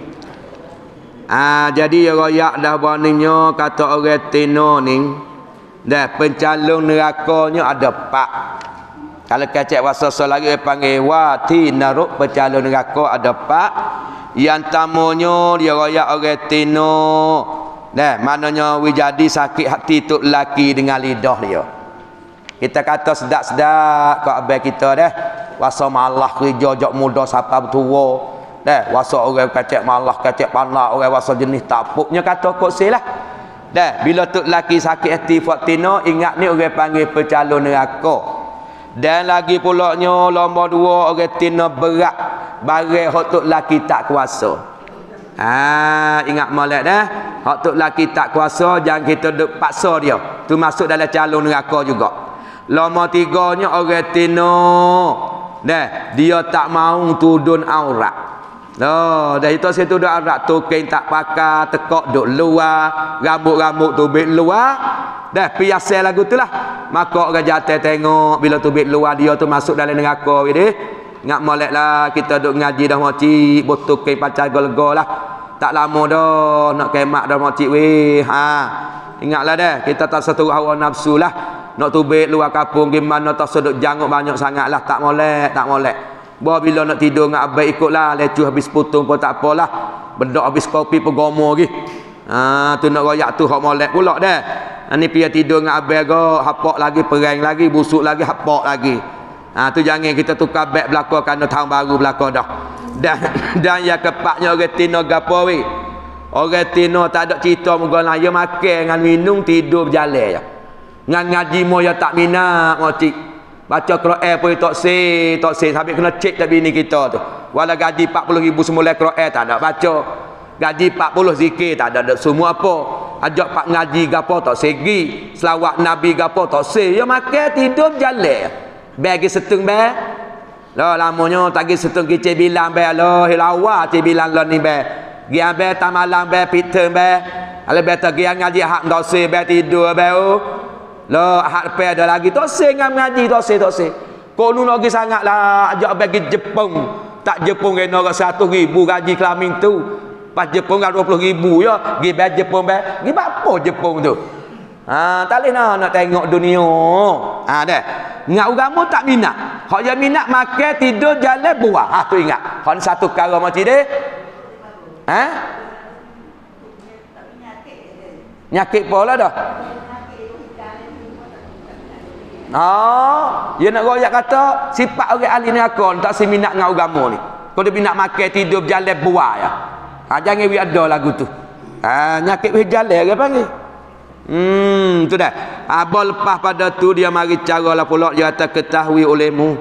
Ah, jadi royak dah baninya kata orang Tino ni. Dah pencalon nerakanya ada empat. Kalau kecek wasasa lagi panggil wati naruk pencalon neraka ada empat. Yang tamunya dia royak orang Tino. Dah maknanya wijadi sakit hati tok laki dengan lidah dia. Kita kata sedak-sedak kat abang kita dah. Wasa malah kerja jok muda siapa tua. Dah wasa orang kecek malah kecek panah orang wasa jenis tapuknya kata kok silah. Dah bila tok laki sakit hati Fatino ingat ni orang panggil pecalon neraka. Dan lagi pulaknya nombor dua orang Tino berat barang hak tok laki tak kuasa. Ha ingat molek dah. Hak tok laki tak kuasa jangan kita duk paksa dia. Tu masuk dalam calon neraka juga. Nombor tiganya orang Tino. Dah dia tak mau tudun aurat. Oh, dah itu saya tudun aurat tu kain tak pakai, tekok duk luar, rambut-rambut tu bit luar. Dah biasa lagu tu lah. Maka orang jatuh tengok bila tu bit luar dia tu masuk dalam neraka gitu. Ingat molek lah kita duk ngaji dah moci, butuh kain pacar lega lah. Tak lama dah nak kemak dah moci weh. Ha. Ingatlah dah kita tak satu hawa nafsu lah. Nak tubik luar kampung gimana tak seduk janguk banyak sangatlah tak molek, tak molek. Bawa bila nak tidur dengan abai ikutlah, lecuh habis putung pun tak apalah. Bedok habis kopi pun gomo lagi. Ha tu nak royak tu hak molek pula dah. Ni pia tidur dengan abai go, hapok lagi perang lagi, busuk lagi, hapok lagi. Ha tu jangan kita tukar beg belaka kerana tahun baru belaka dah. Dan dan yang kepaknya orang Tino gapo we. Orang Tino tak ada cerita muka lain, dia makan dengan minum tidur berjalan je. Ngan ngaji mo ya tak minat moci. Baca Quran pun tak se, tak se sampai kena cek tak bini kita tu. Walau gaji empat puluh ribu semula Quran tak ada baca. Gaji empat puluh zikir tak ada, ada semua apa. Ajak pak ngaji gapo tak segi. Selawat Nabi gapo tak se. Ya makan tidur jalan. Bagi seteng be. Lah lamanya tagi seteng kecil bilang be lah hilawa cik bilang lah ni be. Gi ambil tam malam be piter be. Ale be gi ngaji hak dosa be tidur be. Lo hak pe ada lagi dosa ngam ngaji dosa dosa. Ko nu lagi sangatlah ajak bagi Jepun. Tak Jepun kena seratus ribu gaji kelamin tu. Pas Jepun kan dua puluh ribu ya. Gi be Jepun be. Gi apa Jepun tu? Ha, tak boleh nak, nak tengok dunia. Ha dah. Ngak agama tak minat. Hak yang minat makan, tidur, jalan, buah. Ha tu ingat. Hak satu perkara macam dia. Ha? Nyakit pola dah. Oh, dia nak royak kata sifat orang ahli neraka tak si minat dengan agama ni. Kau dia minat makan, tidur, jalan, buah ya. Ha jangan wi ada lagu tu. Ha nyakit wi jalan ke panggil. Hmm, tu dah. Abang lepas pada tu dia mari cara lah pula dia kata ketahui olehmu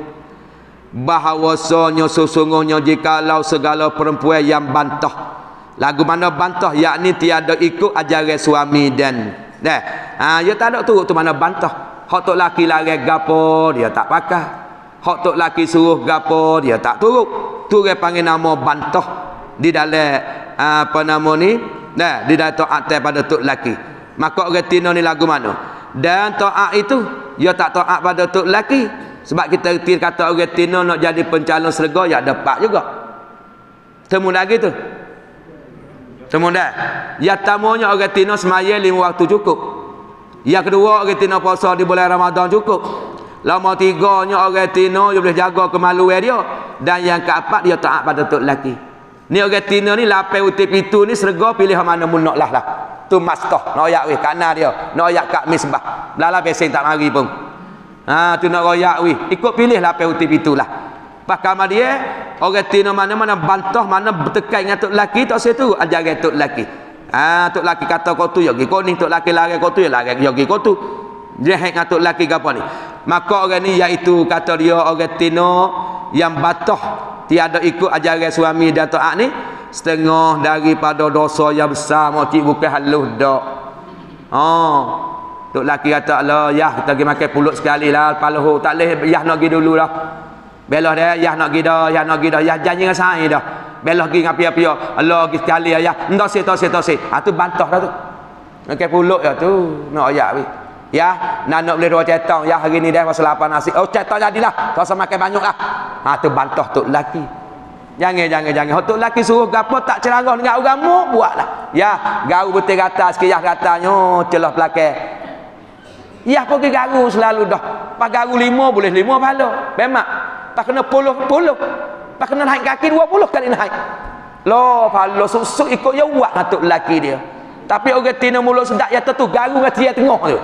bahawasanya sesungguhnya jikalau segala perempuan yang bantah. Lagu mana bantah yakni tiada ikut ajaran suami dan dah. Ha dia tak ada turut tu mana bantah. Hak tok laki larang gapo dia tak pakai. Hak tok laki suruh gapo dia tak turut. Tu dia panggil nama bantah di dalam apa nama ni? Dah, di dalam taat pada tok laki. Maka orang tino ni lagu mana? Dan taat itu dia tak taat pada tok laki. Sebab kita reti kata orang tino nak jadi pencalon syurga ya dapat juga. Temu lagi tu. Temu dah. Ya tamunya orang tino semaya lima waktu cukup. Yang kedua orang tino puasa di bulan Ramadan cukup. Lama tiganya orang tino dia boleh jaga kemaluan dia. Dan yang keempat dia taat pada tok laki. Ni orang tino ni lapai utip itu ni syurga pilih mana munak lah lah. Tu mastah noyak weh kanan dia noyak kat misbah lala pesen tak mari pun ha tu nak royak weh ikut pilih lah peutip itulah pas kamar dia orang tino mana-mana bantah mana bertekai dengan tok laki tak situ ajaran tok laki ha tok laki kata kau tu yogi kau ni tok laki larang kau tu ya larang yogi kau tu dia hang dengan tok laki gapo ni maka orang ni iaitu kata dia orang tino yang bantah tiada ikut ajaran suami dan taat ni setengah daripada dosa yang besar motik bukan halus dak. Oh. Tok laki kata lah yah kita pergi makan pulut sekali lah paloh tak leh yah nak pergi dulu dah. Belah dia yah nak pergi dah, yah nak pergi dah, yah janji dengan saya dah. Belah pergi ngapi-api Allah pergi sekali yah. Ndak se tok se tok se. Ha tu bantah dah tu. Makan pulut ya tu nak ayak we. Ya, nak nak boleh dua cetong ya hari ni dah pasal apa nasi. Oh cetong jadilah. Kau sama makan banyaklah. Ha tu bantah tok laki. Jangan jangan jangan. Hak tok laki suruh gapo tak cerangah dengan agama buatlah. Ya, garu betul kata sikit yah katanya celah belakang. Yah pergi garu selalu dah. Pas garu lima boleh lima pahala. Memang. Pas kena puluh puluh. Pas kena naik kaki dua puluh kali naik. Loh, pahala susuk ikut ya buat dengan tok laki dia. Tapi orang tina mulut sedak ya tu garu dengan dia tengah tu.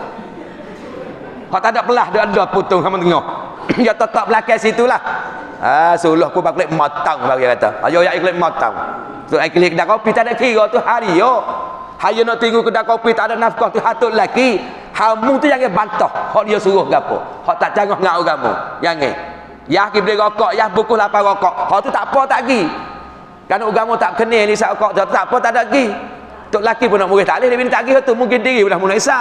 Hak tak ada pelah dia ada putung sama tengah. Dia tetap belakang situlah. Ah, suluh ku baklik matang bagi kata. Ayo ya iklik matang. Tu ai klik kedai kopi tak ada kira tu hari yo. Hayo nak tunggu kedai kopi tak ada nafkah tu hatut laki. Hamu tu jangan bantah. Hak dia suruh gapo. Hak tak canggah dengan agama. Jangan. Ya ki beli rokok, ya buku lapan rokok. Hak tu tak apa tak gi. Kan agama tak kenal ni sak rokok tak apa tak ada gi. Tok laki pun nak murid tak leh dia minta gi tu mungkin diri pun dah mula isak.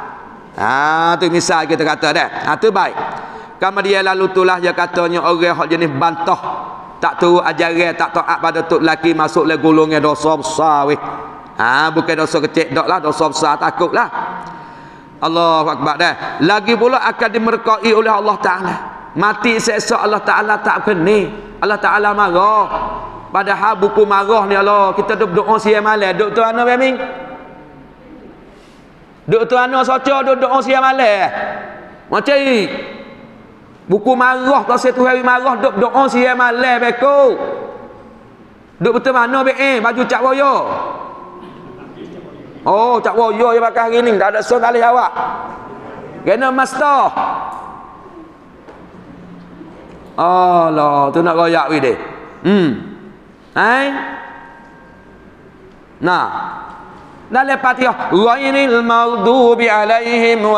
Ah tu misal kita kata dah. Ha tu baik. Kemudian lalu itulah dia katanya orang hak jenis bantah tak tahu ajaran tak taat pada tok laki masuk le golongan dosa besar weh. Ha bukan dosa kecil dak lah dosa besar takutlah. Allahu akbar dah. Lagi pula akan dimurkai oleh Allah Taala. Mati seksa Allah Taala tak kena. Allah Taala marah. Padahal buku marah ni Allah kita duk doa siang malam duk tu ana Amin. Duk tu ana soco duk doa siang malam. Macam ni. Buku marah tak satu hari marah duk doa siang malam beko. Duk betul mana be eh baju cak boyo. Oh cak boyo je pakai hari ni tak ada son alih awak. Kena master. Allah tu nak royak we deh. Hmm. Hai. Nah. Dalam Fatihah ghairil maghdubi alaihim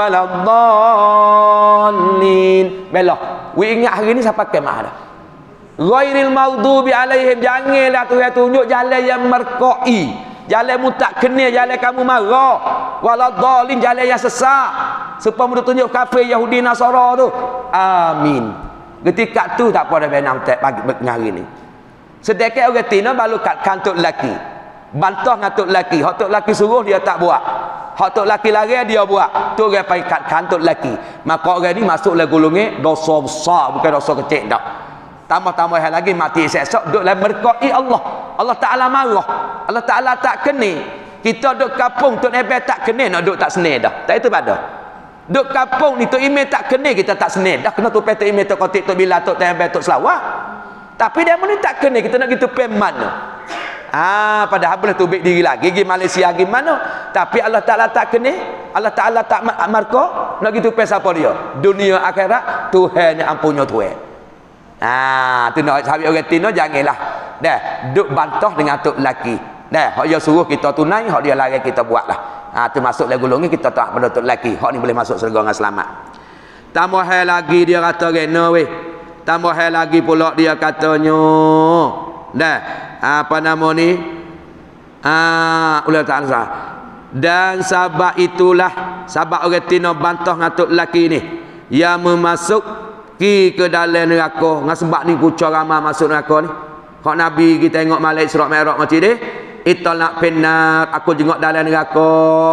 waladdallin. Belah. We ingat hari ni siapa kemah dah. Ghairil maghdubi alaihim janganlah Tuhan tunjuk jalan yang merkoi. Jalan mu tak kena jalan kamu marah. Waladdallin jalan yang sesat. Supaya mu tunjuk kafir Yahudi Nasara tu. Amin. Ketika tu tak apa dah benang tak pagi hari ni. Sedekah orang Tina balu kat kantor lelaki. bantah dengan tok laki, hak tok laki suruh dia tak buat, hak tok laki lari dia buat, tu orang pai kat tok laki. Maka orang ni masuk le golongan dosa besar, bukan dosa kecil dak. Tambah-tambah lagi mati esok duk dalam merkai Allah. Allah Taala marah. Allah Taala tak kena. Kita duk kampung tok nebe tak kena nak duk tak senil dah. Tak itu pada. Duk kampung ni tok email tak kena kita tak senil dah. Kena tu tok email tok kotik tok bila tok nebe tok selawat. Tapi dia ni tak kena kita nak gitu pen mana. Ah, padahal boleh tubik diri lagi pergi Malaysia pergi mana, tapi Allah Taala tak kena, Allah Taala tak marka nak gitu pen siapa dia, dunia akhirat Tuhan yang ampunnya Tuhan. Ah, tu nak sahabat orang Tino janganlah dah duk bantah dengan tok laki dah, hak dia suruh kita tunai, hak dia larang kita buatlah. Ah, tu masuk lagu golongan kita tak pada tok laki, hak ni boleh masuk syurga dengan selamat. Tambah hal lagi dia kata rena weh, tambah hal lagi pula dia katanya dah apa nama ni, ah ulah tak salah. Dan sabab itulah sabab orang Tino bantah dengan tok laki ni yang memasuk ki ke dalam neraka. Dengan sebab ni kucar ramai masuk neraka ni. Hak Nabi kita tengok Malaysia Isra Mi'raj macam ni, italak penat aku jengok dalam neraka.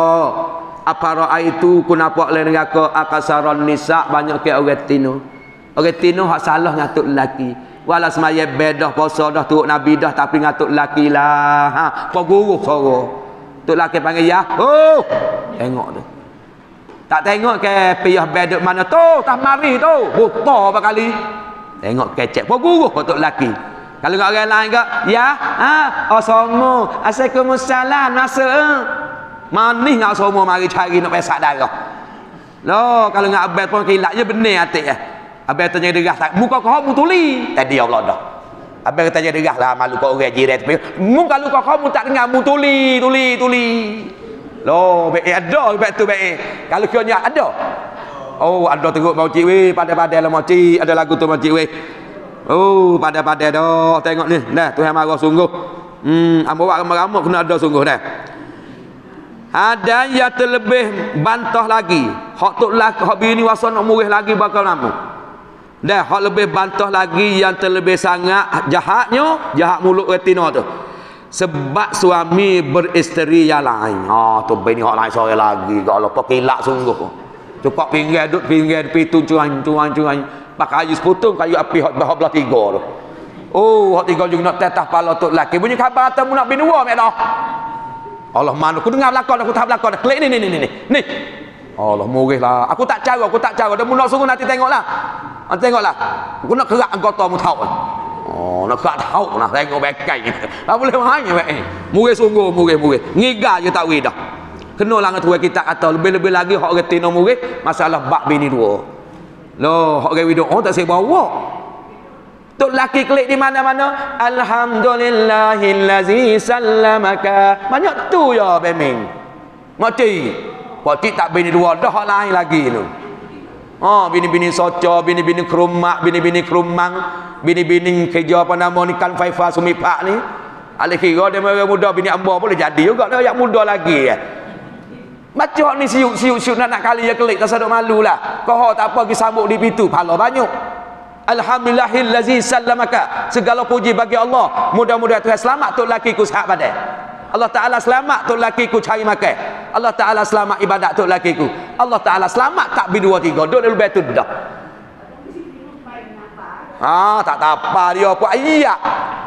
Apa ra'a itu ku nampak dalam neraka akasaron nisa, banyak ke orang Tino. Orang Tino hak salah dengan tok laki. Walau semaya bedah puasa dah turut Nabi dah, tapi ngatuk laki lah. Ha, apa guru suara. Tok laki panggil ya. Oh, tengok tu. Tak tengok ke piyah beduk mana tu, tak mari tu. Buta apa kali. Tengok kecek apa guru tok laki. Kalau kat orang lain ke, ya, ha, assalamu, assalamualaikum, masuk. Manis ngak semua mari cari nak pesak darah. Loh, kalau ngak abad pun kilak je benar atik ya. Abang tanya derah tak, muka kau mutuli. Tadi Allah dah. Abang tanya derah lah malu kau orang jiran tapi mu kalau kau kamu tak dengar mutuli, tuli, tuli. Loh, baik ada baik tu baik. Kalau kau nya ada. Oh, ada teruk mau cik weh, pada-pada lah mau cik, ada lagu tu mau cik weh. Oh, pada-pada dah. Tengok ni, dah Tuhan marah sungguh. Hmm, ambo buat ramai-ramai kena ada sungguh dah. Ada yang terlebih bantah lagi. Hak tok laki, hak bini wasa nak murih lagi bakal nama. Dah hak lebih bantah lagi yang terlebih sangat jahatnya, jahat mulut retina tu. Sebab suami beristeri yang lain. Ah, tu bini hak lain sore lagi. Gak Allah pekilak sungguh. Cepat pinggir duduk pinggir pitu cuan cuan cuan. Pakai kayu seputung kayu api hak belah tiga tu. Oh, hak tiga juga nak tetah pala tok laki. Bunyi khabar temu nak bini dua mek dah. Allah mana aku dengar belakang aku tak belakang dah. Klik ni ni ni ni. Ni. Allah murihlah. Aku tak cara, aku tak cara. Dah mu nak suruh nanti tengoklah. Nanti tengoklah. Aku nak kerak anggota mu tahu. Oh, nak kerak tahu nak tengok bekai. Tak boleh mahanya baik. Murih sungguh, murih murih. Ngiga je tak dah. Kenalah dengan tuan kita kata lebih-lebih lagi hak orang Tino murih masalah bab bini dua. Loh, hak orang hidup oh tak saya bawa. Tok laki klik di mana-mana. Alhamdulillahillazi sallamaka. Banyak tu ya beming. Mati. Pak cik tak bini dua dah hak lain lagi tu. Oh, bini-bini soco, bini-bini kerumak, bini-bini kerumang, bini-bini kerja apa nama ni kan Faifa Sumipak ni. Alih kira dia orang muda bini amba boleh jadi juga dah yang muda lagi ya. Baca ni siuk-siuk nak nak kali ya klik tak sadar malulah. Kau tak apa pergi sambut di pintu pahala banyak. Alhamdulillahillazi sallamaka. Segala puji bagi Allah. Mudah-mudahan Tuhan selamat tok laki ku sihat badan. Allah Ta'ala selamat tok laki ku cari makan. Allah Ta'ala selamat ibadat tok laki ku. Allah Ta'ala selamat tak bi dua tiga. Duk lebih tu dah. Ah, tak apa dia apa ayat.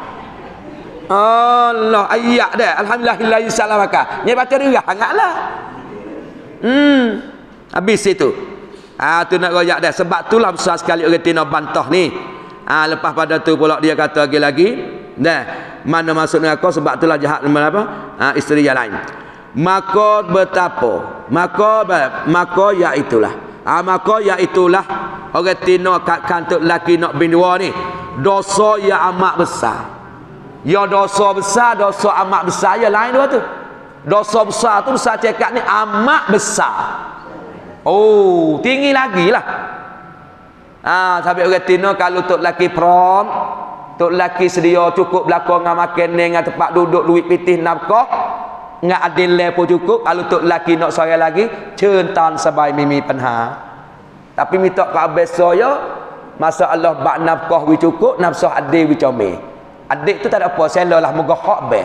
Allah ayat dah. Alhamdulillahillazi sallamaka. Ni baca derah hangatlah. Hmm. Habis itu. Ah tu nak royak dah. Sebab itulah besar sekali orang Tino bantah ni. Ah lepas pada tu pula dia kata lagi-lagi, dah mana masuk neraka sebab itulah jahat dengan apa? Ah isteri yang lain. Maka betapa? Maka maka ya itulah. Ah maka ya itulah orang Tino kat kantuk laki nak bin dua ni. Dosa yang amat besar. Ya dosa besar, dosa amat besar ya lain dua tu. Dosa besar tu dosa cekak ni amat besar. Oh, tinggi lagi lah. Ah, sampai orang Tino kalau tok laki prom, tok laki sedia cukup belakang dengan makan dengan tempat duduk duit pitih nafkah, dengan adil le pun cukup. Kalau tok laki nak sore lagi, centan sebai mimi penha. Tapi minta ke abis saya, masa Allah bak nafkah wi cukup, nafsah adil wi comel. Adik tu tak ada apa, selalah moga hak baik.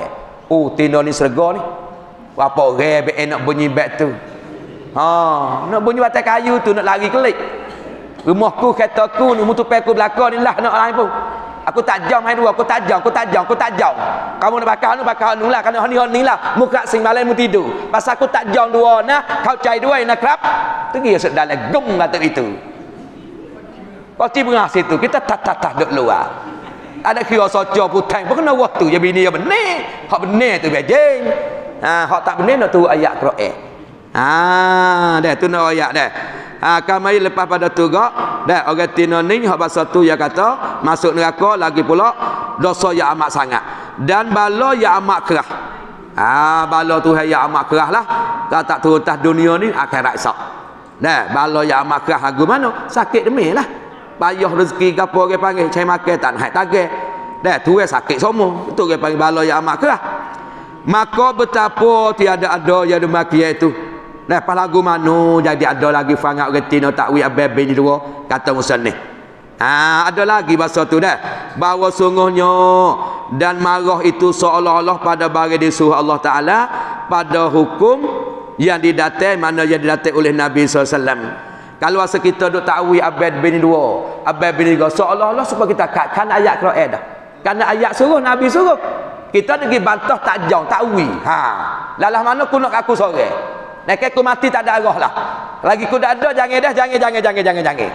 oh tino ni serga ni apa rebek nak bunyi beg tu ha nak bunyi batai kayu tu nak lari kelik rumahku keretaku ni mutupai aku belakang ni lah nak lain pun aku tajam hai dua aku tajam aku tajam aku tajam kamu nak bakar ni bakar ni lah kerana ni ni lah muka sing malam mu tidur pasal aku tajam dua nah kau cai dua nak kerap tu dia sedang gem kata itu kau tiba ngah situ kita tak tak tak duk luar ada kira soco putang pun kena waktu je bini yang benar hak benar tu bejeng ha hak tak benar nak tu ayat Quran ha dah tu nak ayat dah ha kamai lepas pada tu gak dah orang tino ni hak pasal tu dia kata masuk neraka lagi pula dosa yang amat sangat dan bala yang amat kerah ha bala tu yang amat kerah lah kalau tak turun atas dunia ni akhirat esok dah bala yang amat kerah lagu mana sakit demi lah payah rezeki gapo orang panggil cai makan tak naik tagih dah tu sakit semua itu orang panggil bala yang amat kerah maka betapa tiada ada yang demikian itu. Lepas lagu mana jadi ada lagi fangat orang Tino takwi abebe ni dua kata musannif. Ha ada lagi bahasa tu dah. Bahawa sungguhnya dan marah itu seolah-olah pada bagi disuruh Allah Taala pada hukum yang didatai mana yang didatai oleh Nabi sallallahu alaihi wasallam. Kalau asa kita duk takwi abebe ni dua, abebe ni dua seolah-olah supaya kita kan ayat Quran dah. Karena ayat suruh Nabi suruh. Kita pergi bantah takjau takwi. Ha. Lalah mana ku nak aku sore. Nak aku mati tak ada arah lah. Lagi ku dah ada jangan dah jangan jangan jangan jangan jangan.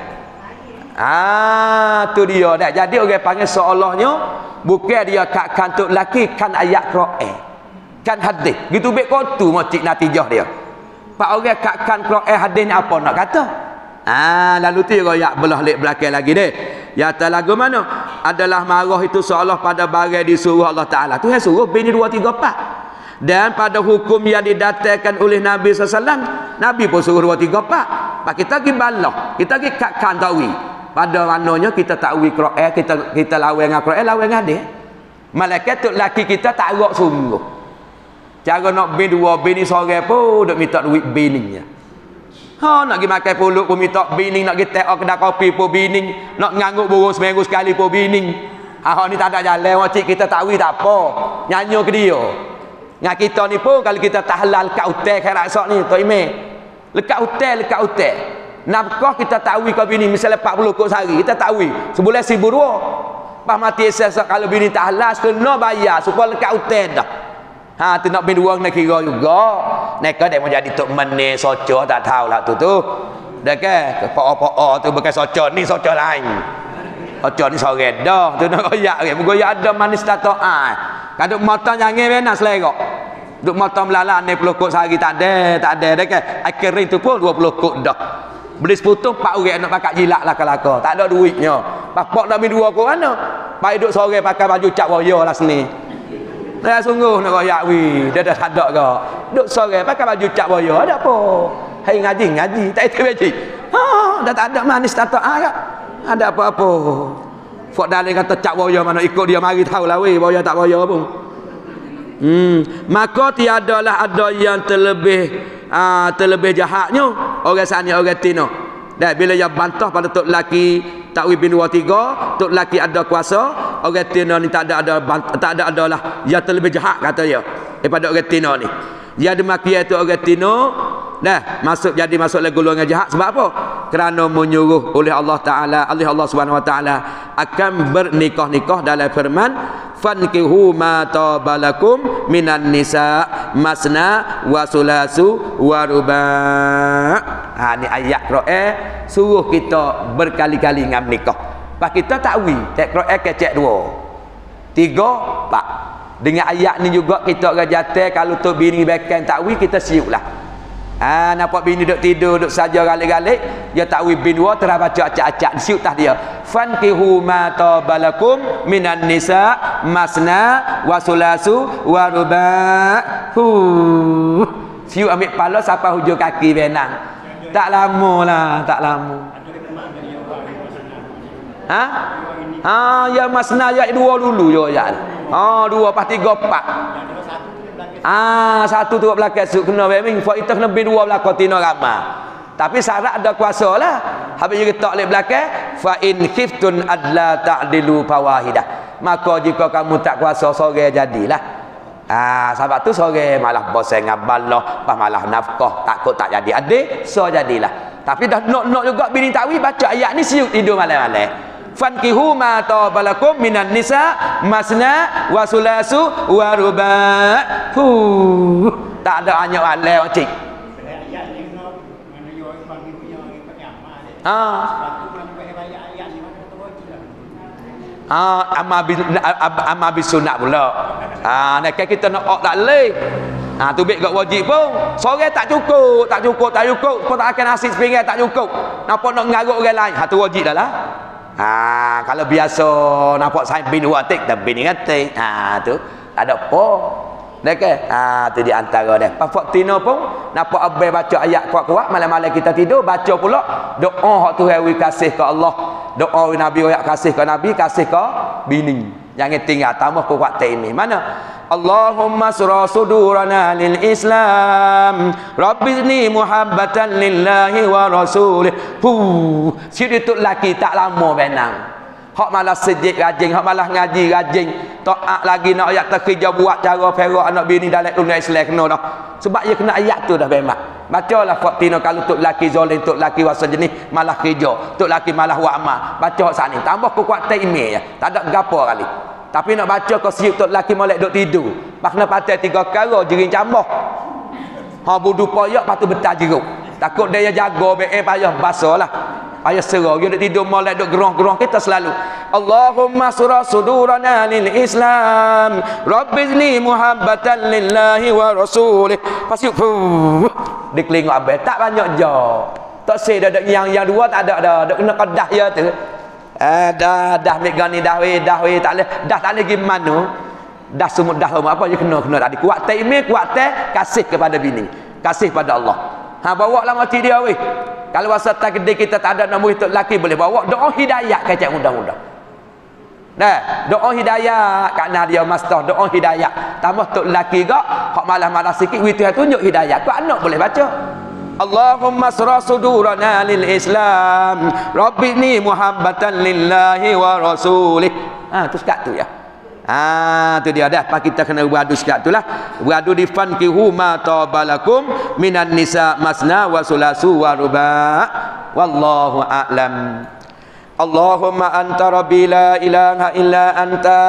Ah tu dia dah. Jadi orang panggil seolahnya bukan dia kat kantuk laki kan ayat Quran. Kan hadis. Gitu baik kau tu macik natijah dia. Pak orang kat kan Quran hadis ni apa nak kata? Ah lalu tu royak belah lek belakang lagi deh. Ya atas lagu mana? Adalah marah itu seolah pada bagai disuruh Allah Taala. Tu yang suruh bini dua tiga empat. Dan pada hukum yang didatangkan oleh Nabi sallallahu alaihi wasallam Nabi pun suruh dua tiga empat pak kita pergi balah kita pergi kakkan tawi pada mananya kita takwi Quran kita kita lawan dengan Quran lawan dengan hadis malaikat tu laki kita tak arak sungguh cara nak bin dua bini sore pun duk minta duit bininya ha nak pergi makan pulut pun minta bini nak pergi take kedai kopi pun bini nak ngangguk burung seminggu sekali pun bini ha ni tak ada jalan wacik kita takwi tak apa nyanyi ke dia. Ngak kita ni pun kalau kita tak halal kat hotel khairat esok ni tok ime. Lekat hotel lekat hotel. Nafkah kita takwi kau bini misalnya empat puluh kok sehari kita takwi sebulan seribu dua. Pas mati esok kalau bini tak halal kena bayar supaya lekat hotel dah. Ha tu nak bini dua nak kira juga. Neka dia mau jadi tok mene soco tak tahulah tu tu. Dah ke pok-pok tu bukan soco ni soco lain. Soco ni sore dah tu nak goyak ke. Goyak ada manis tak taat. Kaduk mata jangan benar selera. Duk mata melalah ni puluh kok sehari tak ada, tak ada dah kan. Air kering tu pun dua puluh kok dah. Beli sepotong empat orang nak pakai jilat lah kelaka. Tak ada duitnya. Bapak nak beli dua kok mana? Pai duk sore pakai baju cap waya lah sini. Dah sungguh nak royak wi. Dia dah tak ada ke. Duk sore pakai baju cap waya ada apa? Hai ngaji ngaji tak itu beji. Ha dah tak ada manis tak tak ah. Ada apa-apa. Fok dalil kata cak boya mana ikut dia mari tahu lah weh boya tak boya pun. Hmm, maka tiadalah ada yang terlebih uh, terlebih jahatnya orang sani orang Tino. Dan bila dia bantah pada tok laki takwi bin dua tiga, tok laki ada kuasa, orang Tino ni tak ada ada tak ada adalah yang terlebih jahat kata dia daripada orang Tino ni. Dia demikian tu orang Tino dah masuk jadi masuk lagi golongan jahat sebab apa? Kerana menyuruh oleh Allah Taala, oleh Allah Subhanahu Wa Taala akan bernikah-nikah dalam firman fankihu ma tabalakum minan nisa masna wa sulasu wa ruba. Ha ni ayat Quran suruh kita berkali-kali ngam nikah. Pas kita takwi, tek Quran kecek dua. Tiga, empat. Dengan ayat ni juga kita rajate kalau tu bini bekan takwi kita siuklah. Ah ha, nampak bini duk tidur duk saja galik-galik dia takwi bin dua terus baca acak-acak siuk tah dia fankihu ma tabalakum minan nisa masna wa sulasu wa ruba. Hu siuk ambil pala sampai hujung kaki benang. Tak lama lah, tak lama. Ha? Ha ya masna ya dua dulu yo ya. Ha dua pas tiga empat. Ah satu tu belakang suk kena memang fa itu kena bin dua belakang tino ramah. Tapi syarat ada kuasa lah. Habis dia tak lek belakang fa in khiftun adla ta'dilu fawahidah. Maka jika kamu tak kuasa sore jadilah. Ah, sebab tu sore malah bosan ngabal lah, pas malah nafkah takut tak jadi adik, so jadilah. Tapi dah nok-nok juga bini tawi baca ayat ni siuk tidur malam-malam. Fankihu ma tabalakum minan nisa masna wa sulasu wa ruba'. Huh. Tak ada ayat malam cik. Ayat ni no mana yo fankihu yo pakai apa ni. Ah. Ah, amal amal bisunat pula. Ah, nak kita nak ok tak leh. Ah, tu baik gak wajib pun. Sore tak cukup, tak cukup, tak cukup. Pun tak akan nasi sepinggan tak cukup. Nampak nak ngaruk orang lain. Ha tu wajib dah lah. Ah, kalau biasa nampak saya bin dua tik, tak bin ngatik. Ah, tu tak ada apa. Okey. Ah, tu di antara dia. Pak Tino pun nampak abai baca ayat kuat-kuat malam-malam kita tidur baca pula doa hak Tuhan wi kasih ke Allah. Doa Nabi ayat kasih ke Nabi, kasih ke bini. Jangan tinggal tambah kuat ini. Mana? Allahumma surah sudurana lil Islam. Rabbini muhabbatan lillahi wa rasulih. Hu, siapa tu laki tak lama benang. Hak malah sejik rajin, hak malah ngaji rajin. Taat lagi nak ayat terkerja buat cara perak anak bini dalam dunia Islam kena dah. Sebab dia kena ayat tu dah memang. Bacalah Fatina kalau tok laki zalim, tok laki wasa jenis malah kerja, tok laki malah buat amal. Baca hak sani. Tambah kekuatan email ya. Tak ada gapo kali. Tapi nak baca kau siap tok laki molek duk tidur. Pak kena patah tiga kara jering cambah. Ha budu poyak patu betal jeruk. Takut dia jaga be eh payah basahlah. Payah serah dia duk tidur molek duk gerong-gerong kita selalu. Allahumma surah sudurana lil Islam. Rabbizni muhabbatan lillahi wa rasulih. Pasuk dikelingok abai tak banyak jo. Tak sei dah yang yang dua tak ada dah. Dak kena kedah ya tu. Eh dah dah mik gani dah we dah we tak leh dah tak lagi mana. Dah semut dah apa je kena kena tadi. Kuat taimih kuat teh kasih kepada bini. Kasih pada Allah. Ha bawa lah mati dia weh. Kalau masa takdir kita tak ada nak murid tok laki boleh bawa doa hidayah kecek mudah-mudah. Nah, doa hidayah kerana dia master doa hidayah. Tambah tok laki gak hak malah-malah sikit wi Tuhan tunjuk hidayah. Kau anak boleh baca. Allahumma surah sudurana lil Islam. Rabbini muhabbatan lillahi wa rasulih. Ha tu sekat tu ya. Ah, tu dia dah. Pak kita kena beradu sekat tu lah. Beradu di fankihu ma tabalakum minan nisa masna wa sulasu wa ruba'. Wallahu a'lam. Allahumma anta rabbi la ilaha illa anta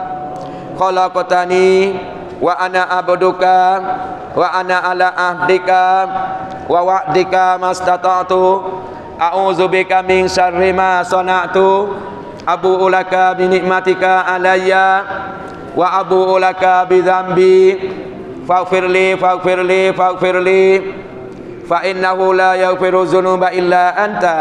khalaqtani wa ana abduka wa ana ala ahdika wa wa'dika mastata'tu a'udzubika min syarri ma sana'tu abu'u laka bi ni'matika alayya wa abu'u laka bi dzambi faghfirli faghfirli faghfirli fa innahu la yaghfiru dzunuba illa anta.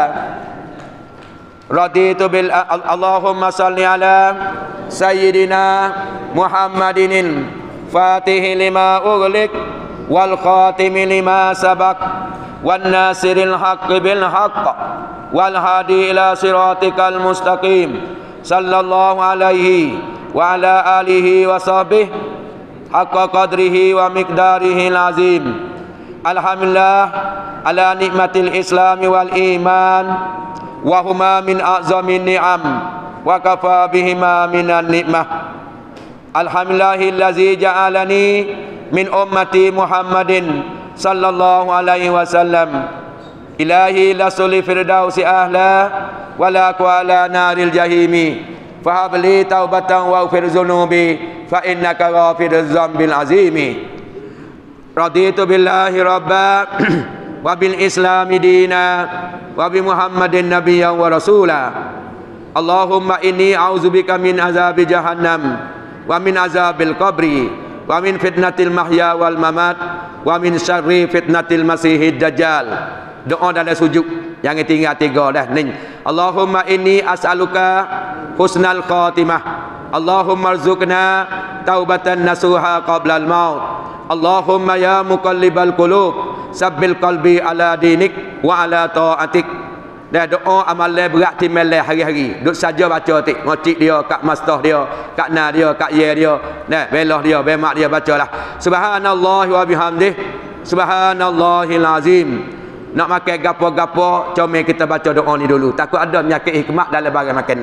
Raditu bil Allahumma salli ala sayyidina Muhammadin fatihi lima ughliq wal khatimi lima sabaq wan nasiril haqqi bil haqq wal hadi ila siratikal mustaqim sallallahu alaihi wa ala alihi wa sahbihi haqqa qadrihi wa miqdarihi azim. Alhamdulillah ala nikmatil islami wal iman wa huma min a'zamin ni'am wa kafa bihima minan ni'mah. Alhamdulillahillazi ja'alani min ummati Muhammadin sallallahu alaihi wasallam. Ilahi lasuli firdausi ahla wa la qala naril jahimi. Fahabli taubatan wa ghfir dzunubi fa innaka ghafiruz dzambil azimi. Raditu billahi rabba wa bil islami dina wa bi Muhammadin nabiyyan wa rasula. Allahumma inni a'udzubika min azabi jahannam wa min azabil qabri wa min fitnatil mahya wal mamat wa min syarri fitnatil masihid dajjal. Doa dalam sujud yang tinggal tiga dah ni. Allahumma inni as'aluka husnal khatimah. Allahumma rzuqna taubatan nasuha qabla al maut. Allahumma ya muqallibal qulub sabbil qalbi ala dinik wa ala ta'atik. Dan doa amalan berat timeleh hari-hari. Duk saja baca tik, ngocik dia, kat mastah dia, kat na dia, kat ye dia. Nah, belah dia, bemak dia bacalah. Subhanallah wa bihamdih. Subhanallahil azim. Nak makan gapo-gapo, comel kita baca doa ni dulu. Takut ada penyakit hikmat dalam barang makan ni.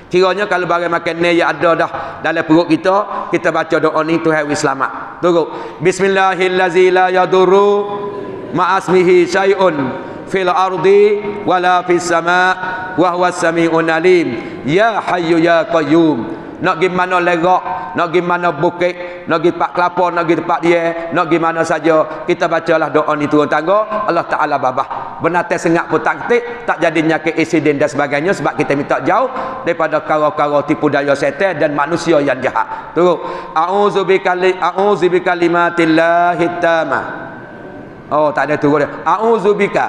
Kiranya kalau barang makan ni yang ada dah dalam perut kita, kita baca doa ni Tuhan wi selamat. Turut. Bismillahirrahmanirrahim la yadurru ma'asmihi syai'un fil ardi wala fis sama' wa huwas sami'un alim. Ya hayyu ya qayyum. Nak pergi mana lerak, nak pergi mana bukit, nak pergi tempat kelapa, nak pergi tempat dia, nak pergi mana saja, kita bacalah doa ni turun tangga, Allah Ta'ala babah. Benatai sengat pun tak ketik, tak jadi nyakit insiden dan sebagainya, sebab kita minta jauh daripada kara-kara tipu daya setan dan manusia yang jahat. Turun. A'udzu bikali a'udzu bikalimatillahit tamah. Oh, tak ada turun dia. A'udzu bika.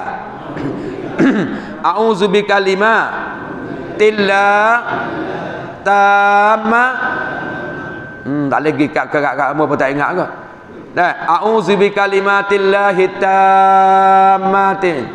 A'udzu bikalimatillah tama. Hmm, tak lagi kat kerak kat apa pun tak ingat ke. Dah, a'udzu bikalimatillahi tammatin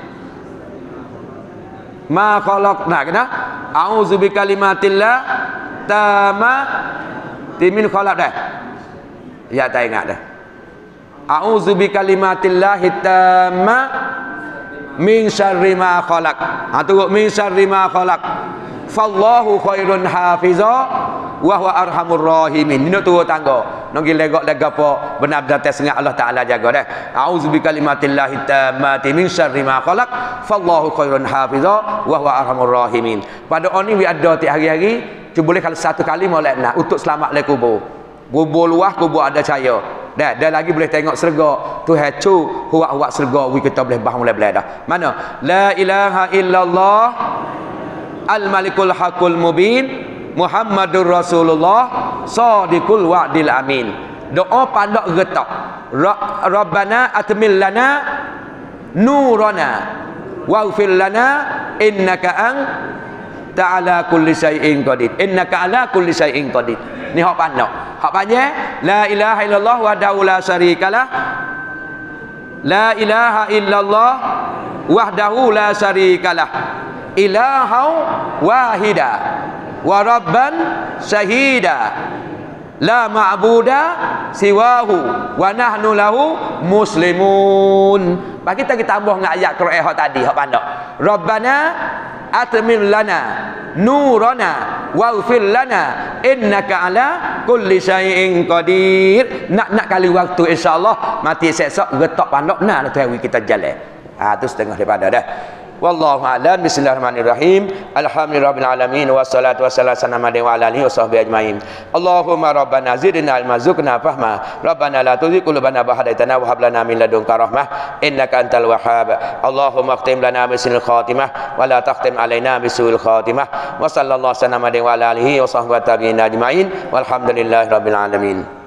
ma khalaq. Nah, kena a'udzu bikalimatillah tamma timin khalaq dah. Ya tak ingat dah. A'udzu bikalimatillahi tamma min syarri ma khalaq. Ha tu min syarri ma khalaq. Fallahu khairun hafiza wa huwa arhamur rahimin. Ini turun tangga. Nak pergi legak lega apa benar-benar tersengat Allah Taala jaga dah. A'udzu bikalimatillahi tammati min syarri ma khalaq. Fallahu khairun hafiza wa huwa arhamur rahimin. Pada oni wi ada tiap hari-hari, cuba boleh kalau satu kali molek nak untuk selamat le kubur. Kubur luah, kubur ada cahaya. Dah, dah lagi boleh tengok serga. Tuhan cu huak-huak serga wi kita boleh bah mulai boleh dah. Mana? La ilaha illallah Al-Malikul Hakul Mubin Muhammadur Rasulullah Sadiqul Wa'dil Amin. Doa pandak getak. Rabbana atmil lana nurana waghfir lana innaka an ta'ala kulli syai'in qadir. Innaka ala kulli syai'in qadir. Ni hak pandak. Hak panjang la ilaha illallah wahdahu la syarikalah. La ilaha illallah wahdahu la syarikalah. Ilahau wahida wa rabban syahida la ma'buda siwahu wa nahnu lahu muslimun. Bagi kita kita tambah dengan ayat Quran hak tadi hak pandak. Rabbana atmim lana nurana waghfir lana innaka ala kulli syai'in qadir. Nak nak kali waktu insyaallah mati esok getak pandak nah Tuhan kita jalan. Ah tu setengah daripada dah. Wallahu a'lam. Bismillahirrahmanirrahim. Alhamdulillahirabbil alamin wassalatu wassalamu ala alihi washabbihi ajmain. Allahumma rabbana zidna ilma warzuqna fahma. Rabbana la tuzigh qulubana ba'da idh hadaytana wa hab lana min ladunka rahmah innaka antal wahhab. Allahumma khtim lana bisil khatimah wa la takhtim alaina bisuil khatimah. Wa sallallahu alaihi wa ala alihi washabbihi ajmain. Walhamdulillahirabbil alamin.